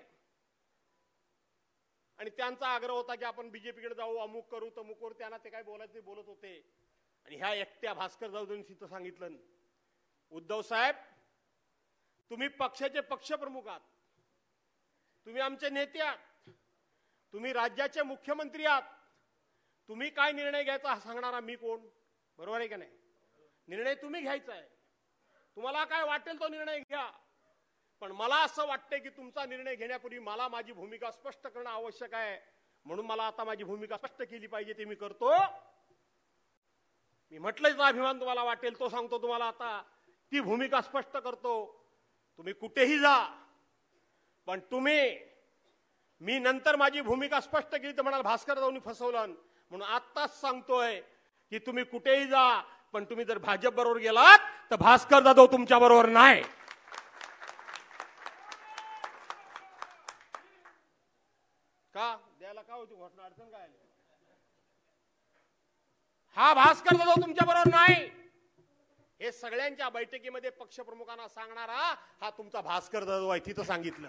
Speaker 9: आणि त्यांचा आग्रह होता की आपण बीजेपीकडे जाऊ, अमुक करू, तमुक करू. त्यांना ते काय बोलायचं ते बोलत होते. आणि ह्या एकट्या भास्कर जाधवनी तिथं सांगितलं, उद्धव साहेब तुम्ही पक्षाचे पक्षप्रमुख आहात, तुम्ही आमचे नेते आहात, तुम्ही राज्याचे मुख्यमंत्री आहात, तुम्ही काय निर्णय घ्यायचा हा सांगणारा मी कोण? बरोबर आहे का नाही? निर्णय तुम्ही घ्यायचा आहे. तुम्हाला काय वाटेल तो निर्णय घ्या. पण मला असं वाटतंय की तुमचा निर्णय घेण्यापूर्वी मला माझी भूमिका स्पष्ट करणं आवश्यक आहे. म्हणून मला आता माझी भूमिका स्पष्ट केली पाहिजे. ते मी करतो. मी म्हटलंच अभिमान तुम्हाला वाटेल तो सांगतो तुम्हाला. आता ती भूमिका स्पष्ट करतो. तुम्ही कुठेही जा, पण मी नंतर माझी भूमिका स्पष्ट केली तर म्हणाल भास्कर जाधवनी फसवलं. म्हणून आत्ताच सांगतोय की तुम्ही कुठेही जा, पण तुम्ही जर भाजप बरोबर गेलात तर भास्कर जाधव तुमच्या बरोबर नाही. का द्यायला का होती घोषणा? अडचण काय आली? हा भास्कर जाधव तुमच्या बरोबर नाही. हे सगळ्यांच्या बैठकीमध्ये पक्षप्रमुखांना सांगणारा हा तुमचा भास्कर जाधव आहे. तिथं सांगितलं.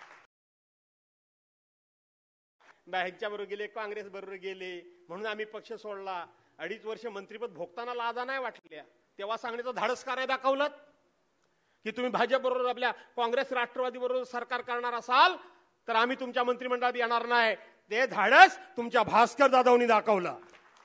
Speaker 9: ह्यांच्या बरोबर गेले, काँग्रेस बरोबर गेले, म्हणून आम्ही पक्ष सोडला. 2.5 वर्ष मंत्रिपद भोगताना लाजा नाही वाटल्या. तेव्हा सांगण्याचं धाडस काय दाखवलं की तुम्ही भाजप बरोबर, आपल्या काँग्रेस राष्ट्रवादी बरोबर सरकार करणार असाल तर आम्ही तुमच्या मंत्रिमंडळात येणार नाही. ते धाडस तुमच्या भास्कर जाधवनी दाखवलं.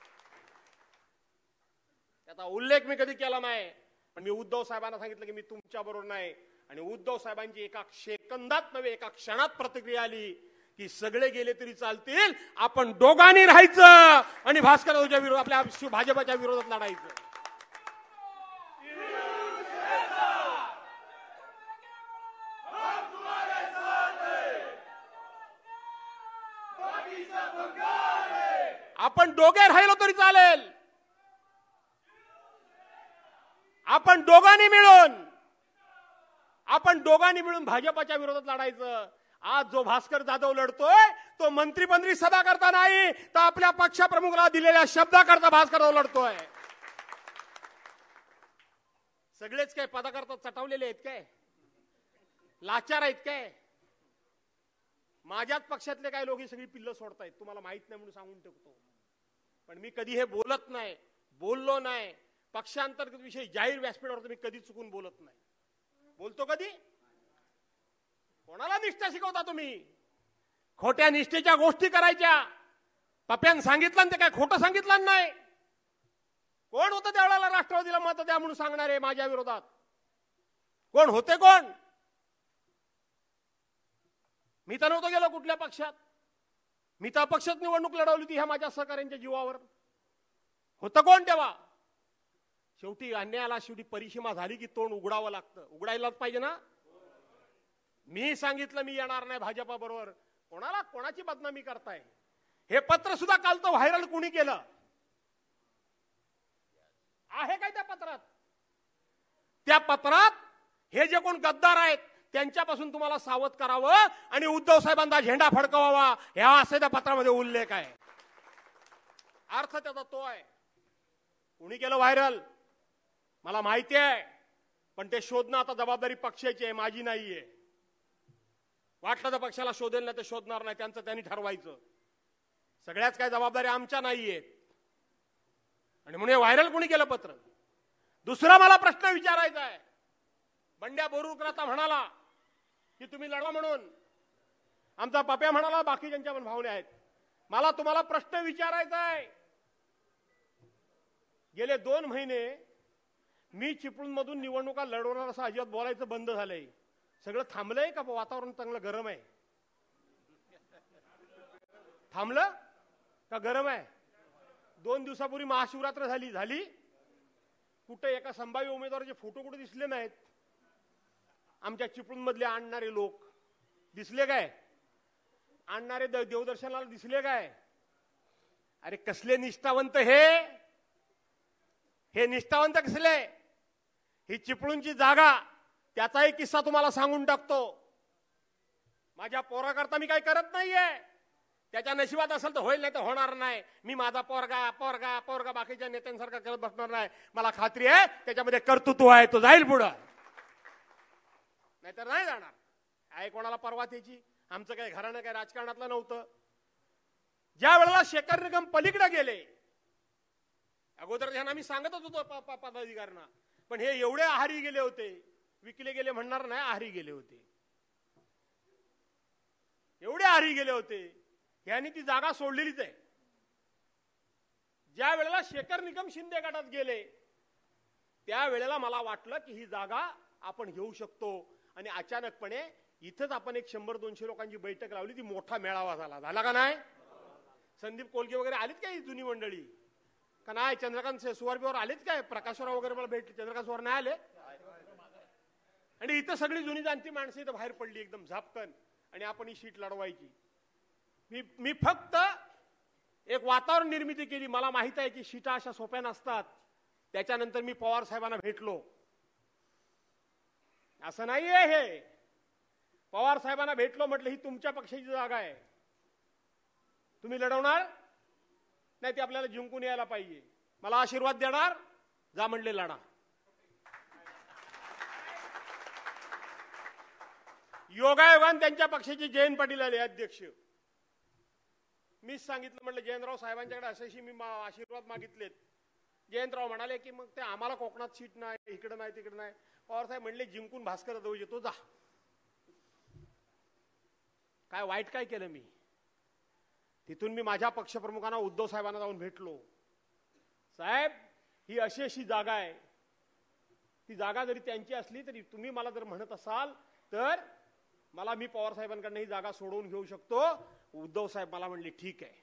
Speaker 9: त्याचा उल्लेख मी कधी केला नाही. पण मी उद्धव साहेबांना सांगितलं की मी तुमच्या बरोबर नाही. आणि उद्धव साहेबांची एका सेकंदात नव्हे, एका क्षणात प्रतिक्रिया आली की सगळे गेले तरी चालतील, आपण दोघांनी राहायचं आणि भास्कर जाधवच्या विरोधात, आपल्या भाजपच्या विरोधात लढायचं. आपण दोघे राहिलो तरी चालेल. आपण दोघांनी मिळून भाजपच्या विरोधात लढायचं. आज जो भास्कर जाधव लढतोय तो मंत्रिमंत्री सभा करता नाही, तर आपल्या पक्षप्रमुखाला दिलेल्या शब्दाकरता भास्कर जाधव लढतोय. सगळेच काय पदाकरता चटवलेले आहेत काय? लाचार आहेत काय? माझ्याच पक्षातले काय लोक ही सगळी पिल्लं सोडतायत. तुम्हाला माहित नाही म्हणून सांगून टाकतो. पण मी कधी हे बोलत नाही, बोललो नाही. पक्षांतर्गत विषय जाहीर व्यासपीठावर मी कधी चुकून बोलत नाही. बोलतो कधी? कोणाला निष्ठा शिकवता तुम्ही? खोट्या निष्ठेच्या गोष्टी करायच्या. पप्यानं सांगितलं ते काय खोटं सांगितलं नाही. कोण होतं त्यावेळेला राष्ट्रवादीला मत द्या म्हणून सांगणारे माझ्या विरोधात? कोण होते? कोण? मी तर नव्हतो गेलो कुठल्या पक्षात. मी तर अपक्षात निवडणूक लढवली होती ह्या माझ्या सहकाऱ्यांच्या जीवावर. होतं कोण तेव्हा? शेवटी अन्यायाला शेवटी परिसीमा झाली की तोंड उघडावं लागतं. उघडायलाच पाहिजे ना. मी सांगितलं मी येणार नाही भाजपा बरोबर. कोणाला कोणाची बदनामी करताय? हे पत्र सुद्धा काल तर व्हायरल कुणी केलं आहे काय त्या पत्रात? त्या पत्रात हे जे कोण गद्दार आहेत त्यांच्यापासून तुम्हाला सावध करावं आणि उद्धव साहेबांचा झेंडा फडकवावा ह्या असे त्या पत्रामध्ये उल्लेख आहे. अर्थ त्याचा तो आहे. कुणी केलं व्हायरल मला माहिती आहे, पण ते शोधणं आता जबाबदारी पक्षाची आहे, माझी नाहीये. वाटलं तर पक्षाला शोधेल नाही तर शोधणार नाही, त्यांचं त्यांनी ठरवायचं. सगळ्याच काय जबाबदारी आमच्या नाहीये. आणि म्हणून व्हायरल कोणी केलं पत्र? दुसरा मला प्रश्न विचारायचा आहे. बंड्या बोरुकर आता म्हणाला की तुम्ही लढवा म्हणून. आमचा पप्या म्हणाला बाकी ज्यांच्या पण भावने आहेत. मला तुम्हाला प्रश्न विचारायचा आहे. गेले 2 महिने मी चिपळूणमधून निवडणुका लढवणार असं अजिबात बोलायचं बंद झालंय. सगळं थांबलंय का? वातावरण चांगलं गरम आहे? थांबलं का गरम आहे? 2 दिवसापूर्वी महाशिवरात्र झाली. कुठे एका संभाव्य उमेदवाराचे फोटो कुठे दिसले नाहीत. आमच्या चिपळूणमधले आणणारे लोक दिसले काय? आणणारे देवदर्शनाला दिसले काय? अरे कसले निष्ठावंत हे निष्ठावंत कसले? ही चिपळूणची जागा त्याचा एक किस्सा तुम्हाला सांगून टाकतो. माझ्या पोराकरता मी काही करत नाहीये. त्याच्या नशिबात असेल तर होईल, नाही तर होणार नाही. मी माझा पोरगा बाकीच्या नेत्यांसारखा करत बसणार नाही. मला खात्री आहे त्याच्यामध्ये कर्तृत्व आहे, तो जाईल पुढं, नाहीतर नाही जाणार. आहे कोणाला परवा त्याची? आमचं काही घराणं काही राजकारणातलं नव्हतं. ज्या वेळेला शेखर निकम पलीकडे गेले, अगोदर त्यांना मी सांगतच होतो पदाधिकाऱ्यांना, पण हे एवढे आहारी गेले होते, विकले गेले म्हणणार नाही, आहारी गेले होते. एवढे आहारी गेले होते यांनी ती जागा सोडलेलीच आहे. ज्या वेळेला शेखर निकम शिंदे गटात गेले त्यावेळेला मला वाटलं की ही जागा आपण घेऊ शकतो. आणि अचानकपणे इथंच आपण एक 100-200 लोकांची बैठक लावली. ती मोठा मेळावा झाला का नाही? संदीप कोलगे वगैरे आलेत काय? जुनी मंडळी का नाही? चंद्रकांत सुवारबीवर आलेत काय? प्रकाशराव वगैरे मला भेटले. चंद्रकांत सुवार नाही आले. आणि इथं सगळी जुनी जाणती माणसं इथं बाहेर पडली एकदम झापकन, आणि आपण ही शीट लढवायची. मी फक्त एक वातावरण निर्मिती केली. मला माहित आहे की शीटा अशा सोप्या नसतात. त्याच्यानंतर मी पवार साहेबांना भेटलो. असं नाहीये हे. पवार साहेबांना भेटलो, म्हटलं ही तुमच्या पक्षाची जागा आहे, तुम्ही लढवणार नाही, ती आपल्याला जिंकून यायला पाहिजे. मला आशीर्वाद देणार? जा म्हणले लढा. योगायोगान त्यांच्या पक्षाचे जयंत पाटील आले अध्यक्ष. मीच सांगितलं, म्हटलं जयंतराव साहेबांच्याकडे असेशी मी आशीर्वाद मागितलेत. जयंतराव म्हणाले की मग ते आम्हाला कोकणात सीट नाही, इकडे नाही, तिकडे नाही. पवार साहेब म्हणले जिंकून भास्कर जाऊ येतो, जा. काय वाईट काय केलं मी? तिथून मी माझ्या पक्षप्रमुखांना उद्धव साहेबांना जाऊन भेटलो. साहेब ही अशी जागा आहे, ती जागा जरी त्यांची असली तरी तुम्ही मला जर म्हणत असाल तर मला मी पवार साहेबांकडनं ही जागा सोडवून घेऊ शकतो. उद्धव साहेब मला म्हणले ठीक आहे.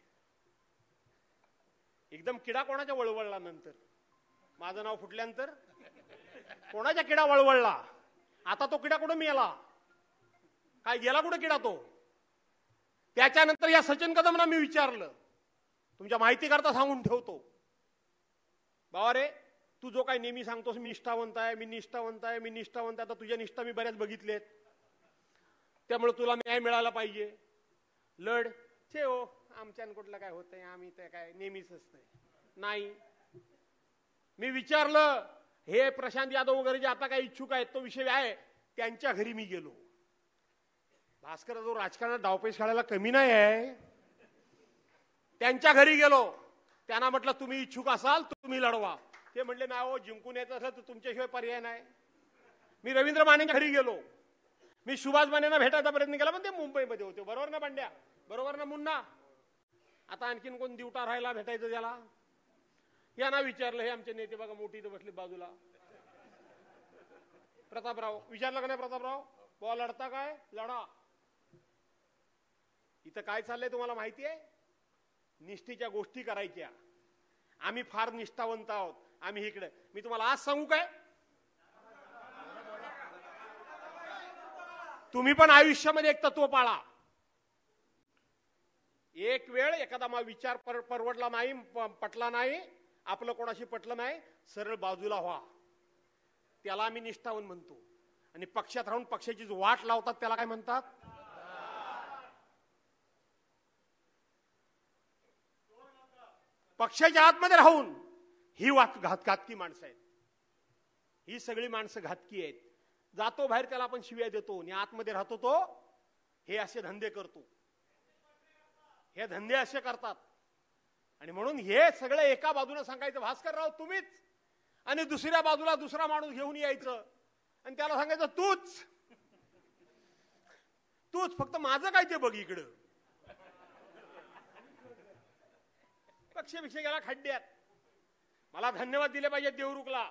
Speaker 9: एकदम किडा कोणाच्या वळवळला? नंतर माझं नाव फुटल्यानंतर कोणाच्या किडा वळवळला? आता तो किडा कुठं मिळाला? काय गेला कुठं किडा तो? त्याच्यानंतर या सचिन कदमना मी विचारलं, तुमच्या माहिती करता सांगून ठेवतो, बाबा रे तू जो काही नेहमी सांगतोस मी निष्ठावंत आहे, मी निष्ठावंत आहे, मी निष्ठावंत आहे, आता तुझ्या निष्ठा मी बऱ्याच बघितलेत, त्यामुळे तुला न्याय मिळाला पाहिजे, लढ. छे हो आमच्यान कुठलं काय होतंय, आम्ही ते काय नेहमीच असतंय. नाही, मी विचारलं हे प्रशांत यादव वगैरे जे आता काही इच्छुक आहेत तो विषय आहे, त्यांच्या घरी मी गेलो. भास्कर जो राजकारणात डावपेच खेळायला कमी नाही आहे, त्यांच्या घरी गेलो. त्यांना म्हटलं तुम्ही इच्छुक असाल तुम्ही लढवा. ते म्हणले नाही हो, जिंकून यायचं असलं तर तुमच्याशिवाय पर्याय नाही. मी रवींद्र मानेच्या घरी गेलो.
Speaker 12: मी सुभाष मानेंना भेटायचा प्रयत्न केला, पण ते मुंबईमध्ये होते. बरोबर ना बंड्या? बरोबर ना मुन्ना? आता आणखीन कोण दिवटा राहायला भेटायचं त्याला? यांना विचारलं, हे आमचे नेते बघा मोठी इथं बसले बाजूला. प्रतापराव विचारलं का नाही? प्रतापराव बुवा लढता काय? लढा. इथं काय चाललंय तुम्हाला माहिती आहे? निष्ठेच्या गोष्टी करायच्या. आम्ही फार निष्ठावंत आहोत. आम्ही इकडे, मी तुम्हाला आज सांगू काय, तुम्ही पण आयुष्यामध्ये एक तत्व पाळा. एक वेळ एखादा विचार परवडला नाही, पटला नाही, आपलं कोणाशी पटलं नाही, सरळ बाजूला व्हा. त्याला आम्ही निष्ठावंत म्हणतो. आणि पक्षात राहून पक्षाची वाट लावतात त्याला काय म्हणतात? पक्षाच्या आतमध्ये राहून ही घातकी माणसं आहेत. ही सगळी माणसं घातकी आहेत. जातो बाहेर त्याला आपण शिव्या देतो आणि आतमध्ये राहतो तो हे असे धंदे करतो. हे धंदे असे करतात. आणि म्हणून हे सगळे एका बाजूने सांगायचं भास्करराव तुम्हीच, आणि दुसऱ्या बाजूला दुसरा माणूस घेऊन यायचं आणि त्याला सांगायचं तूच फक्त माझं काय ते बघ इकडं. पक्षविषय गेला खड्ड्यात. मला धन्यवाद दिले पाहिजे देवरुखला,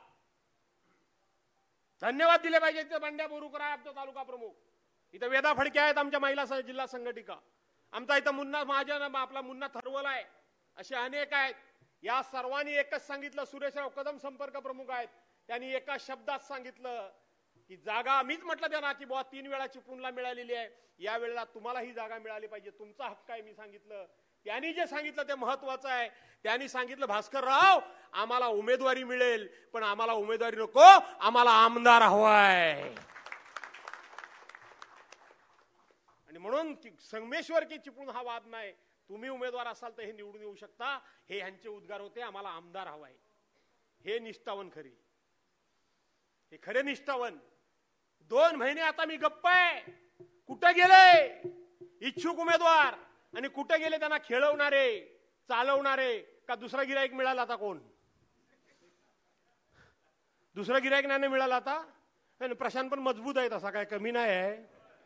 Speaker 12: धन्यवाद दिले पाहिजे. ते बंड्या बोरुकराय आमचा तालुका प्रमुख. इथं वेदा फडके आहेत आमच्या महिला जिल्हा संघटिका. आमचा इथं मुन्ना महाजन, आपला मुन्ना थरवल आहे. असे अनेक आहेत. या सर्वांनी एकच सांगितलं. सुरेशराव कदम संपर्क प्रमुख आहेत. त्यांनी एका शब्दात सांगितलं की जागा, मीच म्हटलं त्यांना की बुवा 3 वेळा चिपळूणला मिळालेली आहे, या वेळेला तुम्हाला ही जागा मिळाली पाहिजे, तुमचा हक्क आहे. मी सांगितलं. त्यांनी जे सांगितलं ते महत्वाचं आहे. त्यांनी सांगितलं भास्करराव आम्हाला उमेदवारी मिळेल, पण आम्हाला उमेदवारी नको, आम्हाला आमदार हवाय. आणि म्हणून संगमेश्वर की चिपळूण हा वाद नाही. तुम्ही उमेदवार असाल तर हे निवडून येऊ शकता. हे ह्यांचे उद्गार होते, आम्हाला आमदार हवाय. हे निष्ठावन खरी, हे खरे निष्ठावन. 2 महिने आता मी गप्प आहे. कुठे गेले इच्छुक उमेदवार आणि कुठे गेले त्यांना खेळवणारे, चालवणारे? का दुसरा गिराईक मिळाला आता? कोण दुसरा गिराईक नाही मिळाला आता? प्रशांत पण मजबूत आहे, तसा काय कमी नाही आहे.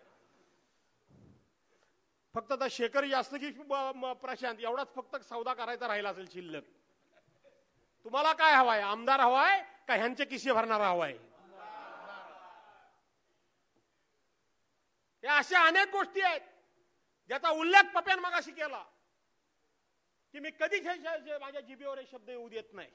Speaker 12: फक्त आता शेखर जास्त की प्रशांत एवढाच फक्त सौदा करायचा राहिला असेल शिल्लक. तुम्हाला काय हवाय? आमदार हवाय का ह्यांचे किस्से भरणारा हवाय? या अशा अनेक गोष्टी आहेत ज्याचा उल्लेख पप्यान मगाशी केला की मी कधी माझ्या जिभेवर हे शब्द येऊ देत नाही.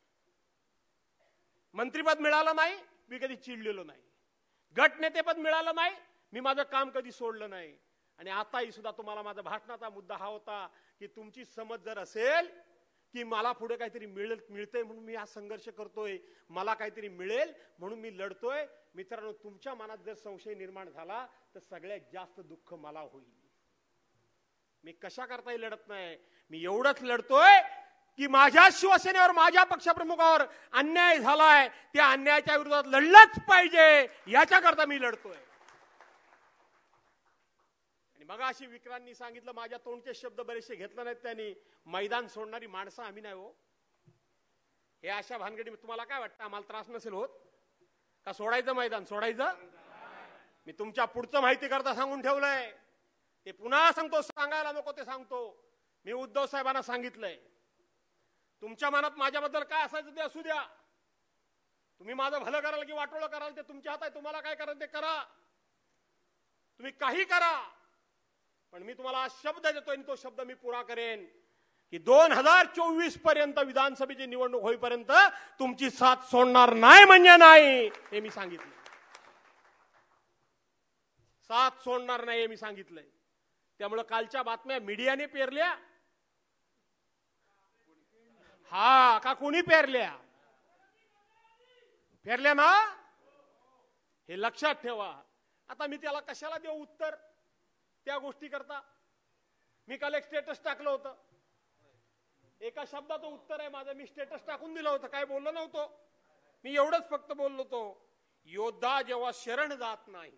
Speaker 12: मंत्रीपद मिळालं नाही, मी कधी चिडलेलो नाही. गटनेतेपद मिळालं नाही, मी माझं काम कधी सोडलं नाही. आणि आताही सुद्धा तुम्हाला माझा भाषणाचा मुद्दा हा होता की तुमची समज जर असेल की मला पुढे काहीतरी मिळतंय म्हणून मी हा संघर्ष करतोय, मला काहीतरी मिळेल म्हणून मी लढतोय. मित्रांनो, तुमच्या मनात जर संशय निर्माण झाला तर सगळ्यात जास्त दुःख मला होईल. मी कशा करताही लढत नाही. मी एवढंच लढतोय की माझ्या शिवसेनेवर, माझ्या पक्षप्रमुखावर अन्याय झालाय, त्या अन्यायाच्या विरोधात लढलंच पाहिजे, याच्याकरता मी लढतोय. आणि मग अशी विक्रांनी सांगितलं, माझ्या तोंडचे शब्द बरेचसे घेतले नाहीत त्यांनी, मैदान सोडणारी माणसं आम्ही नाही हो. हे अशा भानगडी तुम्हाला काय वाटतं आम्हाला त्रास नसेल होत का? सोडायचं मैदान, सोडायचं. मी तुमच्या पुढचं माहिती करता सांगून ठेवलंय. ते पुन्हा सांगतो, सांगायला नको ते सांगतो. मी उद्धव साहेबांना सांगितलंय, तुमच्या मनात माझ्याबद्दल काय असायचं ते असू द्या. तुम्ही माझं भलं कराल की वाटोळं कराल ते तुमच्या हातात आहे. तुम्हाला काय कराल ते करा, तुम्ही काही करा. पण मी तुम्हाला शब्द देतोय आणि तो शब्द मी पुरा करेन की 2024 पर्यंत विधानसभेची निवडणूक होईपर्यंत तुमची साथ सोडणार नाही म्हणजे नाही, हे मी सांगितलं. साथ सोडणार नाही हे मी सांगितलंय. त्यामुळे कालच्या बातम्या मीडियाने पेरल्या हा का कोणी पेरल्या? पेरल्या ना, हे लक्षात ठेवा. आता मी त्याला कशाला देऊ उत्तर त्या गोष्टी करता? मी काल एक स्टेटस टाकलं होतं, एका शब्दाचं उत्तर आहे माझं. मी स्टेटस टाकून दिलं होतं, काय बोललो नव्हतो. मी एवढंच फक्त बोललो होतो, योद्धा जेव्हा शरण जात नाही,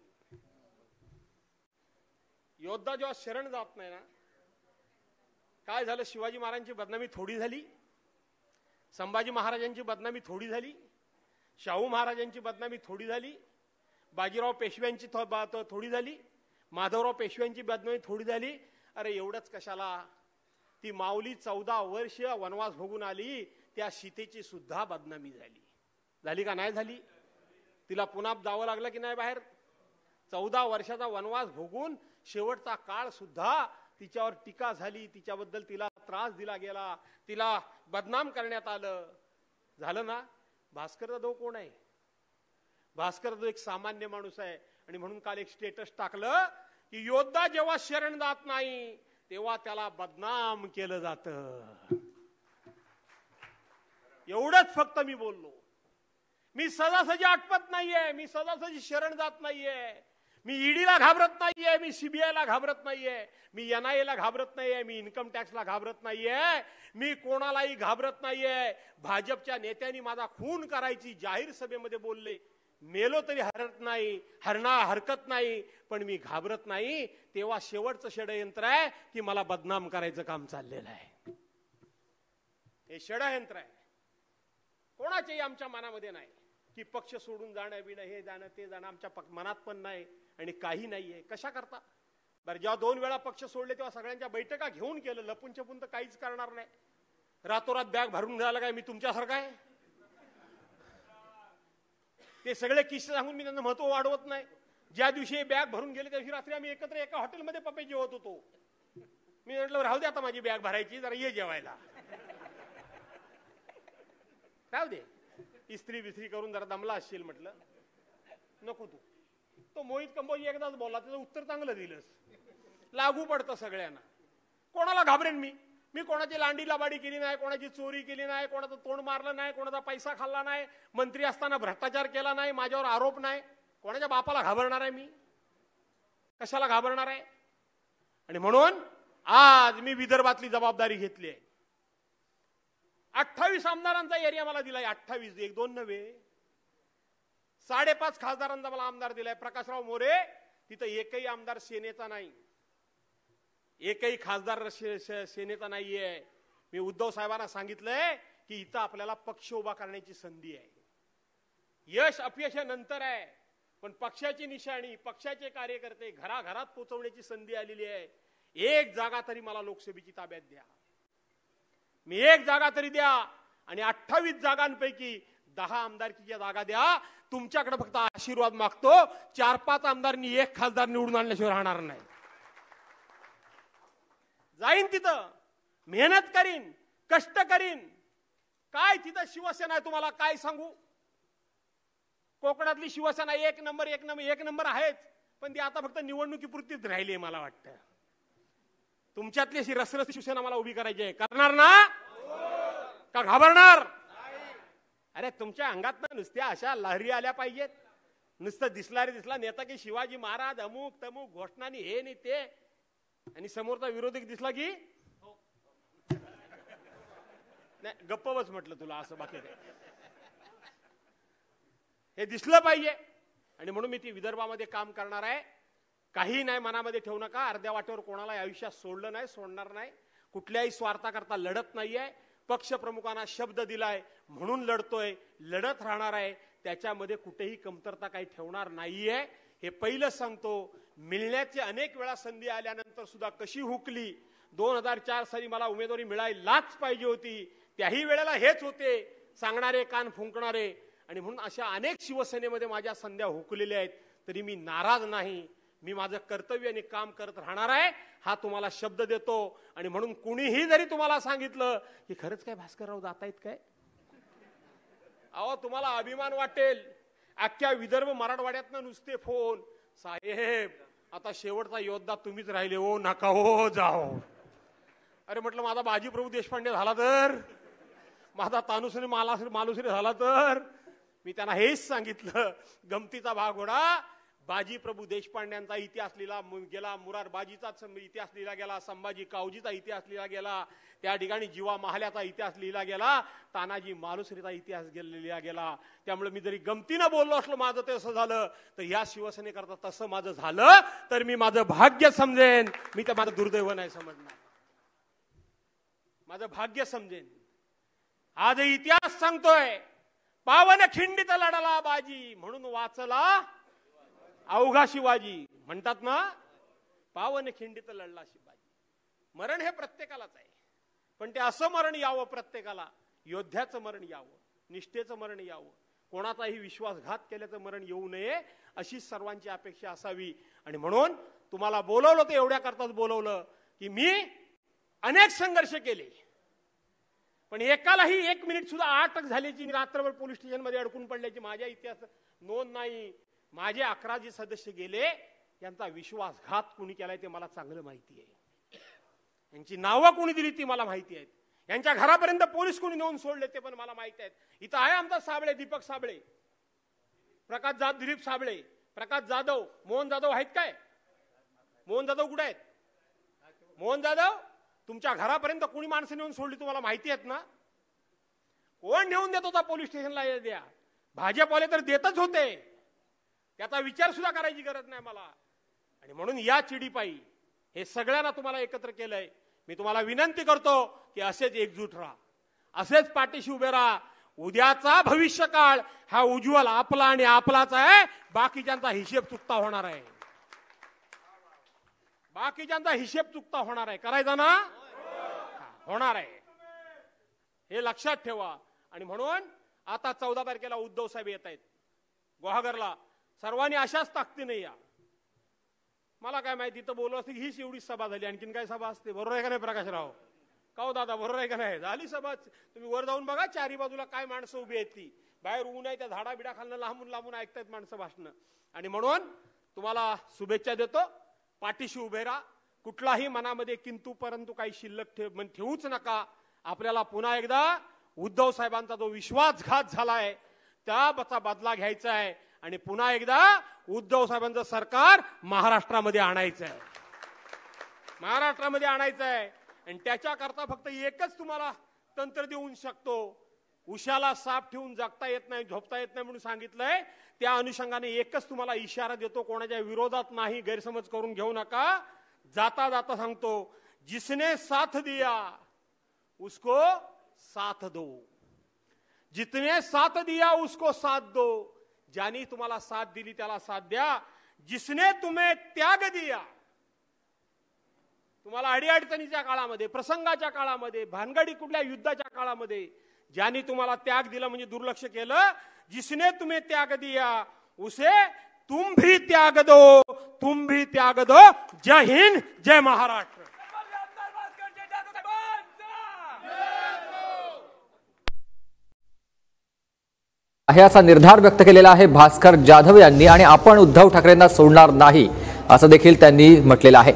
Speaker 12: योद्धा जेव्हा शरण जात नाही ना, काय झालं? शिवाजी महाराजांची बदनामी थोडी झाली, संभाजी महाराजांची बदनामी थोडी झाली, शाहू महाराजांची बदनामी थोडी झाली,
Speaker 9: बाजीराव पेशव्यांची थोडी झाली, माधवराव पेशव्यांची बदनामी थोडी झाली. अरे एवढंच कशाला, ती माऊली 14 वर्ष वनवास भोगून आली, त्या सीतेची सुद्धा बदनामी झाली का नाही झाली? तिला पुन्हा जावं लागलं की नाही बाहेर? 14 वर्षाचा वनवास भोगून शेवटचा काळ सुद्धा तिच्यावर टीका झाली, तिच्याबद्दल तिला त्रास दिला गेला, तिला बदनाम करण्यात आलं. झालं ना? भास्कर जाधव कोण आहे? भास्कर जाधव एक सामान्य माणूस आहे. आणि म्हणून काल एक स्टेटस टाकलं की योद्धा जेव्हा शरण जात नाही तेव्हा त्याला बदनाम केलं जातं. एवढंच फक्त मी बोललो. मी सहजासहजी आटपत नाहीये, मी सहजासहजी शरण जात नाहीये, मी ईडीला घाबरत नाहीये, मी सीबीआयला घाबरत नाहीये, मी एनआयएला घाबरत नाहीये, मी इन्कम टॅक्सला घाबरत नाहीये, मी कोणालाही घाबरत नाहीये. भाजपच्या नेत्यांनी माझा खून करायची जाहीर सभेमध्ये बोलले, मेलो तरी हरकत नाही, पण मी घाबरत नाही. तेव्हा शेवटचं षडयंत्र आहे की मला बदनाम करायचं काम चाललेलं आहे. हे षडयंत्र आहे. कोणाच्याही आमच्या मनामध्ये नाही की पक्ष सोडून जाणं बिणं, हे जाणं ते जाणं आमच्या मनात पण नाही आणि काही नाहीये. कशा करता बरं? जेव्हा 2 वेळा पक्ष सोडले तेव्हा सगळ्यांच्या बैठका घेऊन केलं. लपून छपून तर काहीच करणार नाही. रातोरात बॅग भरून झालं काय? मी तुमच्यासारखा आहे? ते सगळे किस्से सांगून मी त्यांचं महत्व वाढवत नाही. ज्या दिवशी बॅग भरून गेले त्या दिवशी रात्री आम्ही एकत्र एका हॉटेलमध्ये पप्पे जेवत होतो. मी म्हटलं राहू दे आता माझी बॅग भरायची, जरा ये जेवायला, राहू दे, इस्त्री बिस्त्री करून जरा दमला असशील. म्हटलं नको तू. तो मोहित कंबोजी एकदाच बोलला, त्याचं उत्तर चांगलं दिलंस, लागू पडतं सगळ्यांना. कोणाला घाबरेन मी? मी कोणाची लांडी लाबाडी केली नाही, कोणाची चोरी केली नाही, कोणाचं तोंड मारलं नाही, कोणाचा पैसा खाल्ला नाही, मंत्री असताना भ्रष्टाचार केला नाही, माझ्यावर आरोप नाही. कोणाच्या बापाला घाबरणार आहे मी? कशाला घाबरणार आहे? आणि म्हणून आज मी विदर्भातली जबाबदारी घेतली आहे. 28 आमदारांचा एरिया मला दिलाय. 28, 1-2 नव्हे, 5.5 खासदारांचा मला आमदार दिलाय. प्रकाशराव मोरे, तिथं एकही आमदार सेनेचा नाही, एकही खासदार सेनेचा नाहीये. मी उद्धव साहेबांना सांगितलंय की इथं आपल्याला पक्ष उभा करण्याची संधी आहे. यश अपयशानंतर आहे, पण पक्षाची निशाणी, पक्षाचे कार्यकर्ते घराघरात पोहोचवण्याची संधी आलेली आहे. एक जागा तरी मला लोकसभेची ताब्यात द्या, मी एक जागा तरी द्या, आणि 28 जागांपैकी 10 आमदारकीच्या जागा द्या. तुमच्याकडे फक्त आशीर्वाद मागतो. 4-5 आमदारांनी 1 खासदार निवडून आणल्याशिवाय राहणार नाही. जाईन तिथं, मेहनत करीन, कष्ट करीन. काय तिथं शिवसेना आहे तुम्हाला काय सांगू? कोकणातली शिवसेना एक नंबर आहेच, पण ती आता फक्त निवडणुकीपुरतीच राहिली आहे. मला वाटतं तुमच्यातली अशी रसरस शिवसेना मला उभी करायची आहे. करणार ना? का घाबरणार? अरे तुमच्या अंगात नुसत्या अशा लहरी आल्या पाहिजेत. नुसतं दिसला नेता की शिवाजी महाराज अमुक तमुक घोषणानी हे नाही ते, आणि समोरचा विरोधक दिसला की नाही गप्प बस म्हटलं तुला, असं बाकी हे दिसलं पाहिजे. आणि म्हणून मी ती विदर्भामध्ये काम करणार आहे. काही नाही मनामध्ये ठेवू नका. अर्ध्या वाटेवर कोणाला आयुष्यात सोडलं नाही, सोडणार नाही. कुठल्याही स्वार्थाकरता लढत नाहीये. पक्ष प्रमुखांना शब्द दिलाय म्हणून लढतोय, लढत राहणार आहे. त्याच्यामध्ये कुठेही कमतरता काही ठेवणार नाहीये. हे पहिलं सांगतो. मिळण्याची अनेक वेळा संधी आल्यानंतर सुद्धा कशी हुकली. 2004 साली मला उमेदवारी मिळायलाच पाहिजे होती. त्याही वेळेला हेच होते सांगणारे, कान फुंकणारे. आणि म्हणून अशा अनेक शिवसेनेमध्ये माझ्या संध्या हुकलेल्या आहेत. तरी मी नाराज नाही. मी माझं कर्तव्य आणि काम करत राहणार आहे, हा तुम्हाला शब्द देतो. आणि म्हणून कुणीही जरी तुम्हाला सांगितलं की खरंच काय भास्करराव जात आहेत काय, अहो तुम्हाला अभिमान वाटेल. अख्ख्या विदर्भ मराठवाड्यातनं नुसते फोन, साहेब आता शेवटचा योद्धा तुम्हीच राहिले हो, नका हो जाओ. अरे म्हटलं माझा बाजीप्रभू देशपांडे झाला तर, माझा तानुश्री मालुश्री झाला तर. मी त्यांना हेच सांगितलं. गमतीचा भाग होता. बाजीप्रभू देशपांड्यांचा इतिहास लिहिला गेला, मुरारबाजीचा इतिहास लिहिला गेला, संभाजी कावजीचा इतिहास लिहिला गेला, त्या ठिकाणी जीवा महाल्याचा इतिहास लिहिला गेला, तानाजी मालुसरीचा इतिहास लिहिला गेला. त्यामुळे मी जरी गमतीनं बोललो असलो माझं ते असं झालं, तर ह्या शिवसेनेकरता तसं माझं झालं तर मी माझं भाग्य समजेन. मी तर माझं दुर्दैव नाही समजणार, माझं भाग्य समजेन. आज इतिहास सांगतोय, पावन खिंडीत लढला बाजी म्हणून वाचला अवघा शिवाजी म्हणतात ना, पावन खिंडीत लढला शिवाजी. मरण हे प्रत्येकालाच आहे, पण ते असं मरण यावं प्रत्येकाला, योद्ध्याचं मरण यावं, निष्ठेचं मरण यावं, कोणाचाही विश्वासघात केल्याचं मरण येऊ नये, अशी सर्वांची अपेक्षा असावी. आणि म्हणून तुम्हाला बोलवलं तर एवढ्या करताच बोलवलं की मी अनेक संघर्ष केले, पण एकालाही 1 मिनिट सुद्धा अटक झाल्याची, रात्रभर पोलीस स्टेशन मध्ये अडकून पडल्याची माझ्या इतिहासात नोंद नाही. माझे 11 जे सदस्य गेले यांचा विश्वासघात कोणी केलाय ते मला चांगलं माहिती आहे. यांची नावं कोणी दिली ती मला माहिती आहेत. यांच्या घरापर्यंत पोलीस कोणी नेऊन सोडले ते पण मला माहिती आहेत. इथं आहे आमचा साबळे, दीपक साबळे, दिलीप साबळे, प्रकाश जाधव, मोहन जाधव आहेत काय? मोहन जाधव कुठे आहेत? मोहन जाधव, तुमच्या घरापर्यंत कोणी माणसं नेऊन सोडली तुम्हाला माहिती आहेत ना? कोण नेऊन देत होता पोलीस स्टेशनला? द्या, भाजपवाले तर देतच होते, त्याचा विचार सुद्धा करायची गरज नाही मला. आणि म्हणून या चिडीपायी हे सगळ्यांना तुम्हाला एकत्र केलंय. मी तुम्हाला विनंती करतो की असेच एकजूट राहा, असेच पाठीशी उभे राहा. उद्याचा भविष्य काळ हा उज्ज्वल आपला आणि आपलाच आहे. बाकीच्यांचा हिशेब चुकता होणार आहे, बाकीच्यांचा हिशेब चुकता होणार आहे. करायचा ना? होणार आहे, हे लक्षात ठेवा. आणि म्हणून आता 14 तारखेला उद्धव साहेब येत आहेत गुहागरला. सर्वांनी अशाच ताकदीने या. मला काय माहिती तर बोललो असते हीच एवढी सभा झाली, आणखीन काय सभा असते? बरोबर आहे का नाही प्रकाशराव? का हो दादा, बरोबर आहे का नाही? झाली सभा. तुम्ही वर जाऊन बघा, चारी बाजूला काय माणसं उभी आहेत. ती बाहेर ऊन आहे, त्या झाडा बिडा खालनं लांबून लांबून ऐकतायत माणसं भाषणं. आणि म्हणून तुम्हाला शुभेच्छा देतो. पाठीशी उभे राहा. कुठलाही मनामध्ये किंतु परंतु काही शिल्लक ठेवूच नका. आपल्याला पुन्हा एकदा उद्धव साहेबांचा जो विश्वासघात झालाय त्याचा बदला घ्यायचा आहे आणि पुन्हा एकदा उद्धव साहेबांचं सरकार महाराष्ट्रामध्ये आणायचं आहे, महाराष्ट्रामध्ये आणायचं आहे. आणि त्याच्याकरता फक्त एकच तुम्हाला तंत्र देऊन शकतो. उशाला साप ठेवून जगता येत नाही, झोपता येत नाही म्हणून सांगितलंय. त्या अनुषंगाने एकच तुम्हाला इशारा देतो, कोणाच्या विरोधात नाही, गैरसमज करून घेऊ नका. जाता जाता सांगतो, जिसने साथ दिया उसको साथ दो, जितने साथ दिया उसको साथ दो. ज्यांनी तुम्हाला साथ दिली त्याला साथ द्या. जिसने तुम्हें त्याग दिया, तुम्हाला अडीअडचणीच्या काळामध्ये, प्रसंगाच्या काळामध्ये, भानगडी कुठल्या युद्धाच्या काळामध्ये ज्यांनी तुम्हाला त्याग दिला म्हणजे दुर्लक्ष केलं, जिसने तुम्हें त्याग दिया उसे तुम भी त्याग दो, तुम भी त्याग दो. जय हिंद, जय महाराष्ट्र.
Speaker 16: आहे असा निर्धार व्यक्त केलेला आहे भास्कर जाधव यांनी. आणि आपण उद्धव ठाकरेंना सोडणार नाही असं देखील त्यांनी म्हटलेलं आहे.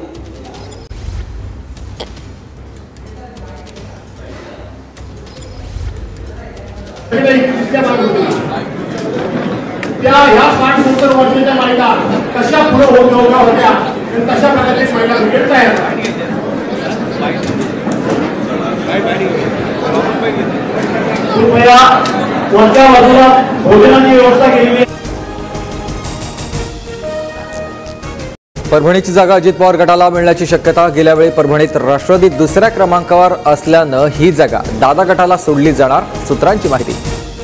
Speaker 17: त्या ह्या 60-70 वर्षाच्या महिला कशा पुढे होत्या, कशा प्रकारची महिला क्रिकेट तयार. कृपया कोणत्या बाजूला भोजनाची व्यवस्था केली.
Speaker 16: परभणीची जागा अजित पवार गटाला मिळण्याची शक्यता. गेल्या वेळी परभणीत राष्ट्रवादी दुसऱ्या क्रमांकावर असल्यानं ही जागा दादा गटाला सोडली जाणार, सूत्रांची माहिती.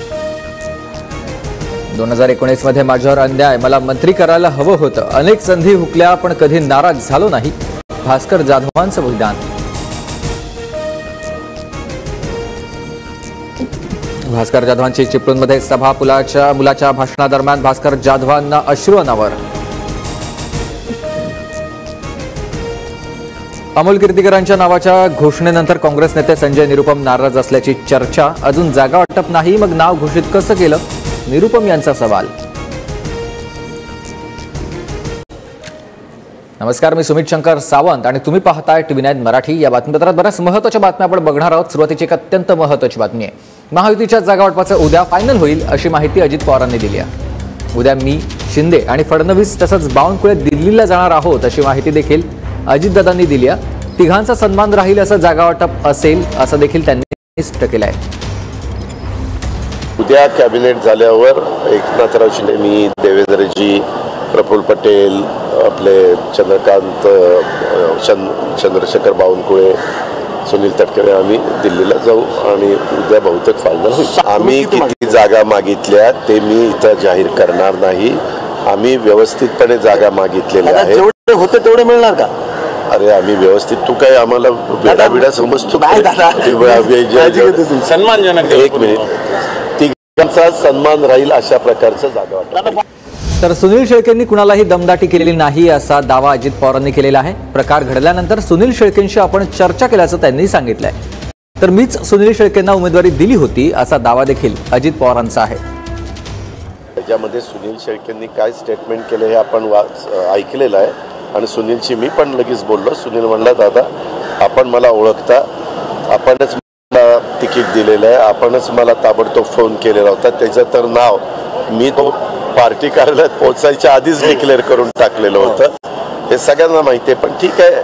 Speaker 16: 2019 मध्ये माझ्यावर अन्याय, मला मंत्री करायला हवं होतं, अनेक संधी हुकल्या पण कधी नाराज झालो नाही, भास्कर जाधवांचं विधान. भास्कर जाधवांची चिपळूणमध्ये सभा. मुलाच्या भाषणादरम्यान भास्कर जाधवांना अश्रू अनावर. अमोल कीर्तीकरांच्या नावाच्या घोषणेनंतर काँग्रेस नेते संजय निरुपम नाराज असल्याची चर्चा. अजून जागा वाटप नाही, मग नाव घोषित कसं केलं? निरुपम यांचा सवाल. नमस्कार, मी सुमित शंकर सावंत आणि तुम्ही पाहताय TV9 मराठी. या बातमीपत्रात बऱ्याच महत्त्वाच्या बातम्या आपण बघणार आहोत. सुरुवातीची एक अत्यंत महत्त्वाची बातमी आहे. महायुतीच्या जागा वाटपाचं उद्या फायनल होईल अशी माहिती अजित पवारांनी दिली आहे. उद्या मी, शिंदे आणि फडणवीस तसंच बावनकुळे दिल्लीला जाणार आहोत अशी माहिती देखील अजितदादांनी दिली आहे. तिघांचा सन्मान राहील असं जागा वाटप असेल असं देखील त्यांनी स्पष्ट केलं आहे.
Speaker 18: उद्या कॅबिनेट झाल्यावर एकनाथराव शिंदे, मी, देवेंद्रजी, प्रफुल्ल पटेल, आपले चंद्रकांत, चंद्रशेखर बावनकुळे, सुनील तटकरे आम्ही दिल्लीला जाऊ आणि उद्या बहुतेक फायनल होईल. आम्ही किती जागा मागितल्या ते मी इथं जाहीर करणार नाही. आम्ही व्यवस्थितपणे जागा मागितलेल्या आहेत.
Speaker 3: जेवढे होते तेवढे मिळणार का?
Speaker 18: अरे आम्ही व्यवस्थित, तू काय आम्हाला वेडा समजतो?
Speaker 3: सन्मानजनक.
Speaker 18: एक मिनिट, तिघांचा सन्मान राहील अशा प्रकारचं जागा वाटप.
Speaker 16: तर सुनील शेळकेंनी कुणालाही दमदाटी केलेली नाही असा दावा अजित पवारांनी केलेला आहे. प्रकार घडल्यानंतर सुनील शेळकेंशी आपण चर्चा केल्याचं त्यांनी सांगितलंय. तर मीच सुनील शेळकेंना उमेदवारी दिली होती असा दावा देखील अजित पवारांचा आहे.
Speaker 18: त्याच्यामध्ये सुनील शेळकेंनी काय स्टेटमेंट केलं हे आपण ऐकलेलं आहे आणि सुनीलशी मी पण लगेच बोललो. सुनील म्हणला, दादा आपण मला ओळखता, आपणच मला तिकीट दिलेलं आहे, आपणच मला ताबडतोब फोन केलेला होता, त्याचं तर नाव मी तो पार्टी कार्यालयात पोहोचायच्या आधीच डिक्लेअर करून टाकलेलं होतं. हे सगळ्यांना माहिती आहे. पण ठीक आहे,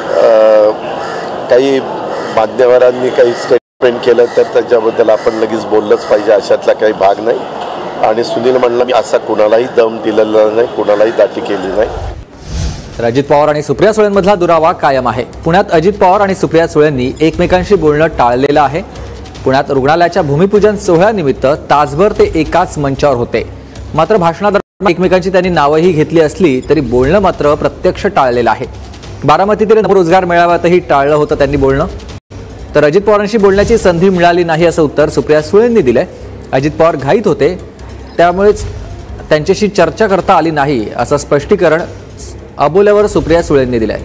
Speaker 18: काही मान्यवरांनी काही स्टेटमेंट केलं तर त्याच्याबद्दल आपण लगेच बोललंच पाहिजे, अशातला काही भाग नाही. आणि सुनील म्हणला, मी असा कुणालाही दम दिलेला नाही, कुणालाही दाटी केली नाही.
Speaker 16: तर अजित पवार आणि सुप्रिया सुळेंमधला दुरावा कायम आहे. पुण्यात अजित पवार आणि सुप्रिया सुळेंनी एकमेकांशी बोलणं टाळलेलं आहे. पुण्यात रुग्णालयाच्या भूमिपूजन सोहळ्यानिमित्त तासभर ते एकाच मंचावर होते. मात्र भाषणादरम्यान एकमेकांची त्यांनी नावंही घेतली असली तरी बोलणं मात्र प्रत्यक्ष टाळलेलं आहे. बारामतीतील रोजगार मेळाव्यातही टाळलं होतं त्यांनी बोलणं. तर अजित पवारांशी बोलण्याची संधी मिळाली नाही असं उत्तर सुप्रिया सुळेंनी दिलंय. अजित पवार घाईत होते त्यामुळेच त्यांच्याशी चर्चा करता आली नाही असं स्पष्टीकरण अबोल्यावर सुप्रिया सुळेंनी दिलंय.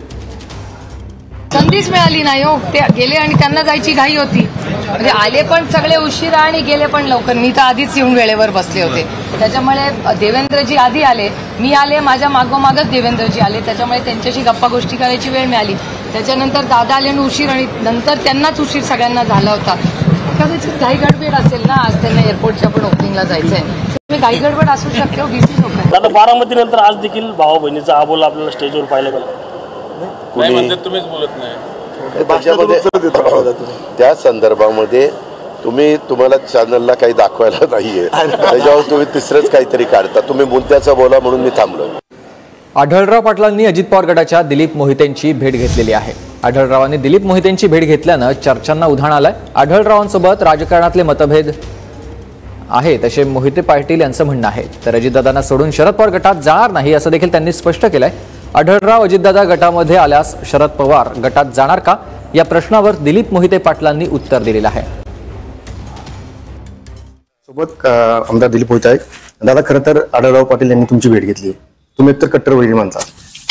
Speaker 19: संधीच मिळाली नाही हो, ते गेले आणि त्यांना जायची घाई होती. म्हणजे आले पण सगळे उशिरा आणि गेले पण लवकर. मी तर आधीच येऊन वेळेवर बसले होते. त्याच्यामुळे देवेंद्रजी आधी आले, मी आले, माझ्या मागोमागच देवेंद्रजी आले. त्याच्यामुळे त्यांच्याशी गप्पा गोष्टी करायची वेळ मिळाली. त्याच्यानंतर दादा आले आणि उशीर, आणि नंतर त्यांनाच उशीर सगळ्यांना झाला होता. कदाचित घाई गडबड असेल ना, आज त्यांना एअरपोर्टच्या पण ओपनिंगला जायचं आहे. मी घाई गडबड असू शकते, बिझी लोक आहे.
Speaker 20: आता बारामतीनंतर आज देखील भाऊ बहिणीचा आबोला आपल्याला स्टेजवर पाहिलं गेलं.
Speaker 10: तुम्हीच बोलत नाही.
Speaker 18: त्या संदर्भामध्ये तुम्हाला चॅनलला काही दाखवायला नाहीये, त्याच्यावर तुम्ही तिसरंच काहीतरी काढता. तुम्ही मुद्द्याचा बोला म्हणून मी थांबलोय.
Speaker 16: आढळराव पाटलांनी अजित पवार गटाच्या दिलीप मोहितेंची भेट घेतलेली आहे. आढळरावांनी दिलीप मोहितेंची भेट घेतल्यानं चर्चांना उधाण आलंय. आढळरावांसोबत राजकारणातले मतभेद आहेत असे मोहिते पाटील यांचं म्हणणं आहे. तर अजितदादांना सोडून शरद पवार गटात जाणार नाही असं देखील त्यांनी स्पष्ट केलंय. आढळराव अजितदादा गटामध्ये आल्यास शरद पवार गटात जाणार का या प्रश्नावर दिलीप मोहिते पाटलांनी उत्तर दिलेलं आहे.
Speaker 21: सोबत आमदार दिलीप मोहिते आहेत. दादा, खरं तर आढळराव पाटील यांनी तुमची भेट घेतली. तुम्ही एकतर कट्टरवादी म्हणता.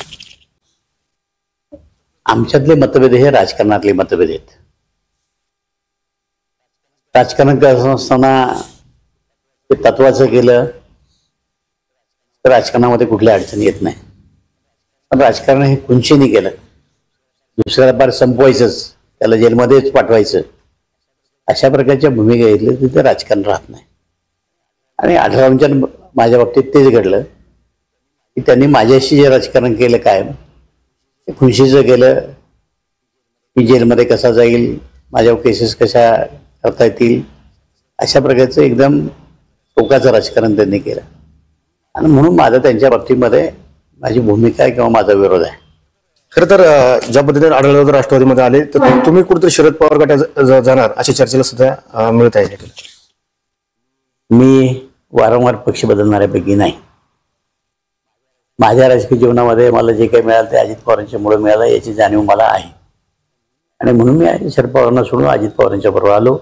Speaker 22: आमच्यातले मतभेद हे राजकारणातले मतभेद आहेत. राजकारण करत असताना ते तत्वाचं केलं तर राजकारणामध्ये कुठल्या अडचणी येत नाही. पण राजकारण हे कुंचीने केलं, दुसऱ्याला पार संपवायचंच, त्याला जेलमध्येच पाठवायचं, अशा प्रकारच्या भूमिका घेतल्या तिथे राजकारण राहत नाही. आणि आढळरावांच्या माझ्या बाबतीत तेच घडलं की त्यांनी माझ्याशी जे राजकारण केलं कायम, ते खुशीचं केलं. मी जेलमध्ये कसा जाईल, माझ्यावर केसेस कशा करता येतील, अशा प्रकारचं एकदम टोकाचं राजकारण त्यांनी केलं. आणि म्हणून माझं त्यांच्या बाबतीमध्ये माझी भूमिका आहे किंवा माझा विरोध आहे.
Speaker 21: खरं तर ज्या पद्धतीने आढळराव राष्ट्रवादीमध्ये आले तर तुम्ही कुठेतरी शरद पवार गटात जाणार अशा चर्चेला सुद्धा मिळत आहे.
Speaker 22: मी वारंवार पक्ष बदलणाऱ्यापैकी नाही. माझ्या राजकीय जीवनामध्ये मला जे काही मिळालं ते अजित पवारांच्या मुळे मिळालं याची जाणीव मला आहे. आणि म्हणून मी शरद पवारांना सोडून अजित पवारांच्या बरोबर आलो.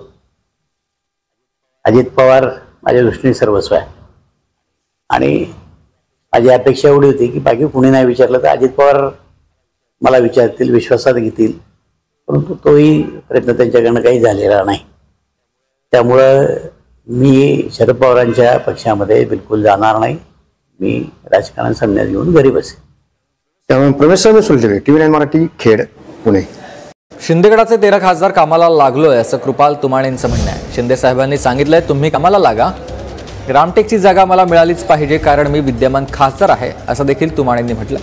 Speaker 22: अजित पवार माझ्या दृष्टीने सर्वस्व आहे. आणि माझी अपेक्षा एवढी होती की बाकी कुणी नाही विचारलं तर अजित पवार मला विचारतील, विश्वासात घेतील. परंतु तोही प्रयत्न त्यांच्याकडनं काही झालेला नाही. त्यामुळं मी शरद पवारांच्या पक्षामध्ये बिलकुल जाणार नाही. मी राजकारण संन्यास घेऊन घरी बसेन.
Speaker 21: त्यामुळे प्रवेश TV9 मराठी, खेड, पुणे.
Speaker 16: शिंदेगडाचे 13 खासदार कामाला लागलोय असं कृपाल तुमाणेंचं म्हणणं आहे. शिंदे साहेबांनी सांगितलंय, तुम्ही कामाला लागा, रामटेकची जागा मला मिळालीच पाहिजे कारण मी विद्यमान खासदार आहे असं देखील तुमाणेंनी म्हटलं.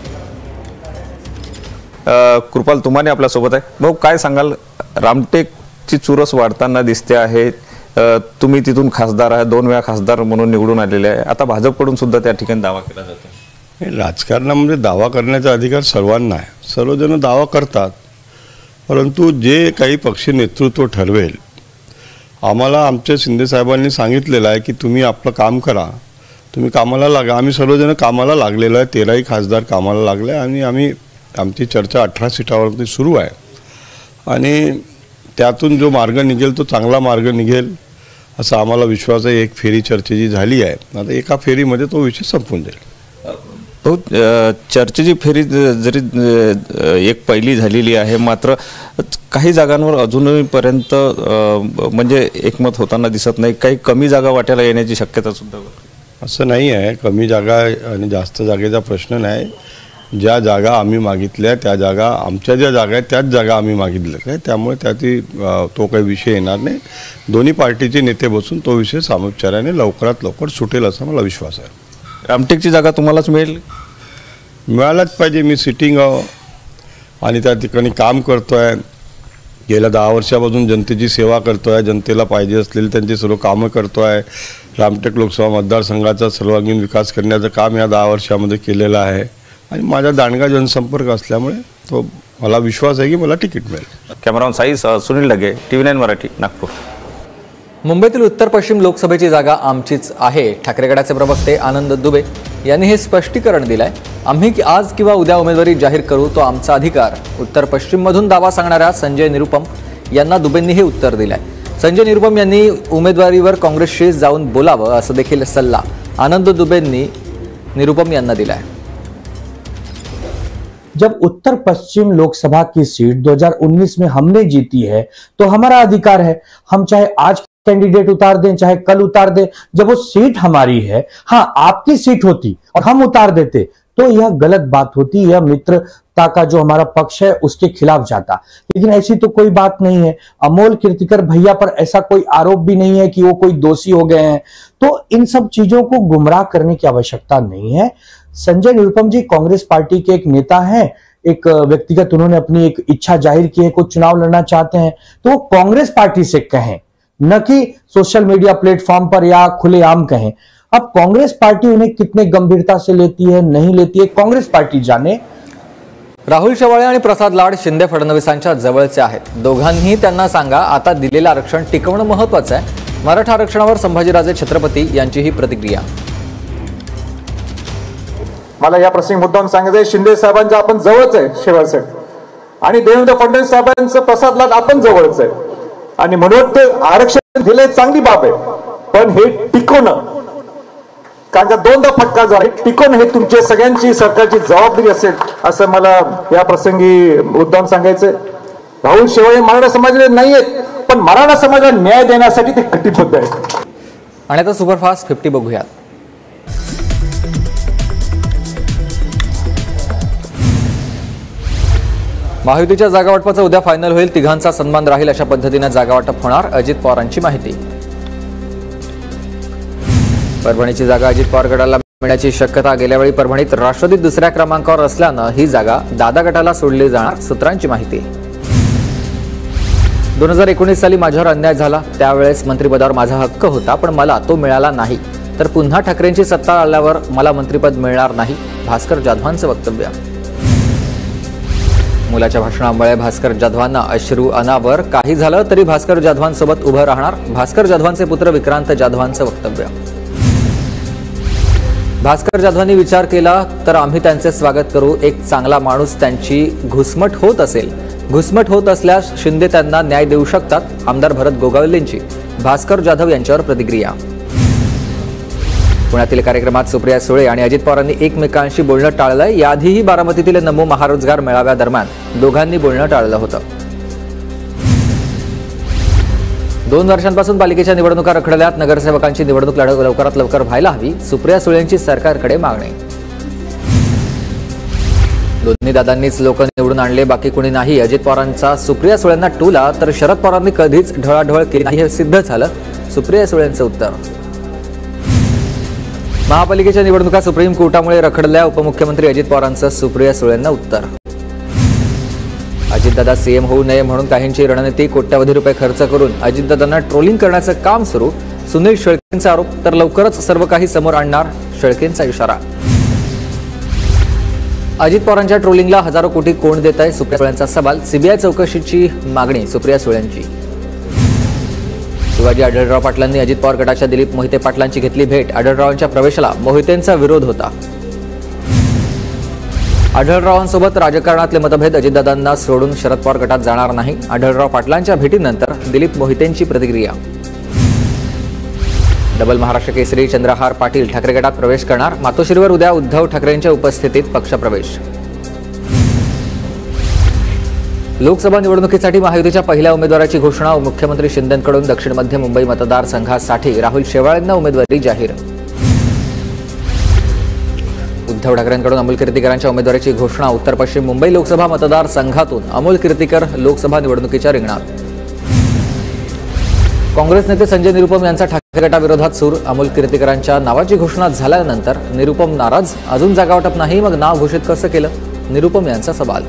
Speaker 23: कृपाल तुमाणे आपल्यासोबत आहे. भाऊ, काय सांगाल, रामटेकची चुरस वाढताना दिसते आहे. तुम्ही तिथून खासदार आहे, 2 वेळा खासदार म्हणून निवडून आलेले आहे. आता भाजपकडून सुद्धा त्या ठिकाणी दावा केला जातो.
Speaker 24: राजकारणामध्ये दावा करण्याचा अधिकार सर्वांना आहे. सर्वजण दावा करतात, परंतु जे काही पक्ष नेतृत्व ठरवेल, आम्हाला आमच्या शिंदे साहेबांनी सांगितलेलं आहे की तुम्ही आपलं काम करा, तुम्ही कामाला लागा. आम्ही सर्वजण कामाला लागलेलो आहे. 13ही खासदार कामाला लागले आणि आमची चर्चा 18 सीटावरती सुरू आहे आणि त्यातून जो मार्ग निघेल तो चांगला मार्ग निघेल असा आम्हाला विश्वास आहे. एक फेरी चर्चेची झाली आहे. आता एका फेरीमध्ये तो विषय संपून जाईल.
Speaker 23: चर्चेची फेरी जरी एक पहिली झालेली आहे, मात्र काही जागांवर अजूनपर्यंत म्हणजे एकमत होताना दिसत नाही. काही कमी जागा वाट्याला येण्याची शक्यता सुद्धा.
Speaker 24: असं नाही आहे. कमी जागा आणि जास्त जागेचा प्रश्न नाही. ज्या जागा आम्ही मागितल्या त्या जागा, आमच्या ज्या जागा आहेत त्याच जागा आम्ही मागितल्या काय, त्यामुळे त्याची तो काही विषय येणार नाही. दोन्ही पार्टीचे नेते बसून तो विषय सामोपचाराने लवकरात लवकर सुटेल असा मला विश्वास आहे.
Speaker 23: रामटेकची जागा तुम्हालाच
Speaker 24: मिळायलाच पाहिजे. मी सिटिंग आणि त्या ठिकाणी काम करतो आहे. गेल्या 10 वर्षापासून जनतेची सेवा करतो आहे. जनतेला पाहिजे असलेली त्यांची सर्व कामं करतो आहे. रामटेक लोकसभा मतदारसंघाचा सर्वांगीण विकास करण्याचं काम या 10 वर्षामध्ये केलेलं आहे आणि माझा दांडगा जनसंपर्क असल्यामुळे तो मला विश्वास आहे की मला तिकीट मिळेल.
Speaker 23: Cameraman Sai Sunil Dage, TV9 Marathi, Nagpur.
Speaker 16: मुंबईतील उत्तर पश्चिम लोकसभेची जागा आमचीच आहे. ठाकरे गटाचे प्रवक्ते आनंद दुबे यांनी हे स्पष्टीकरण दिलंय. आम्ही आज किंवा उद्या उमेदवारी जाहीर करू, तो आमचा अधिकार. उत्तर पश्चिम मधून दावा सांगणाऱ्या संजय निरुपम यांना दुबेंनी हे उत्तर दिलंय. संजय निरुपम यांनी उमेदवारीवर काँग्रेसशी जाऊन बोलावं असं देखील सल्ला आनंद दुबेंनी निरुपम यांना दिलाय.
Speaker 1: जब उत्तर पश्चिम लोकसभा की सीट 2019 में हमने जीती है तो हमारा अधिकार है. हम चाहे आज कैंडिडेट उतार दें चाहे कल उतार दें, जब वो सीट हमारी है. हाँ, आपकी सीट होती और हम उतार देते तो यह गलत बात होती, यह मित्रता का जो हमारा पक्ष है उसके खिलाफ जाता. लेकिन ऐसी तो कोई बात नहीं है. अमोल कीर्तिकर भैया पर ऐसा कोई आरोप भी नहीं है कि वो कोई दोषी हो गए हैं. तो इन सब चीजों को गुमराह करने की आवश्यकता नहीं है. संजय निरुपम जी कांग्रेस पार्टी के एक नेता हैं. एक व्यक्तिगत उन्होंने अपनी एक इच्छा जाहिर की है, कुछ चुनाव लड़ना चाहते हैं तो वो कांग्रेस पार्टी से कहें, न कि सोशल मीडिया प्लेटफॉर्म पर या खुलेआम कहें. अब कांग्रेस पार्टी उन्हें कितने गंभीरता से लेती है, नहीं लेती है, कांग्रेस पार्टी जाने.
Speaker 16: राहुल शेवाळे आणि प्रसाद लाड शिंदे फडणवीसांच्या जवळचे आहेत. दोघांनी त्यांना सांगा आता दिलेलं आरक्षण टिकवणं महत्त्वाचं आहे. मराठा आरक्षणावर संभाजीराजे छत्रपती यांची ही प्रतिक्रिया.
Speaker 5: मला या प्रसंगी मुद्दाम सांगायचं, शिंदे साहेबांच्या आपण जवळच आहे शेवाळे साहेब, आणि देवेंद्र फडणवीस साहेबांचं प्रसाद लाड आपण जवळच आहे, आणि म्हणून ते आरक्षण दिले चांगली बाब आहे. पण हे टिकवणं, कारण का दोनदा फटका झाला, टिकवणं हे तुमच्या सगळ्यांची सरकारची जबाबदारी असेल असं मला या प्रसंगी मुद्दाम सांगायचंय. राहुल शेवाळे मराठा समाजाचे नाही आहेत, पण मराठा समाजाला न्याय देण्यासाठी ते कटिबद्ध आहेत.
Speaker 16: आणि आता सुपरफास्ट 50 बघूयात. महायुतीच्या जागावाटपाचं उद्या फायनल होईल. तिघांचा सन्मान राहील अशा पद्धतीने जागावाटप होणार. अजित पवारांची माहिती. परभणीची जागा अजित पवार गटाला मिळण्याची शक्यता. गेल्या वेळी परभणीत राष्ट्रवादी दुसऱ्या क्रमांकावर असल्यानं ही जागा दादा गटाला सोडली जाणार. सूत्रांची माहिती. 2019 साली माझ्यावर अन्याय झाला, त्यावेळेस मंत्रिपदावर माझा हक्क होता, पण मला तो मिळाला नाही. तर पुन्हा ठाकरेंची सत्ता आल्यावर मला मंत्रिपद मिळणार नाही. भास्कर जाधवांचं वक्तव्य. मुलाच्या भाषणामुळे भास्कर जाधवांना अश्रू अनावर. काही झालं तरी भास्कर जाधवांसोबत उभं राहणार. भास्कर जाधवांचे पुत्र विक्रांत जाधवांचं वक्तव्य. भास्कर जाधवांनी विचार केला तर आम्ही त्यांचे स्वागत करू. एक चांगला माणूस त्यांची घुसमट होत असेल, घुसमट होत असल्यास शिंदे त्यांना न्याय देऊ शकतात. आमदार भरत गोगावलेंची भास्कर जाधव यांच्यावर प्रतिक्रिया. पुण्यातील कार्यक्रमात सुप्रिया सुळे आणि अजित पवारांनी एकमेकांशी बोलणं टाळलंय. याआधीही बारामतीतील नमो महारोजगार मेळाव्यादरम्यान दोघांनी बोलणं टाळलं होतं. 2 वर्षांपासून पालिकेच्या निवडणुका रखडल्यात. नगरसेवकांची निवडणूक लवकरात लवकर व्हायला हवी. सुप्रिया सुळेंची सरकारकडे मागणी. दोन्ही दादांनीच लोक निवडून आणले, बाकी कोणी नाही. अजित पवारांचा सुप्रिया सुळेंना टोला तर शरद पवारांनी कधीच ढळाढळ केली नाही हे सिद्ध झालं. सुप्रिया सुळेंचं उत्तर. महापालिकेच्या निवडणुका सुप्रीम कोर्टामुळे रखडल्या. उपमुख्यमंत्री अजित पवारांचं सुप्रिया सुळेंना उत्तर. अजितदादा सीएम होऊ नये म्हणून काहींची रणनीती. कोट्यवधी रुपये खर्च करून अजितदादांना ट्रोलिंग करण्याचं काम सुरू. सुनील शेळकेंचा आरोप. तर लवकरच सर्व काही समोर आणणार. शेळकेंचा इशारा. अजित पवारांच्या ट्रोलिंगला हजारो कोटी कोण देत आहे? सुप्रिया सुळेंचा सवाल. सीबीआय चौकशीची मागणी सुप्रिया सुळेंची. शिवाजी आढळराव पाटलांनी अजित पवार गटाच्या दिलीप मोहिते पाटलांची घेतली भेट. आढळरावांच्या प्रवेशाला मोहितेंचा विरोध होता. आढळरावांसोबत राजकारणातले मतभेद. अजितदादांना सोडून शरद पवार गटात जाणार नाही. आढळराव पाटलांच्या भेटीनंतर दिलीप मोहितेंची प्रतिक्रिया. डबल महाराष्ट्र केसरी चंद्रहार पाटील ठाकरे गटात प्रवेश करणार. मातोश्रीवर उद्या उद्धव ठाकरेंच्या उपस्थितीत पक्षप्रवेश. लोकसभा निवडणुकीसाठी महायुतीच्या पहिल्या उमेदवाराची घोषणा. मुख्यमंत्री शिंदेंकडून दक्षिण मध्य मुंबई मतदारसंघासाठी राहुल शेवाळेंना उमेदवारी जाहीर. उद्धव ठाकरेंकडून अमोल कीर्तीकरांच्या उमेदवारीची घोषणा. उत्तर पश्चिम मुंबई लोकसभा मतदारसंघातून अमोल कीर्तीकर लोकसभा निवडणुकीच्या रिंगणात. काँग्रेस नेते संजय निरुपम यांचा ठाकरे गटाविरोधात सूर. अमोल कीर्तीकरांच्या नावाची घोषणा झाल्यानंतर निरुपम नाराज. अजून जागा वाटप नाही, मग नाव घोषित कसं केलं? निरुपम यांचा सवाल.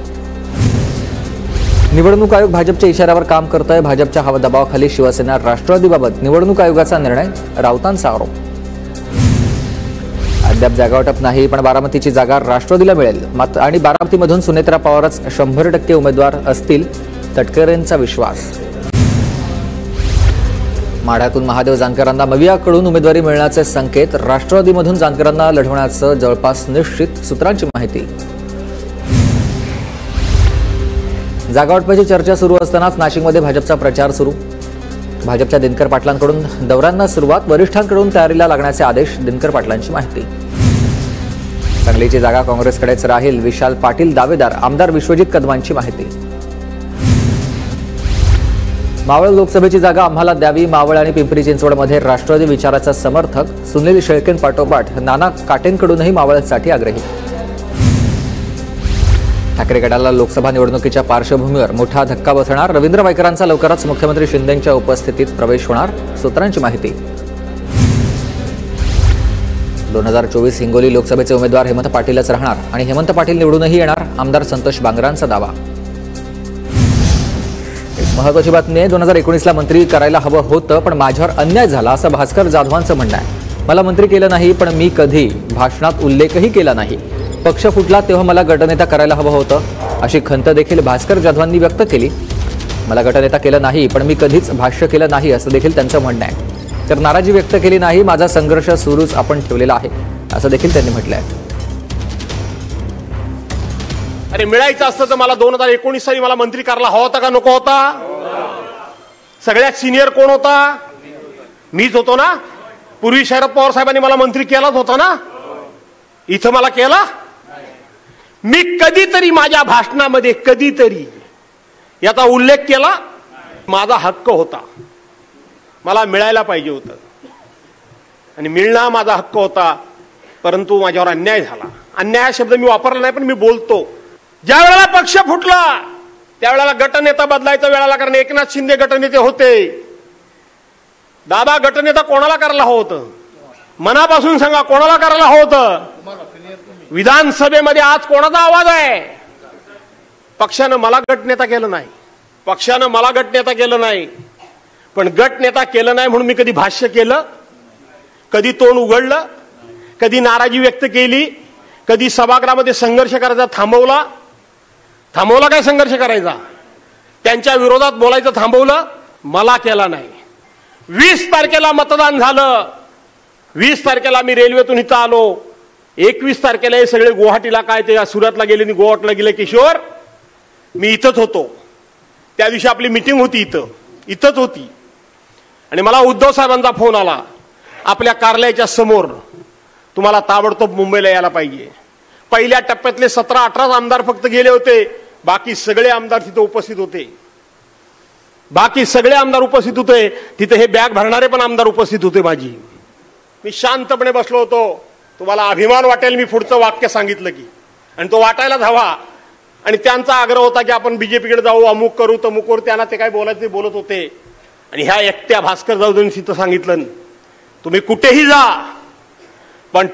Speaker 16: निवडणूक आयोग भाजपच्या इशाऱ्यावर काम करतोय. भाजपच्या हवा दबावाखाली शिवसेना राष्ट्रवादीबाबत निवडणूक आयोगाचा निर्णय. राऊतांचा आरोप. अद्याप जागा वाटप नाही, पण बारामतीची जागा राष्ट्रवादीला मिळेल. आणि बारामतीमधून सुनेत्रा पवारच 100% उमेदवार असतील, तटकरेंचा विश्वास. माढ्यातून महादेव जानकरांना मवियाकडून उमेदवारी मिळण्याचे संकेत. राष्ट्रवादीमधून जानकरांना लढवण्याचं जवळपास निश्चित, सूत्रांची माहिती. जागावाटपाची चर्चा सुरू असतानाच नाशिकमध्ये भाजपचा प्रचार सुरू. भाजपच्या दिनकर पाटलांकडून दौऱ्यांना सुरुवात. वरिष्ठांकडून तयारीला लागण्याचे आदेश. दिनकर पाटलांची माहिती. सांगलीची जागा काँग्रेसकडेच राहील. विशाल पाटील दावेदार. आमदार विश्वजित कदमांची माहिती. मावळ लोकसभेची जागा आम्हाला द्यावी. मावळ आणि पिंपरी चिंचवडमध्ये राष्ट्रवादी विचाराचा समर्थक. सुनील शेळकेंपाठोपाठ नाना काटेंकडूनही मावळसाठी आग्रही. ठाकरे गटाला लोकसभा निवडणुकीच्या पार्श्वभूमीवर मोठा धक्का बसणार. रवींद्र वायकरांचा लवकरच मुख्यमंत्री शिंदेंच्या उपस्थितीत प्रवेश होणार, सूत्रांची माहिती. 2024 हिंगोली लोकसभेचे उमेदवार हेमंत पाटीलच राहणार आणि हेमंत पाटील निवडूनही येणार. आमदार संतोष बांगरांचा दावा. एक महत्त्वाची बातमी आहे. 2019ला मंत्री करायला हवं होतं, पण माझ्यावर अन्याय झाला असं भास्कर जाधवांचं म्हणणं आहे. मला मंत्री केलं नाही, पण मी कधी भाषणात उल्लेखही केला नाही. पक्ष फुटला तेव्हा मला गटनेता करायला हवं होतं, अशी खंत देखील भास्कर जाधवांनी व्यक्त केली. मला गटनेता केलं नाही, पण मी कधीच भाष्य केलं नाही असं देखील त्यांचं म्हणणं आहे. तर नाराजी व्यक्त केली नाही. माझा संघर्ष सुरूच आपण ठेवलेला आहे असं देखील त्यांनी म्हटलंय.
Speaker 12: अरे मिळायचं असतं तर मला 2019 साली मला मंत्री करायला हवा होता का नको होता? सगळ्यात सिनियर कोण होता? मीच होतो ना. पूर्वी शरद पवार साहेबांनी मला मंत्री केलाच होता ना. इथं मला केला. मी कधीतरी माझ्या भाषणामध्ये कधीतरी याचा उल्लेख केला. माझा हक्क होता, मला मिळायला पाहिजे होतं आणि मिळणं माझा हक्क होता, परंतु माझ्यावर अन्याय झाला. अन्याय हा शब्द मी वापरला नाही, पण मी बोलतो. ज्या वेळेला पक्ष फुटला त्यावेळेला गटनेता बदलायचा वेळ आला, कारण एकनाथ शिंदे गटनेते होते. दादा गटनेता कोणाला करायला हवं होतं? मनापासून सांगा, कोणाला करायला हवं होतं? विधानसभेमध्ये आज कोणाचा आवाज आहे? पक्षानं मला गटनेता केलं नाही. पक्षानं मला गटनेता केलं नाही, पण गटनेता केलं नाही म्हणून मी कधी भाष्य केलं, कधी तोंड उघडलं, कधी नाराजी व्यक्त केली, कधी सभागृहामध्ये संघर्ष करायचा थांबवला? थांबवला काय संघर्ष करायचा? त्यांच्या विरोधात बोलायचं थांबवलं? मला केला नाही. 20 तारखेला मतदान झालं. 20 तारखेला मी रेल्वेतून इथं आलो. 21 तारखेला हे सगळे गुवाहाटीला काय ते सुरतला गेले आणि गोवाटला गेले. किशोर मी इथंच होतो. त्या दिवशी आपली मीटिंग होती, इथंच होती. आणि मला उद्धव साहेबांचा फोन आला, आपल्या कार्यालयाच्या समोर तुम्हाला ताबडतोब मुंबईला यायला पाहिजे. पहिल्या टप्प्यातले 17-18 आमदार फक्त गेले होते, बाकी सगळे आमदार तिथे उपस्थित होते. बाकी सगळे आमदार उपस्थित होते. तिथे हे बॅग भरणारे पण आमदार उपस्थित होते माझी. मी शांतपणे बसलो होतो. तुम्हाला अभिमान वाटेल मी पुढचं वाक्य सांगितलं की, आणि तो वाटायलाच हवा. आणि त्यांचा आग्रह होता की आपण बीजेपीकडे जाऊ, अमुक करू तमुक करू. त्यांना ते काय बोलायचं ते बोलत होते. आणि ह्या एकट्या भास्कर जाधवांनी तिथं सांगितलं, तुम्ही कुठेही जा, पण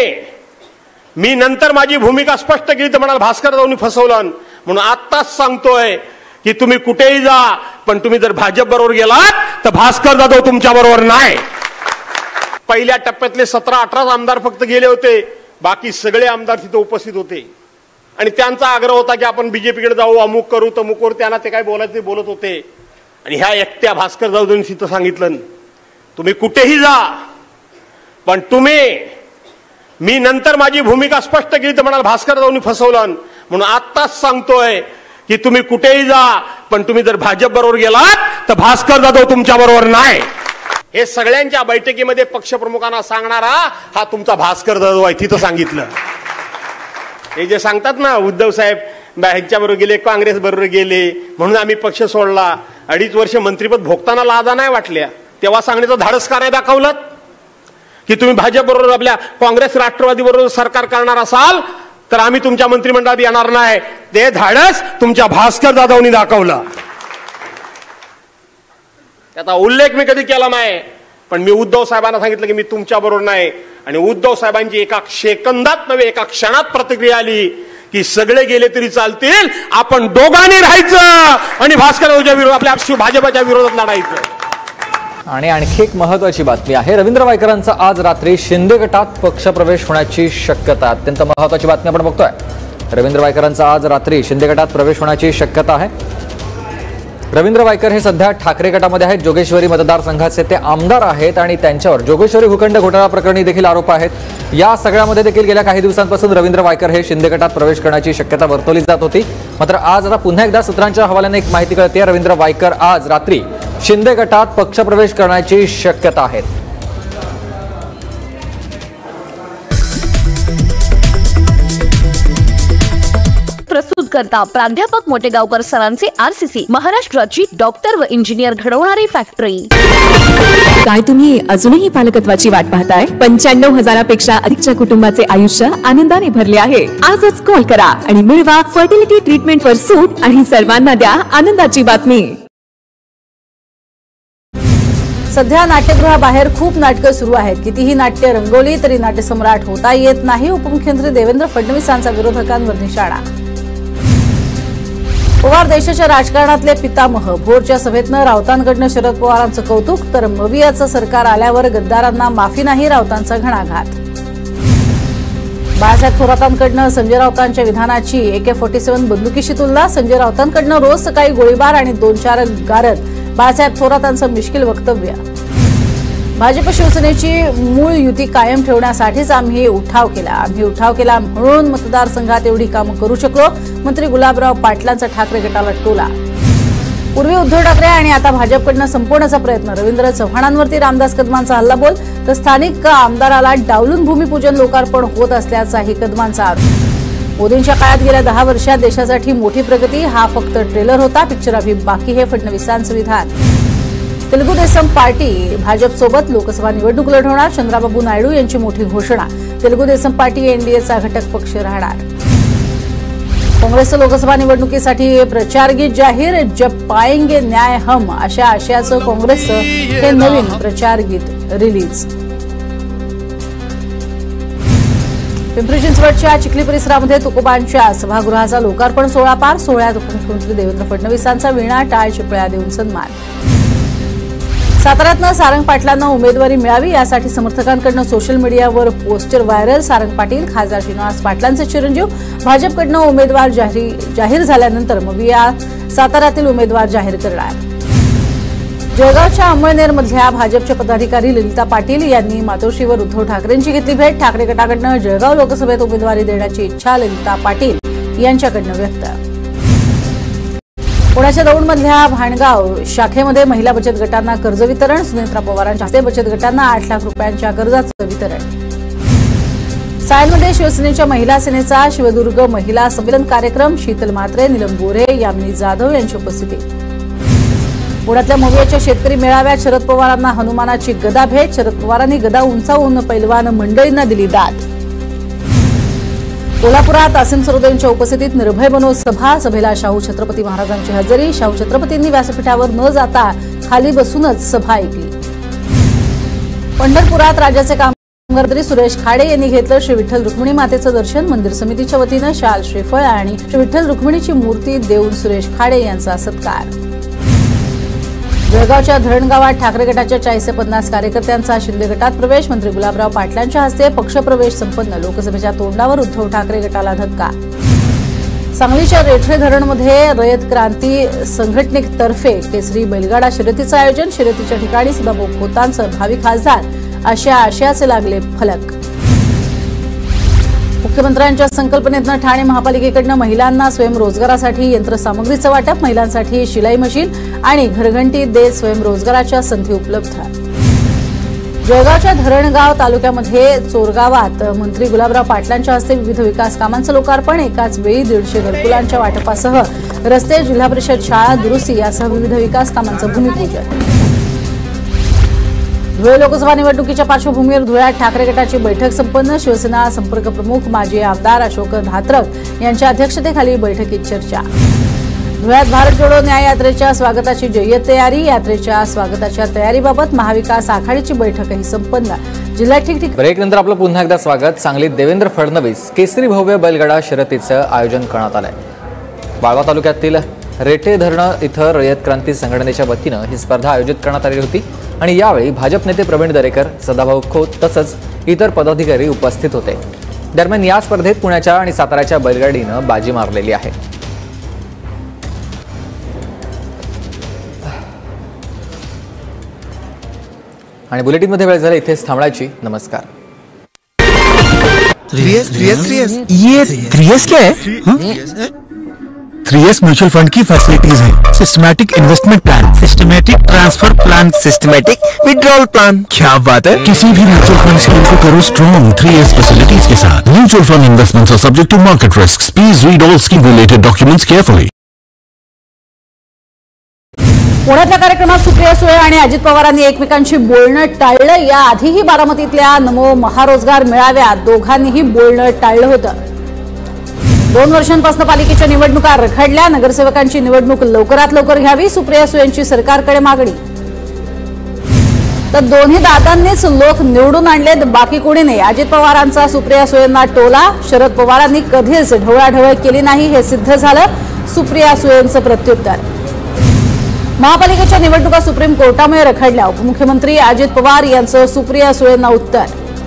Speaker 12: मी नंतर माझी भूमिका स्पष्ट केली तर म्हणाल भास्कर जाधवांनी फसवलं. म्हणून आत्ताच सांगतोय की तुम्ही कुठेही जा, पण तुम्ही जर भाजप बरोबर गेलात तर भास्कर जाधव तुमच्या बरोबर नाही. पहिल्या टप्प्यातले 17-18 आमदार फक्त गेले होते, बाकी सगळे आमदार तिथे उपस्थित होते. आणि त्यांचा आग्रह होता की आपण बीजेपीकडे जाऊ, अमुक करू तमुक करू. त्यांना ते काय बोलायचं ते बोलत होते. आणि ह्या एकट्या भास्कर जाधवनी तिथं सांगितलं, तुम्ही कुठेही जा, पण मी नंतर माझी भूमिका स्पष्ट केली तर म्हणाल भास्कर जाधवनी फसवलं, म्हणून आत्ताच सांगतोय की तुम्ही कुठेही जा, पण तुम्ही जर भाजप बरोबर गेलात तर भास्कर जाधव तुमच्या बरोबर नाही. हे सगळ्यांच्या बैठकीमध्ये पक्षप्रमुखांना सांगणारा हा तुमचा भास्कर जाधव आहे. तिथं सांगितलं. हे जे सांगतात ना उद्धव साहेब ह्यांच्याबरोबर गेले, काँग्रेस बरोबर गेले म्हणून आम्ही पक्ष सोडला, 2.5 वर्ष मंत्रिपद भोगताना लाजा नाही वाटल्या, तेव्हा सांगण्याचं धाडस काय दाखवलं की तुम्ही भाजप बरोबर आपल्या काँग्रेस राष्ट्रवादी बरोबर सरकार करणार असाल तर आम्ही तुमच्या मंत्रिमंडळात येणार नाही. ते धाडस तुमच्या भास्कर जाधवनी दाखवलं. त्याचा उल्लेख मी कधी केला नाही, पण मी उद्धव साहेबांना सांगितलं की मी तुमच्या बरोबर नाही. आणि उद्धव साहेबांची एका सेकंदात नव्हे एका क्षणात प्रतिक्रिया आली की सगळे गेले तरी चालतील, आपण दोघांनी राहायचं आणि भास्कररावच्या विरोधात आपल्या भाजपच्या विरोधात लढायचं.
Speaker 16: आणि आणखी एक महत्त्वाची बातमी आहे. रवींद्र वायकरांचा आज रात्री शिंदे गटात पक्षप्रवेश होण्याची शक्यता. अत्यंत महत्त्वाची बातमी आपण बघतोय. रवींद्र वायकरांचा आज रात्री शिंदे गटात प्रवेश होण्याची शक्यता आहे. रवींद्र वायकर हे सध्या ठाकरे गटामध्ये आहेत. जोगेश्वरी मतदारसंघाचे ते आमदार आहेत आणि त्यांच्यावर जोगेश्वरी भूखंड घोटाळा प्रकरणी देखील आरोप आहेत. या सगळ्यामध्ये देखील गेल्या काही दिवसांपासून रवींद्र वायकर हे शिंदे गटात प्रवेश करण्याची शक्यता वर्तवली जात होती. मात्र आज आता पुन्हा एकदा सूत्रांच्या हवाल्याने एक माहिती कळते. रवींद्र वायकर आज रात्री शिंदे गटात पक्षप्रवेश करण्याची शक्यता आहे.
Speaker 6: प्रस्तुत करता प्राध्यापक मोटेगावकर सरांचे RCC, महाराष्ट्राची डॉक्टर व इंजिनियर घडवणारी फॅक्टरी.
Speaker 7: काय तुम्ही अजूनही पालकत्वाची वाट पाहताय? 95,000पेक्षा अधिकच्या कुटुंबाचे आयुष्य आनंदाने भरले आहे. आजच कॉल करा आणि मिळवा फर्टिलिटी ट्रीटमेंटवर सूट आणि सर्वांना द्या आनंदाची बातमी.
Speaker 2: सध्या नाट्यगृहाबाहेर खूप नाटकं सुरू आहेत. कितीही नाट्य रंगवली तरी नाट्यसम्राट होता येत नाही. उपमुख्यमंत्री देवेंद्र फडणवीसांचा विरोधकांवर निशाणा. पवार देशाच्या राजकारणातले पितामह. भोरच्या सभेतनं राऊतांकडनं शरद पवारांचं कौतुक, तर मवियाचं सरकार आल्यावर गद्दारांना माफी नाही, राऊतांचा घणाघात. बाळासाहेब थोरातांकडनं संजय राऊतांच्या विधानाची AK-47 बंदुकीशी तुलना. संजय राऊतांकडनं रोज सकाळी गोळीबार आणि 2-4 गारद. बाळासाहेब थोरातांचं मिश्किल वक्तव्य. भाजप शिवसेनेची मूळ युती कायम ठेवण्यासाठीच आम्ही उठाव केला म्हणून मतदारसंघात एवढी कामं करू शकलो. मंत्री गुलाबराव पाटलांचा ठाकरे गटाला टोला. पूर्वी उद्धव ठाकरे आणि आता भाजपकडनं संपवण्याचा प्रयत्न. रवींद्र चव्हाणांवरती रामदास कदमांचा हल्लाबोल, तर स्थानिक आमदाराला डावलून भूमिपूजन लोकार्पण होत असल्याचाही कदमांचा आरोप. मोदींच्या काळात गेल्या 10 वर्षात देशासाठी मोठी प्रगती. हा फक्त ट्रेलर होता, पिक्चर अभी बाकी हे फडणवीसांचं विधान. तेलुगू देसम पार्टी भाजपसोबत लोकसभा निवडणूक लढवणार. चंद्राबाबू नायडू यांची मोठी घोषणा. तेलुगू देसम पार्टी एनडीएचा घटक पक्ष राहणार. काँग्रेसचं लोकसभा निवडणुकीसाठी प्रचार गीत जाहीर. जब पाएंगे न्याय हम अशा आशयाचं काँग्रेसचं हे नवीन प्रचार गीत रिलीज. पिंपरी चिंचवडच्या चिखली परिसरामध्ये तुकोबांच्या सभागृहाचा लोकार्पण सोहळा पार. सोहळ्यात उपमुख्यमंत्री देवेंद्र फडणवीसांचा वीणा टाळ चिपळ्या देऊन सन्मान. साताऱ्यातनं सारंग पाटलांना उमेदवारी मिळावी यासाठी समर्थकांकडनं सोशल मीडियावर पोस्टर व्हायरल. सारंग पाटील खासदार श्रीनिवास पाटलांचे चिरंजीव. भाजपकडनं उमेदवार जाहीर झाल्यानंतर मविया साताऱ्यातील उमेदवार जाहीर करणार. जळगावच्या अंमळनेरमधल्या भाजपच्या पदाधिकारी ललिता पाटील यांनी मातोश्रीवर उद्धव ठाकरेंची घेतली भेट. ठाकरे गटाकडनं जळगाव लोकसभेत उमेदवारी देण्याची इच्छा ललिता पाटील यांच्याकडनं व्यक्त. पुण्याच्या दौंडमधल्या भाणगाव शाखेमध्ये महिला बचत गटांना कर्ज वितरण. सुनेत्रा पवारांच्या हस्ते बचत गटांना 8 लाख रुपयांच्या कर्जाचं वितरण. सायलमध्ये शिवसेनेच्या महिला सेनेचा शिवदुर्ग महिला संमेलन कार्यक्रम. शीतल म्हात्रे, नीलम गोरे, यामिनी जाधव यांची उपस्थिती. पुण्यातल्या मवियाच्या शेतकरी मेळाव्यात शरद पवारांना हनुमानाची गदा भेट. शरद पवारांनी गदा उंचावून पैलवान मंडळींना दिली दाद. कोल्हापुरात असीम सरोदेंच्या उपस्थितीत निर्भय बनो सभा. सभेला शाहू छत्रपती महाराजांची हजेरी. शाहू छत्रपतींनी व्यासपीठावर न जाता खाली बसूनच सभा ऐकली. पंढरपुरात राज्याचे कामगार मंत्री सुरेश खाडे यांनी घेतलं श्री विठ्ठल रुक्मिणी मातेचं दर्शन. मंदिर समितीच्या वतीनं शाल, श्रीफळ आणि श्री विठ्ठल रुक्मिणीची मूर्ती देऊन सुरेश खाडे यांचा सत्कार. जळगावच्या धरणगावात ठाकरे गटाच्या 40 ते 50 कार्यकर्त्यांचा शिंदे गटात प्रवेश. मंत्री गुलाबराव पाटलांच्या हस्ते पक्षप्रवेश संपन्न. लोकसभेच्या तोंडावर उद्धव ठाकरे गटाला धक्का. सांगलीच्या रेठरे धरणमध्ये रयत क्रांती संघटनेतर्फे केसरी बैलगाडा शर्यतीचं आयोजन. शर्यतीच्या ठिकाणी सदाभाऊ खोतांसह भावी खासदार अशा आशयाचे लागले फलक. मुख्यमंत्र्यांच्या संकल्पनेतनं ठाणे महापालिकेकडनं महिलांना स्वयंरोजगारासाठी यंत्रसामग्रीचं वाटप. महिलांसाठी शिलाई मशीन आणि घरघंटी देत स्वयंरोजगाराच्या संधी उपलब्ध. जळगावच्या धरणगाव तालुक्यामध्ये चोरगावात मंत्री गुलाबराव पाटलांच्या हस्ते विविध विकास कामांचं लोकार्पण. एकाच वेळी 150 घरकुलांच्या वाटपासह रस्ते, जिल्हा परिषद शाळा दुरुस्ती यासह विविध विकास कामांचं भूमिपूजन. धुळे लोकसभा निवडणुकीच्या पार्श्वभूमीवर धुळ्यात ठाकरे गटाची बैठक संपन्न. शिवसेना संपर्क प्रमुख माजी आमदार अशोक धात्रक यांच्या अध्यक्षतेखाली बैठकीत चर्चा. धुळ्यात भारत जोडो न्याय यात्रेच्या स्वागताची जय्यत तयारी. यात्रेच्या स्वागताच्या तयारीबाबत महाविकास आघाडीची बैठकही संपन्न. जिल्ह्यात ठिकठिकाणी.
Speaker 16: ब्रेकनंतर आपलं पुन्हा एकदा स्वागत. सांगलीत देवेंद्र फडणवीस केसरी भव्य बैलगाडा शर्यतीचं आयोजन करण्यात आलंय. बाळगाव तालुक्यातील रेठे धरण इथं रयत क्रांती संघटनेच्या वतीनं ही स्पर्धा आयोजित करण्यात आली होती आणि यावेळी भाजप नेते प्रवीण दरेकर, सदाभाऊ खोत तसंच इतर पदाधिकारी उपस्थित होते. दरम्यान या स्पर्धेत पुण्याच्या आणि साताऱ्याच्या बैलगाडीनं बाजी मारलेली आहे. आणि बुलेटिनमध्ये वेळ झाला इथेच थांबण्याची. नमस्कार.
Speaker 8: ये 3S क्या है? 3S म्यूचुअल फंड की फैसिलिटीज है. Systematic investment plan, systematic transfer plan, systematic withdrawal plan. क्या बात है. किसी भी म्यूचुअल फंड स्कीम को करो स्ट्रॉन्ग 3S फैसिलिटीज के साथ. Mutual fund investments are subject to market risks. Please read all scheme related documents carefully.
Speaker 2: पुण्यातल्या कार्यक्रमात सुप्रिया सुळे आणि अजित पवारांनी एकमेकांशी बोलणं टाळलं. याआधीही बारामतीतल्या नमो महारोजगार मेळाव्यात दोघांनीही बोलणं टाळलं होतं. 2 वर्षांपासून पालिकेच्या निवडणुका रखडल्या. नगरसेवकांची निवडणूक लवकरात लवकर घ्यावी, सुप्रिया सुळेंची सरकारकडे मागणी. तर दोन्ही दादांनीच लोक निवडून आणलेत, बाकी कोणी नाही. अजित पवारांचा सुप्रिया सुळेंना टोला. शरद पवारांनी कधीच ढवळाढवळ केली नाही हे सिद्ध झालं. सुप्रिया सुळेंचं प्रत्युत्तर. महापालिकेच्या निवडणुका सुप्रीम कोर्टामुळे रखडल्या. उपमुख्यमंत्री अजित पवार यांचं सुप्रिया सुळेंना उत्तर.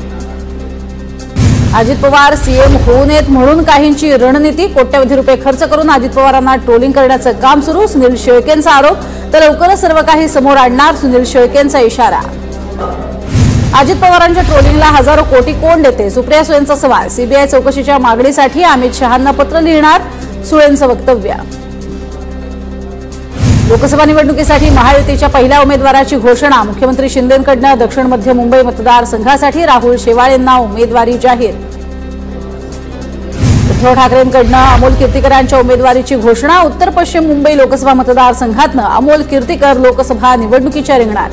Speaker 2: अजित पवार सीएम होऊ नयेत म्हणून काहींची रणनीती. कोट्यवधी रुपये खर्च करून अजित पवारांना ट्रोलिंग करण्याचं काम सुरू. सुनील शेळकेंचा आरोप. तर लवकरच सर्व काही समोर आणणार, सुनील शेळकेंचा इशारा. अजित पवारांच्या ट्रोलिंगला हजारो कोटी कोण देते, सुप्रिया सुळेंचा सवाल. सीबीआय चौकशीच्या मागणीसाठी अमित शहांना पत्र लिहिणार, सुळेंचं वक्तव्य. लोकसभा निवडणुकीसाठी महायुतीच्या पहिल्या उमेदवाराची घोषणा. मुख्यमंत्री शिंदेंकडनं दक्षिण मध्य मुंबई मतदारसंघासाठी राहुल शेवाळेंना उमेदवारी जाहीर. उद्धव ठाकरेंकडनं अमोल कीर्तीकरांच्या उमेदवारीची घोषणा. उत्तर पश्चिम मुंबई लोकसभा मतदारसंघातनं अमोल कीर्तीकर लोकसभा निवडणुकीच्या रिंगणात.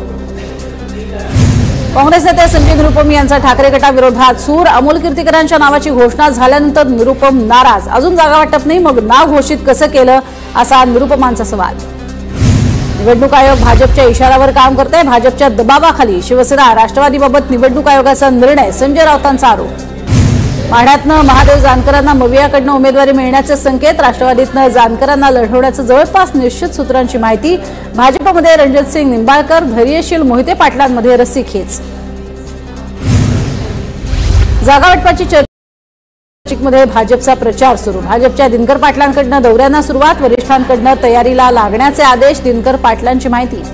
Speaker 2: काँग्रेस नेते संजय निरुपम यांचा ठाकरे गटाविरोधात सूर. अमोल कीर्तीकरांच्या नावाची घोषणा झाल्यानंतर निरुपम नाराज. अजून जागा वाटप नाही, मग नाव घोषित कसं केलं, असा निरुपमांचा सवाल. निवडणूक आयोग भाजपच्या इशाऱ्यावर काम करतंय. भाजपच्या दबावाखाली शिवसेना राष्ट्रवादीबाबत निवडणूक आयोगाचा निर्णय. संजय राऊतांचा आरोप. माढ्यातनं महादेव जानकरांना मवियाकडनं उमेदवारी मिळण्याचे संकेत. राष्ट्रवादीतनं जानकरांना लढवण्याचं जवळपास निश्चित सूत्रांची माहिती. भाजपमध्ये रणजितसिंग निंबाळकर, धैर्यशील मोहिते पाटलांमध्ये रस्सीखेच. जागा वाटपाची नाशिकमध्ये भाजपचा प्रचार सुरू. भाजपच्या दिनकर पाटलांकडनं दौऱ्यांना सुरुवात. वरिष्ठांकडनं तयारीला लागण्याचे आदेश. दिनकर पाटलांची माहिती.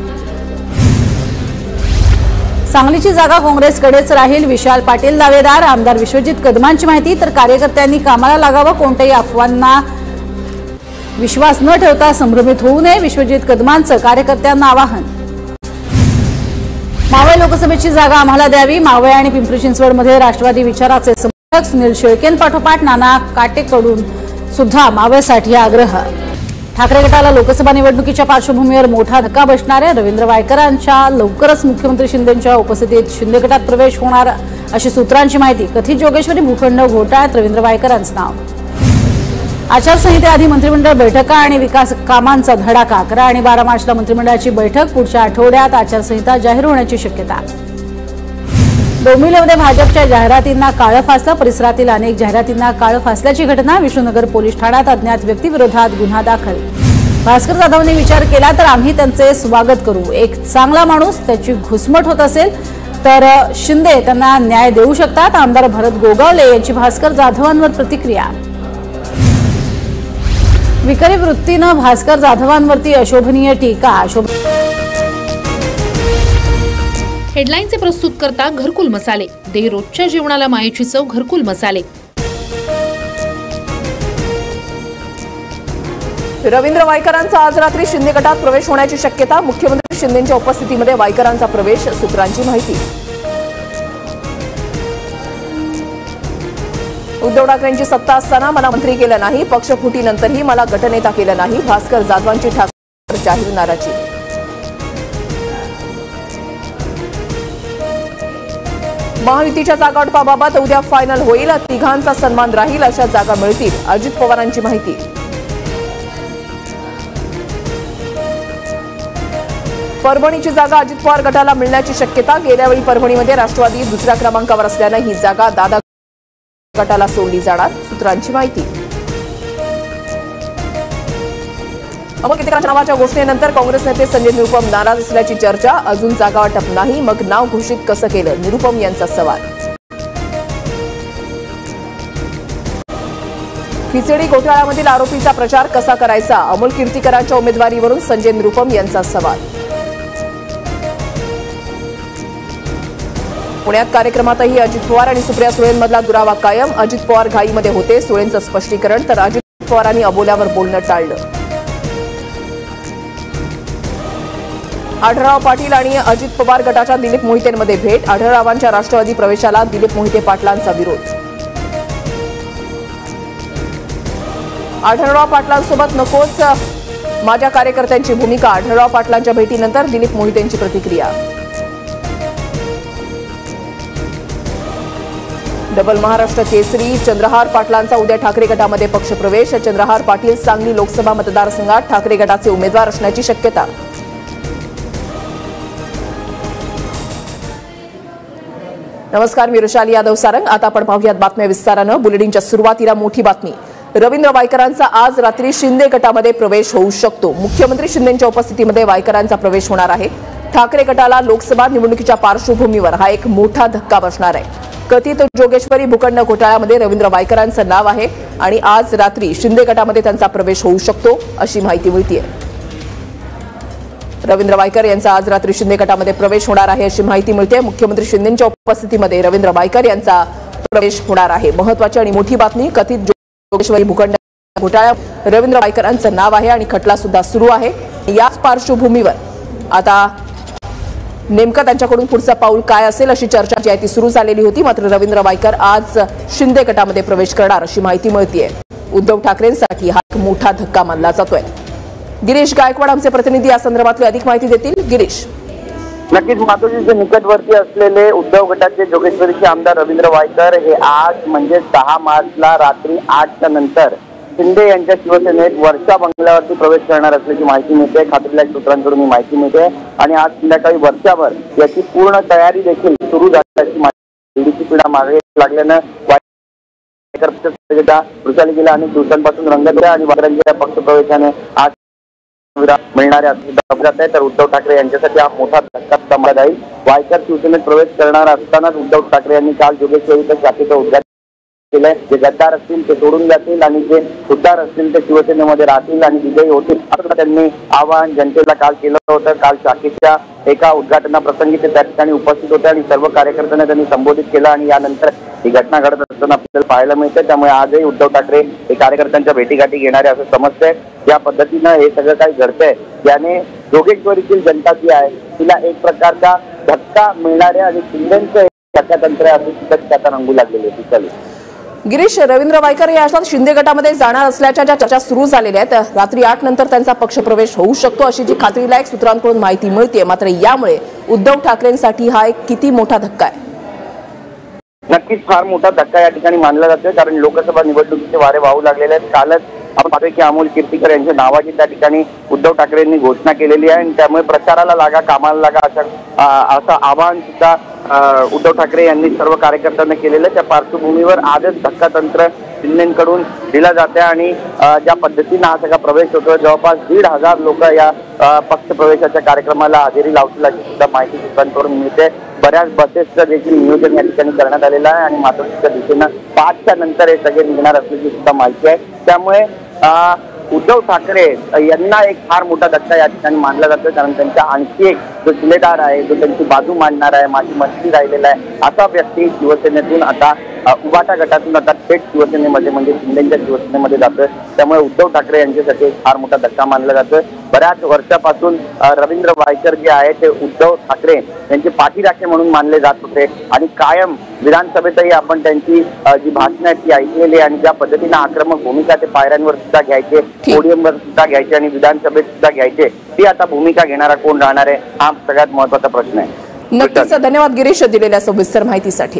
Speaker 2: सांगलीची जागा काँग्रेसकडेच राहील, विशाल पाटील दावेदार. आमदार विश्वजित कदमांची माहिती. तर कार्यकर्त्यांनी कामाला लागावं, कोणत्याही अफवांना विश्वास न ठेवता संभ्रमित होऊ नये, विश्वजित कदमांचं कार्यकर्त्यांना आवाहन. मावळ लोकसभेची जागा आम्हाला द्यावी. मावळ आणि पिंपरी चिंचवडमध्ये राष्ट्रवादी विचाराचे समर्थक. सुनील शेळकेंपाठोपाठ नाना काटेकडून सुद्धा मावळसाठी आग्रह. ठाकरे गटाला लोकसभा निवडणुकीच्या पार्श्वभूमीवर मोठा धक्का बसणार आहे. रवींद्र वायकरांच्या लवकरच मुख्यमंत्री शिंदेंच्या उपस्थितीत शिंदे गटात प्रवेश होणार अशी सूत्रांची माहिती. कथित जोगेश्वरी भूखंड घोटाळ्यात रवींद्र वायकरांचं नाव. आचारसंहितेआधी मंत्रिमंडळ बैठका आणि विकास कामांचा धडाका. 11 आणि 12 मार्चला मंत्रिमंडळाची बैठक. पुढच्या आठवड्यात आचारसंहिता जाहीर होण्याची शक्यता. डोंबिवलीमध्ये भाजपच्या जाहिरातींना काळं फासलं. परिसरातील अनेक जाहिरातींना काळं फासल्याची घटना. विष्णुनगर पोलीस ठाण्यात अज्ञात व्यक्तीविरोधात गुन्हा दाखल. भास्कर जाधवने विचार केला तर आम्ही त्यांचे स्वागत करू. एक चांगला माणूस, त्याची घुसमट होत असेल तर शिंदे त्यांना न्याय देऊ शकतात. आमदार भरत गोगावले यांची भास्कर जाधवांवर प्रतिक्रिया. विकरी वृत्तीनं भास्कर जाधवांवरती अशोभनीय टीका.
Speaker 4: हेडलाईनचे प्रस्तुत करता घरकुल मसाले. दे रोजच्या जेवणाला मायेची चव घरकुल मसाले.
Speaker 11: रवींद्र वायकरांचा आज रात्री शिंदे गटात प्रवेश होण्याची शक्यता. मुख्यमंत्री शिंदेंच्या उपस्थितीमध्ये वायकरांचा प्रवेश. सूत्रांची माहिती. उद्धव ठाकरेंची सत्ता असताना मला मंत्री केलं नाही. पक्षफुटीनंतरही मला गटनेता केलं नाही. भास्कर जाधवांची ठाकरे जाहीर नाराजी. महायुतीच्या जागावाटपाबाबत उद्या फायनल होईल. तिघांचा सन्मान राहील अशा जागा मिळतील. अजित पवारांची माहिती. परभणीची जागा अजित पवार गटाला मिळण्याची शक्यता. गेल्यावेळी परभणीमध्ये राष्ट्रवादी दुसऱ्या क्रमांकावर असल्यानं ही जागा दादा गटाला सोडली जाणार. सूत्रांची माहिती. अमोल कीर्तीकरांच्या नावाच्या घोषणेनंतर काँग्रेस नेते संजय निरुपम नाराज असल्याची चर्चा. अजून जागा वाटप नाही, मग नाव घोषित कसं केलं? निरुपम यांचा सवाल. खिचडी घोटाळ्यामधील आरोपीचा प्रचार कसा करायचा? अमोल कीर्तीकरांच्या उमेदवारीवरून संजय निरुपम यांचा सवाल. पुण्यात कार्यक्रमातही अजित पवार आणि सुप्रिया सुळेंमधला दुरावा कायम. अजित पवार घाईमध्ये होते. सुळेंचं स्पष्टीकरण. तर अजित पवारांनी अबोल्यावर बोलणं टाळलं. आढळराव पाटील आणि अजित पवार गटाच्या दिलीप मोहितेंमध्ये भेट. आढळरावांच्या राष्ट्रवादी प्रवेशाला दिलीप मोहिते पाटलांचा विरोध. आढळराव पाटलांसोबत नकोच माझ्या कार्यकर्त्यांची भूमिका. आढळराव पाटलांच्या भेटीनंतर दिलीप मोहितेंची प्रतिक्रिया. डबल महाराष्ट्र केसरी. चंद्रहार पाटलांचा उद्या ठाकरे गटामध्ये पक्षप्रवेश. चंद्रहार पाटील सांगली लोकसभा मतदारसंघात ठाकरे गटाचे उमेदवार असण्याची शक्यता. नमस्कार, मी रुशाली यादव सारंग. आता आपण पाहूयात बातम्या विस्तारानं. बुलेटिनच्या सुरुवातीला मोठी बातमी. रवींद्र वायकरांचा आज रात्री शिंदे गटामध्ये प्रवेश होऊ शकतो. मुख्यमंत्री शिंदेंच्या उपस्थितीमध्ये वायकरांचा प्रवेश होणार आहे. ठाकरे गटाला लोकसभा निवडणुकीच्या पार्श्वभूमीवर हा एक मोठा धक्का बसणार आहे. कथित जोगेश्वरी भूखंड घोटाळ्यामध्ये रवींद्र वायकरांचं नाव आहे आणि आज रात्री शिंदे गटामध्ये त्यांचा प्रवेश होऊ शकतो अशी माहिती मिळतेय. रवींद्र वायकर यांचा आज रात्री शिंदे गटामध्ये प्रवेश होणार आहे अशी माहिती मिळते. मुख्यमंत्री शिंदेंच्या उपस्थितीमध्ये रवींद्र वायकर यांचा प्रवेश होणार आहे. महत्वाची आणि मोठी बातमी. कथित जोगेश्वरी भूखंड घोटाळ्यात रवींद्र वायकरांचं नाव आहे आणि खटला सुद्धा सुरू आहे. याच पार्श्वभूमीवर आता नेमकं त्यांच्याकडून पुढचं पाऊल काय असेल अशी चर्चा जी आहे ती सुरू झालेली होती. मात्र रवींद्र वायकर आज शिंदे गटामध्ये प्रवेश करणार अशी माहिती मिळतेय. उद्धव ठाकरेंसाठी हा एक मोठा धक्का मानला जातोय. गिरीश गायकवाड आमचे प्रतिनिधी या संदर्भातली अधिक माहिती देतील. गिरीश.
Speaker 13: नक्कीच मातोश्रीचे निकटवर्ती असलेले उद्धव गटाचे जोगेश्वरीचे आमदार रवींद्र वायकर हे आज म्हणजे 10 मार्चला रात्री 8च्या नंतर शिंदे यांच्या शिवसेनेत वर्षा बंगल्यावरती प्रवेश करणार असल्याची माहिती मिळते. खात्रीलायक सूत्रांकडून ही माहिती मिळते आणि आज संध्याकाळी वर्षावर याची पूर्ण तयारी देखील सुरू झाल्याची माहिती. ईडीची पिढा मागे लागल्यानं वायकर वृषाली गेल्या अनेक दिवसांपासून रंगत होत्या आणि वायकरांच्या पक्षप्रवेशाने आज मिळणाऱ्या जात आहे. तर उद्धव ठाकरे यांच्यासाठी हा मोठा धक्का समजला जाईल. वायकर शिवसेनेत प्रवेश करणार असतानाच उद्धव ठाकरे यांनी काल जोगेश्वरीच्या शाखेचं उद्घाटन केलंय. जे गद्दार असतील ते सोडून जातील आणि जे खुद्दार असतील ते शिवसेनेमध्ये राहतील आणि विजयी होतील असं त्यांनी आवाहन जनतेला काल केलं होतं. काल शाखेच्या एका उद्घाटनाप्रसंगी ते त्या ठिकाणी उपस्थित होते आणि सर्व कार्यकर्त्यांना त्यांनी संबोधित केलं आणि यानंतर ही घटना घडत असताना आपल्याला पाहायला मिळते. त्यामुळे आजही उद्धव ठाकरे हे कार्यकर्त्यांच्या भेटीगाठी घेणारे असं समजतंय. ज्या पद्धतीनं हे सगळं काही घडतंय त्याने जोगेश्वरीतील जनता जी आहे तिला एक प्रकारचा धक्का मिळणारे आणि शिंदेचं तंत्र आहे असं त्याचा रंगू लागलेले आहे.
Speaker 11: गिरीश, रवींद्र वायकर हे अशात शिंदे गटामध्ये जाणार असल्याच्या ज्या चर्चा सुरू झालेल्या आहेत, रात्री 8 नंतर त्यांचा पक्षप्रवेश होऊ शकतो अशी जी खात्रीलायक सूत्रांकडून माहिती मिळते. मात्र यामुळे उद्धव ठाकरेंसाठी हा एक किती मोठा धक्का आहे?
Speaker 13: नक्कीच फार मोठा धक्का या ठिकाणी मानला जातोय. कारण लोकसभा निवडणुकीचे वारे वाहू लागलेले आहेत. कालच आपण पाहतोय की अमोल कीर्तीकर यांच्या नावाची त्या ठिकाणी उद्धव ठाकरेंनी घोषणा केलेली आहे आणि त्यामुळे प्रचाराला लागा, कामाला लागा असं आवाहन सुद्धा उद्धव ठाकरे यांनी सर्व कार्यकर्त्यांना केलेलं. त्या पार्श्वभूमीवर आजच धक्का तंत्र शिंदेकडून दिला जाते आणि ज्या पद्धतीनं हा सगळा प्रवेश होतोय जवळपास 1,500 लोक या पक्ष प्रवेशाच्या कार्यक्रमाला हजेरी लावतील अशी सुद्धा माहिती सूत्रांकडून मिळते. बऱ्याच बसेसचं देखील नियोजन या ठिकाणी करण्यात आलेलं आहे आणि मातोश्रीच्या दिशेनं 5च्या नंतर हे सगळे निघणार असल्याची सुद्धा माहिती आहे. त्यामुळे उद्धव ठाकरे यांना एक फार मोठा धक्का या ठिकाणी मानला जातो, कारण त्यांचा आणखी एक जो शिलेदार आहे, जो त्यांची बाजू मांडणार आहे, माजी मंत्री राहिलेला आहे, असा व्यक्ती शिवसेनेतून आता उभाटा गटातून आता थेट शिवसेनेमध्ये म्हणजे शिंदेच्या शिवसेनेमध्ये जातोय. त्यामुळे उद्धव ठाकरे यांच्यासाठी एक फार मोठा धक्का मानला जातोय. बऱ्याच वर्षापासून रवींद्र वायकर जे आहे ते उद्धव ठाकरे यांचे पाठीराखे म्हणून मानले जात होते आणि कायम विधानसभेतही आपण त्यांची जी भाषणं आहेत ती ऐकलेली आणि ज्या पद्धतीने आक्रमक भूमिका ते पायऱ्यांवर सुद्धा घ्यायचे, पोडियमवर सुद्धा घ्यायचे आणि विधानसभेत सुद्धा घ्यायचे, ती आता भूमिका घेणारा कोण राहणार आहे हा सगळ्यात महत्वाचा प्रश्न आहे.
Speaker 11: नक्कीच धन्यवाद गिरीश दिलेल्या सविस्तर माहितीसाठी.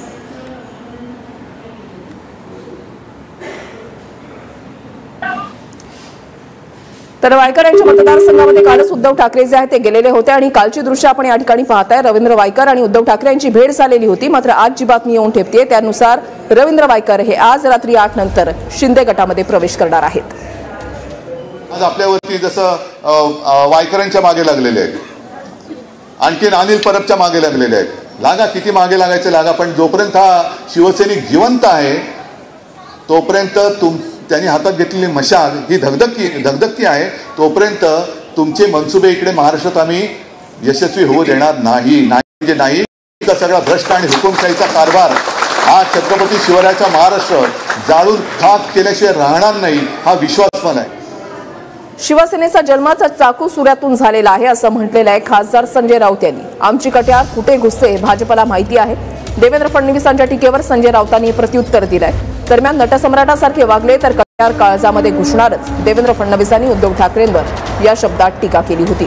Speaker 11: तर वायकर यांच्या मतदारसंघामध्ये कालच उद्धव ठाकरे जे आहेत ते गेलेले होते आणि कालची दृश्य आपण या ठिकाणी पाहताय. रवींद्र वायकर आणि उद्धव ठाकरे यांची भेट झालेली होती. मात्र आज जी बातमी येऊन ठेपते त्यानुसार रवींद्र वायकर हे आज रात्री 8 नंतर शिंदे गटामध्ये प्रवेश करणार आहेत.
Speaker 9: आज आपल्यावरती जसं वायकरांच्या मागे लागलेले आहेत, आणखीन अनिल परबच्या मागे लागलेले आहेत. लागा, किती मागे लागायचे लागा, पण जोपर्यंत हा शिवसैनिक जिवंत आहे तोपर्यंत त्यांनी हातात घेतलेली मशाल ही धगधगती आहे, तोपर्यंत तुमचे मनसुबे इकडे महाराष्ट्रात आम्ही यशस्वी होऊ देणार नाही. म्हणजे नाही का सगळा भ्रष्ट आणि हुकुमशाहीचा कारभार हा छत्रपती शिवरायाचा महाराष्ट्र जाळून खाक केल्याशिवाय राहणार नाही हा विश्वास मला आहे.
Speaker 11: शिवसेनेचा जन्माचा चाकू सुऱ्यातून झालेला आहे असं म्हटलेलं आहे खासदार संजय राऊत यांनी. आमची कट्यार कुठे घुसते भाजपला माहिती आहे. देवेंद्र फडणवीसांच्या टीकेवर संजय राऊतांनी प्रत्युत्तर दिलंय. दरम्यान नटसम्राटासारखे वागले तर कट्यार काळजामध्ये घुसणारच. देवेंद्र फडणवीसांनी उद्धव ठाकरेंवर या शब्दात टीका केली होती.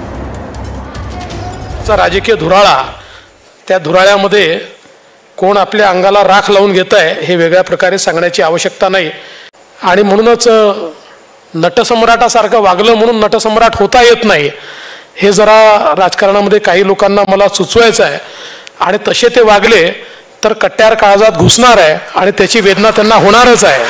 Speaker 14: राजकीय धुराळा, त्या धुराळ्यामध्ये कोण आपल्या अंगाला राख लावून घेत आहे हे वेगळ्या प्रकारे सांगण्याची आवश्यकता नाही. आणि म्हणूनच नटसम्राटासारखं वागलं म्हणून नटसम्राट होता येत नाही हे जरा राजकारणामध्ये काही लोकांना मला सुचवायचं आहे. आणि तसे ते वागले तर कट्यार काळजात घुसणार आहे आणि त्याची वेदना त्यांना होणारच आहे.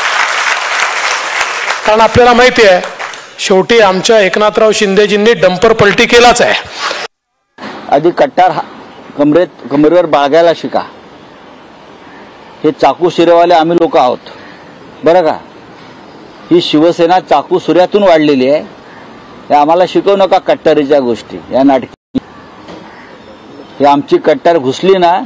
Speaker 14: कारण आपल्याला माहिती आहे शेवटी आमच्या एकनाथराव शिंदेजींनी डंपर पलटी केलाच आहे.
Speaker 15: आधी कट्यार कमरेवर बाळगायला शिका. हे चाकू शिरेवाले आम्ही लोक आहोत बरं का. ही शिवसेना चाकू सुऱ्यातून वाढलेली आहे. हे आम्हाला शिकवू नका कट्यारीच्या गोष्टी या नाटकी. ही आमची कट्यार घुसली ना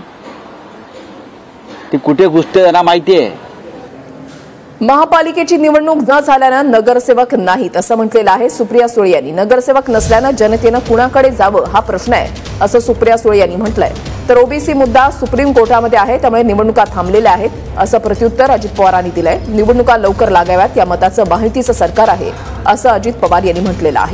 Speaker 15: ती कुठे घुसते त्यांना माहिती आहे.
Speaker 11: महापालिकेची निवडणूक न झाल्यानं नगरसेवक नाहीत असं म्हटलेलं आहे सुप्रिया सुळे यांनी. नगरसेवक नसल्यानं जनतेनं कुणाकडे जावं हा प्रश्न आहे असं सुप्रिया सुळे यांनी म्हटलंय. तर ओबीसी मुद्दा सुप्रीम कोर्टामध्ये आहे त्यामुळे निवडणुका थांबलेल्या आहेत असं प्रत्युत्तर अजित पवारांनी दिलंय. निवडणुका लवकर लागाव्यात या मताचं माहितीचं सरकार आहे असं अजित पवार यांनी म्हटलेलं आहे.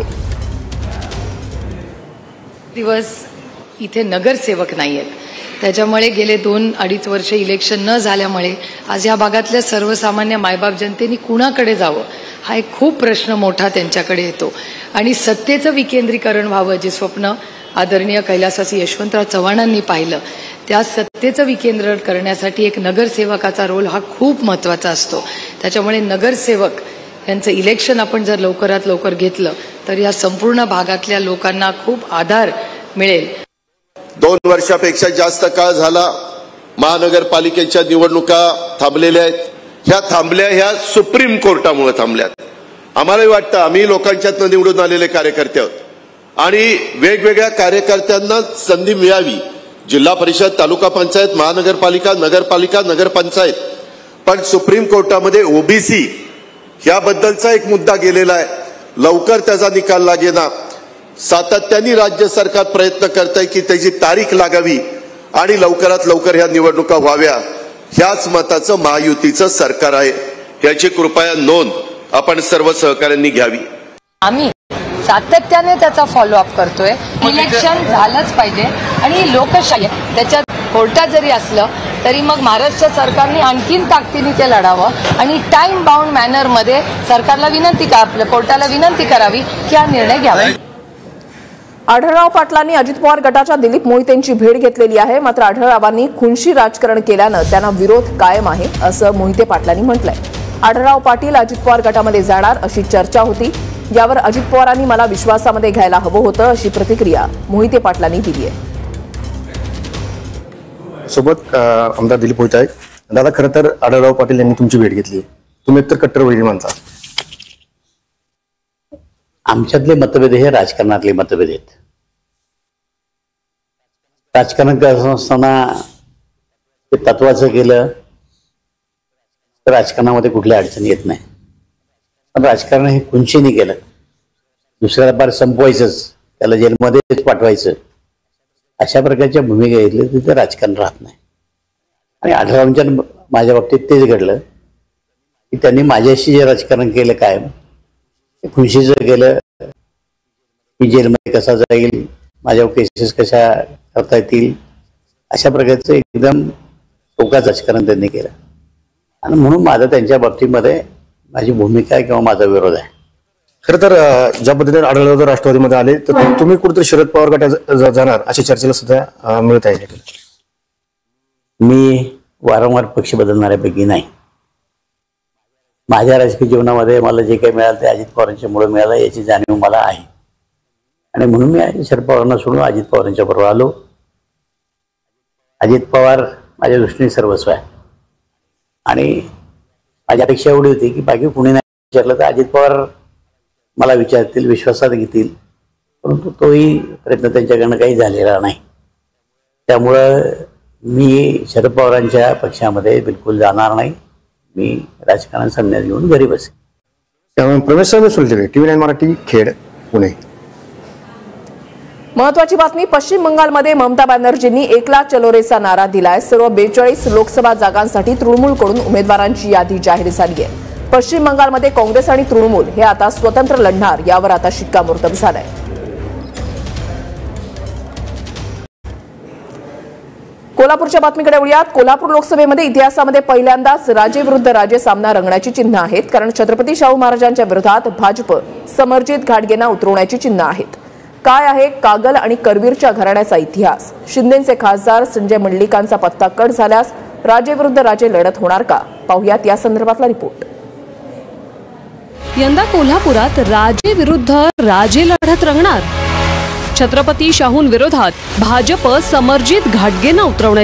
Speaker 19: दिवस इथे नगरसेवक नाहीयेत त्याच्यामुळे गेले 2-2.5 वर्ष इलेक्शन न झाल्यामुळे आज या भागातल्या सर्वसामान्य मायबाप जनतेने कुणाकडे जावं हा एक खूप प्रश्न मोठा त्यांच्याकडे येतो. आणि सत्तेचं विकेंद्रीकरण व्हावं जे स्वप्न आदरणीय कैलासवासी यशवंतराव चव्हाणांनी पाहिलं त्या सत्तेचं विकेंद्रीकरण करण्यासाठी एक नगरसेवकाचा रोल हा खूप महत्त्वाचा असतो. त्याच्यामुळे नगरसेवक यांचं इलेक्शन आपण जर लवकरात लवकर घेतलं तर या संपूर्ण भागातल्या लोकांना खूप आधार मिळेल.
Speaker 18: 2 वर्षापेक्षा जास्त काळ झाला महानगरपालिकेच्या निवडणुका थांबलेल्या आहेत. ह्या थांबल्या ह्या सुप्रीम कोर्टामुळे थांबल्यात. आम्हालाही वाटतं आम्ही लोकांच्यातनं निवडून आलेले कार्यकर्ते आहोत आणि वेगवेगळ्या कार्यकर्त्यांना संधी मिळावी. जिल्हा परिषद, तालुका पंचायत, महानगरपालिका, नगरपालिका, नगरपंचायत. पण सुप्रीम कोर्टामध्ये ओबीसी याबद्दलचा एक मुद्दा गेलेला आहे. लवकर त्याचा निकाल लागेना. सातत्याने राज्य सरकार प्रयत्न करत आहे की त्याची तारीख लागावी आणि लवकरात लवकर ह्या निवडणुका व्हाव्या. ह्याच मताचं महायुतीचं सरकार आहे. याची कृपया नोंद आपण सर्व सहकाऱ्यांनी घ्यावी.
Speaker 19: आम्ही सातत्याने त्याचा फॉलोअप करतोय. इलेक्शन झालंच पाहिजे आणि लोकशाही त्याच्यात कोर्टात जरी असलं तरी मग महाराष्ट्र सरकारने आणखीन ताकदीने ते लढावं आणि टाइम बाउंड मॅनरमध्ये सरकारला कोर्टाला विनंती करावी की हा निर्णय घ्यावा.
Speaker 11: आढळराव पाटलांनी अजित पवार गटाच्या दिलीप मोहितेंची भेट घेतलेली आहे. मात्र आढळरावांनी खुनशी राजकारण केल्यानं त्यांना विरोध कायम आहे असं मोहिते पाटलांनी म्हटलंय. आढळराव पाटील अजित पवार गटामध्ये जाणार अशी चर्चा होती. यावर अजित पवारांनी मला विश्वासामध्ये घ्यायला हवं होतं अशी प्रतिक्रिया मोहिते पाटलांनी दिली आहे.
Speaker 21: सोबत आमदार दिलीप मोहिते आहेत. दादा, खरं तर आढळराव पाटील यांनी तुमची भेट घेतली. तुम्ही एकतर कट्टरवादी मानता
Speaker 22: आमच्यातले मतभेद हे राजकारणातले मतभेद आहेत. राजकारण करत असताना ते तत्वाचं केलं तर राजकारणामध्ये कुठल्या अडचणी येत नाही. पण राजकारण हे कुंचीने केलं, दुसऱ्याला पार संपवायचंच, त्याला जेलमध्येच पाठवायचं, अशा प्रकारच्या भूमिका घेतली तिथे राजकारण राहत नाही. आणि आढळरावांच्या माझ्या बाबतीत तेच घडलं की त्यांनी माझ्याशी जे राजकारण केलं कायम ते खुशीचं केलं. मी जेलमध्ये कसा जाईल, माझ्यावर केसेस कशा करता येतील, अशा प्रकारचं एकदम टोकाचं राजकारण त्यांनी केलं. आणि म्हणून माझं त्यांच्या बाबतीमध्ये माझी भूमिका किंवा माझा विरोध आहे.
Speaker 21: खरं तर ज्या पद्धतीने आढळराव राष्ट्रवादीमध्ये आले तर तुम्ही कुठेतरी शरद पवार गटात जाणार अशा चर्चेला सुद्धा मिळत आहे.
Speaker 22: मी वारंवार पक्ष बदलणाऱ्यापैकी नाही. माझ्या राजकीय जीवनामध्ये मला जे काही मिळालं ते अजित पवारांच्या मुळे मिळालं याची जाणीव मला आहे. आणि म्हणून मी शरद पवारांना सोडून अजित पवारांच्या बरोबर आलो. अजित पवार माझ्या दृष्टीने सर्वस्व आहे. आणि माझी अपेक्षा एवढी होती की बाकी कुणी नाही विचारलं तर अजित पवार मला विचारतील, विश्वासात घेतील. परंतु तोही प्रयत्न त्यांच्याकडनं काही झालेला नाही. त्यामुळं मी शरद पवारांच्या पक्षामध्ये बिलकुल जाणार नाही. मी राजकारण संन्यास घेऊन घरी बसेन.
Speaker 21: त्यामुळे प्रवेश TV9 मराठी, खेड, पुणे.
Speaker 11: महत्वाची बातमी. पश्चिम बंगालमध्ये ममता बॅनर्जींनी 1 लाख चलो रेचा नारा दिलाय. सर्व 42 लोकसभा जागांसाठी तृणमूलकडून उमेदवारांची यादी जाहीर झाली आहे. पश्चिम बंगालमध्ये काँग्रेस आणि तृणमूल हे आता स्वतंत्र लढणार, यावर आता शिक्कामोर्तब झालंय. कोल्हापूरच्या बातमीकडे वळूयात. कोल्हापूर लोकसभेमध्ये इतिहासामध्ये पहिल्यांदाच राजे विरुद्ध राजे सामना रंगण्याची चिन्ह आहेत. कारण छत्रपती शाहू महाराजांच्या विरोधात भाजप समरजित घाटगेंना उतरवण्याची चिन्ह आहेत. काय आहे कागल आणि करवीरच्या घराण्याचा इतिहास? शिंदेचे खासदार संजय मंडलिकांचा पत्ता कट झाल्यास राजे विरुद्ध राजे लढत होणार का? पाहुयात या संदर्भातला रिपोर्ट.
Speaker 3: यंदा कोल्हापुरात राजे विरुद्ध राजे लढत रंगणार. छत्रपती शाहूंविरोधात भाजप समरजित घाटगेंना उतरवण्याची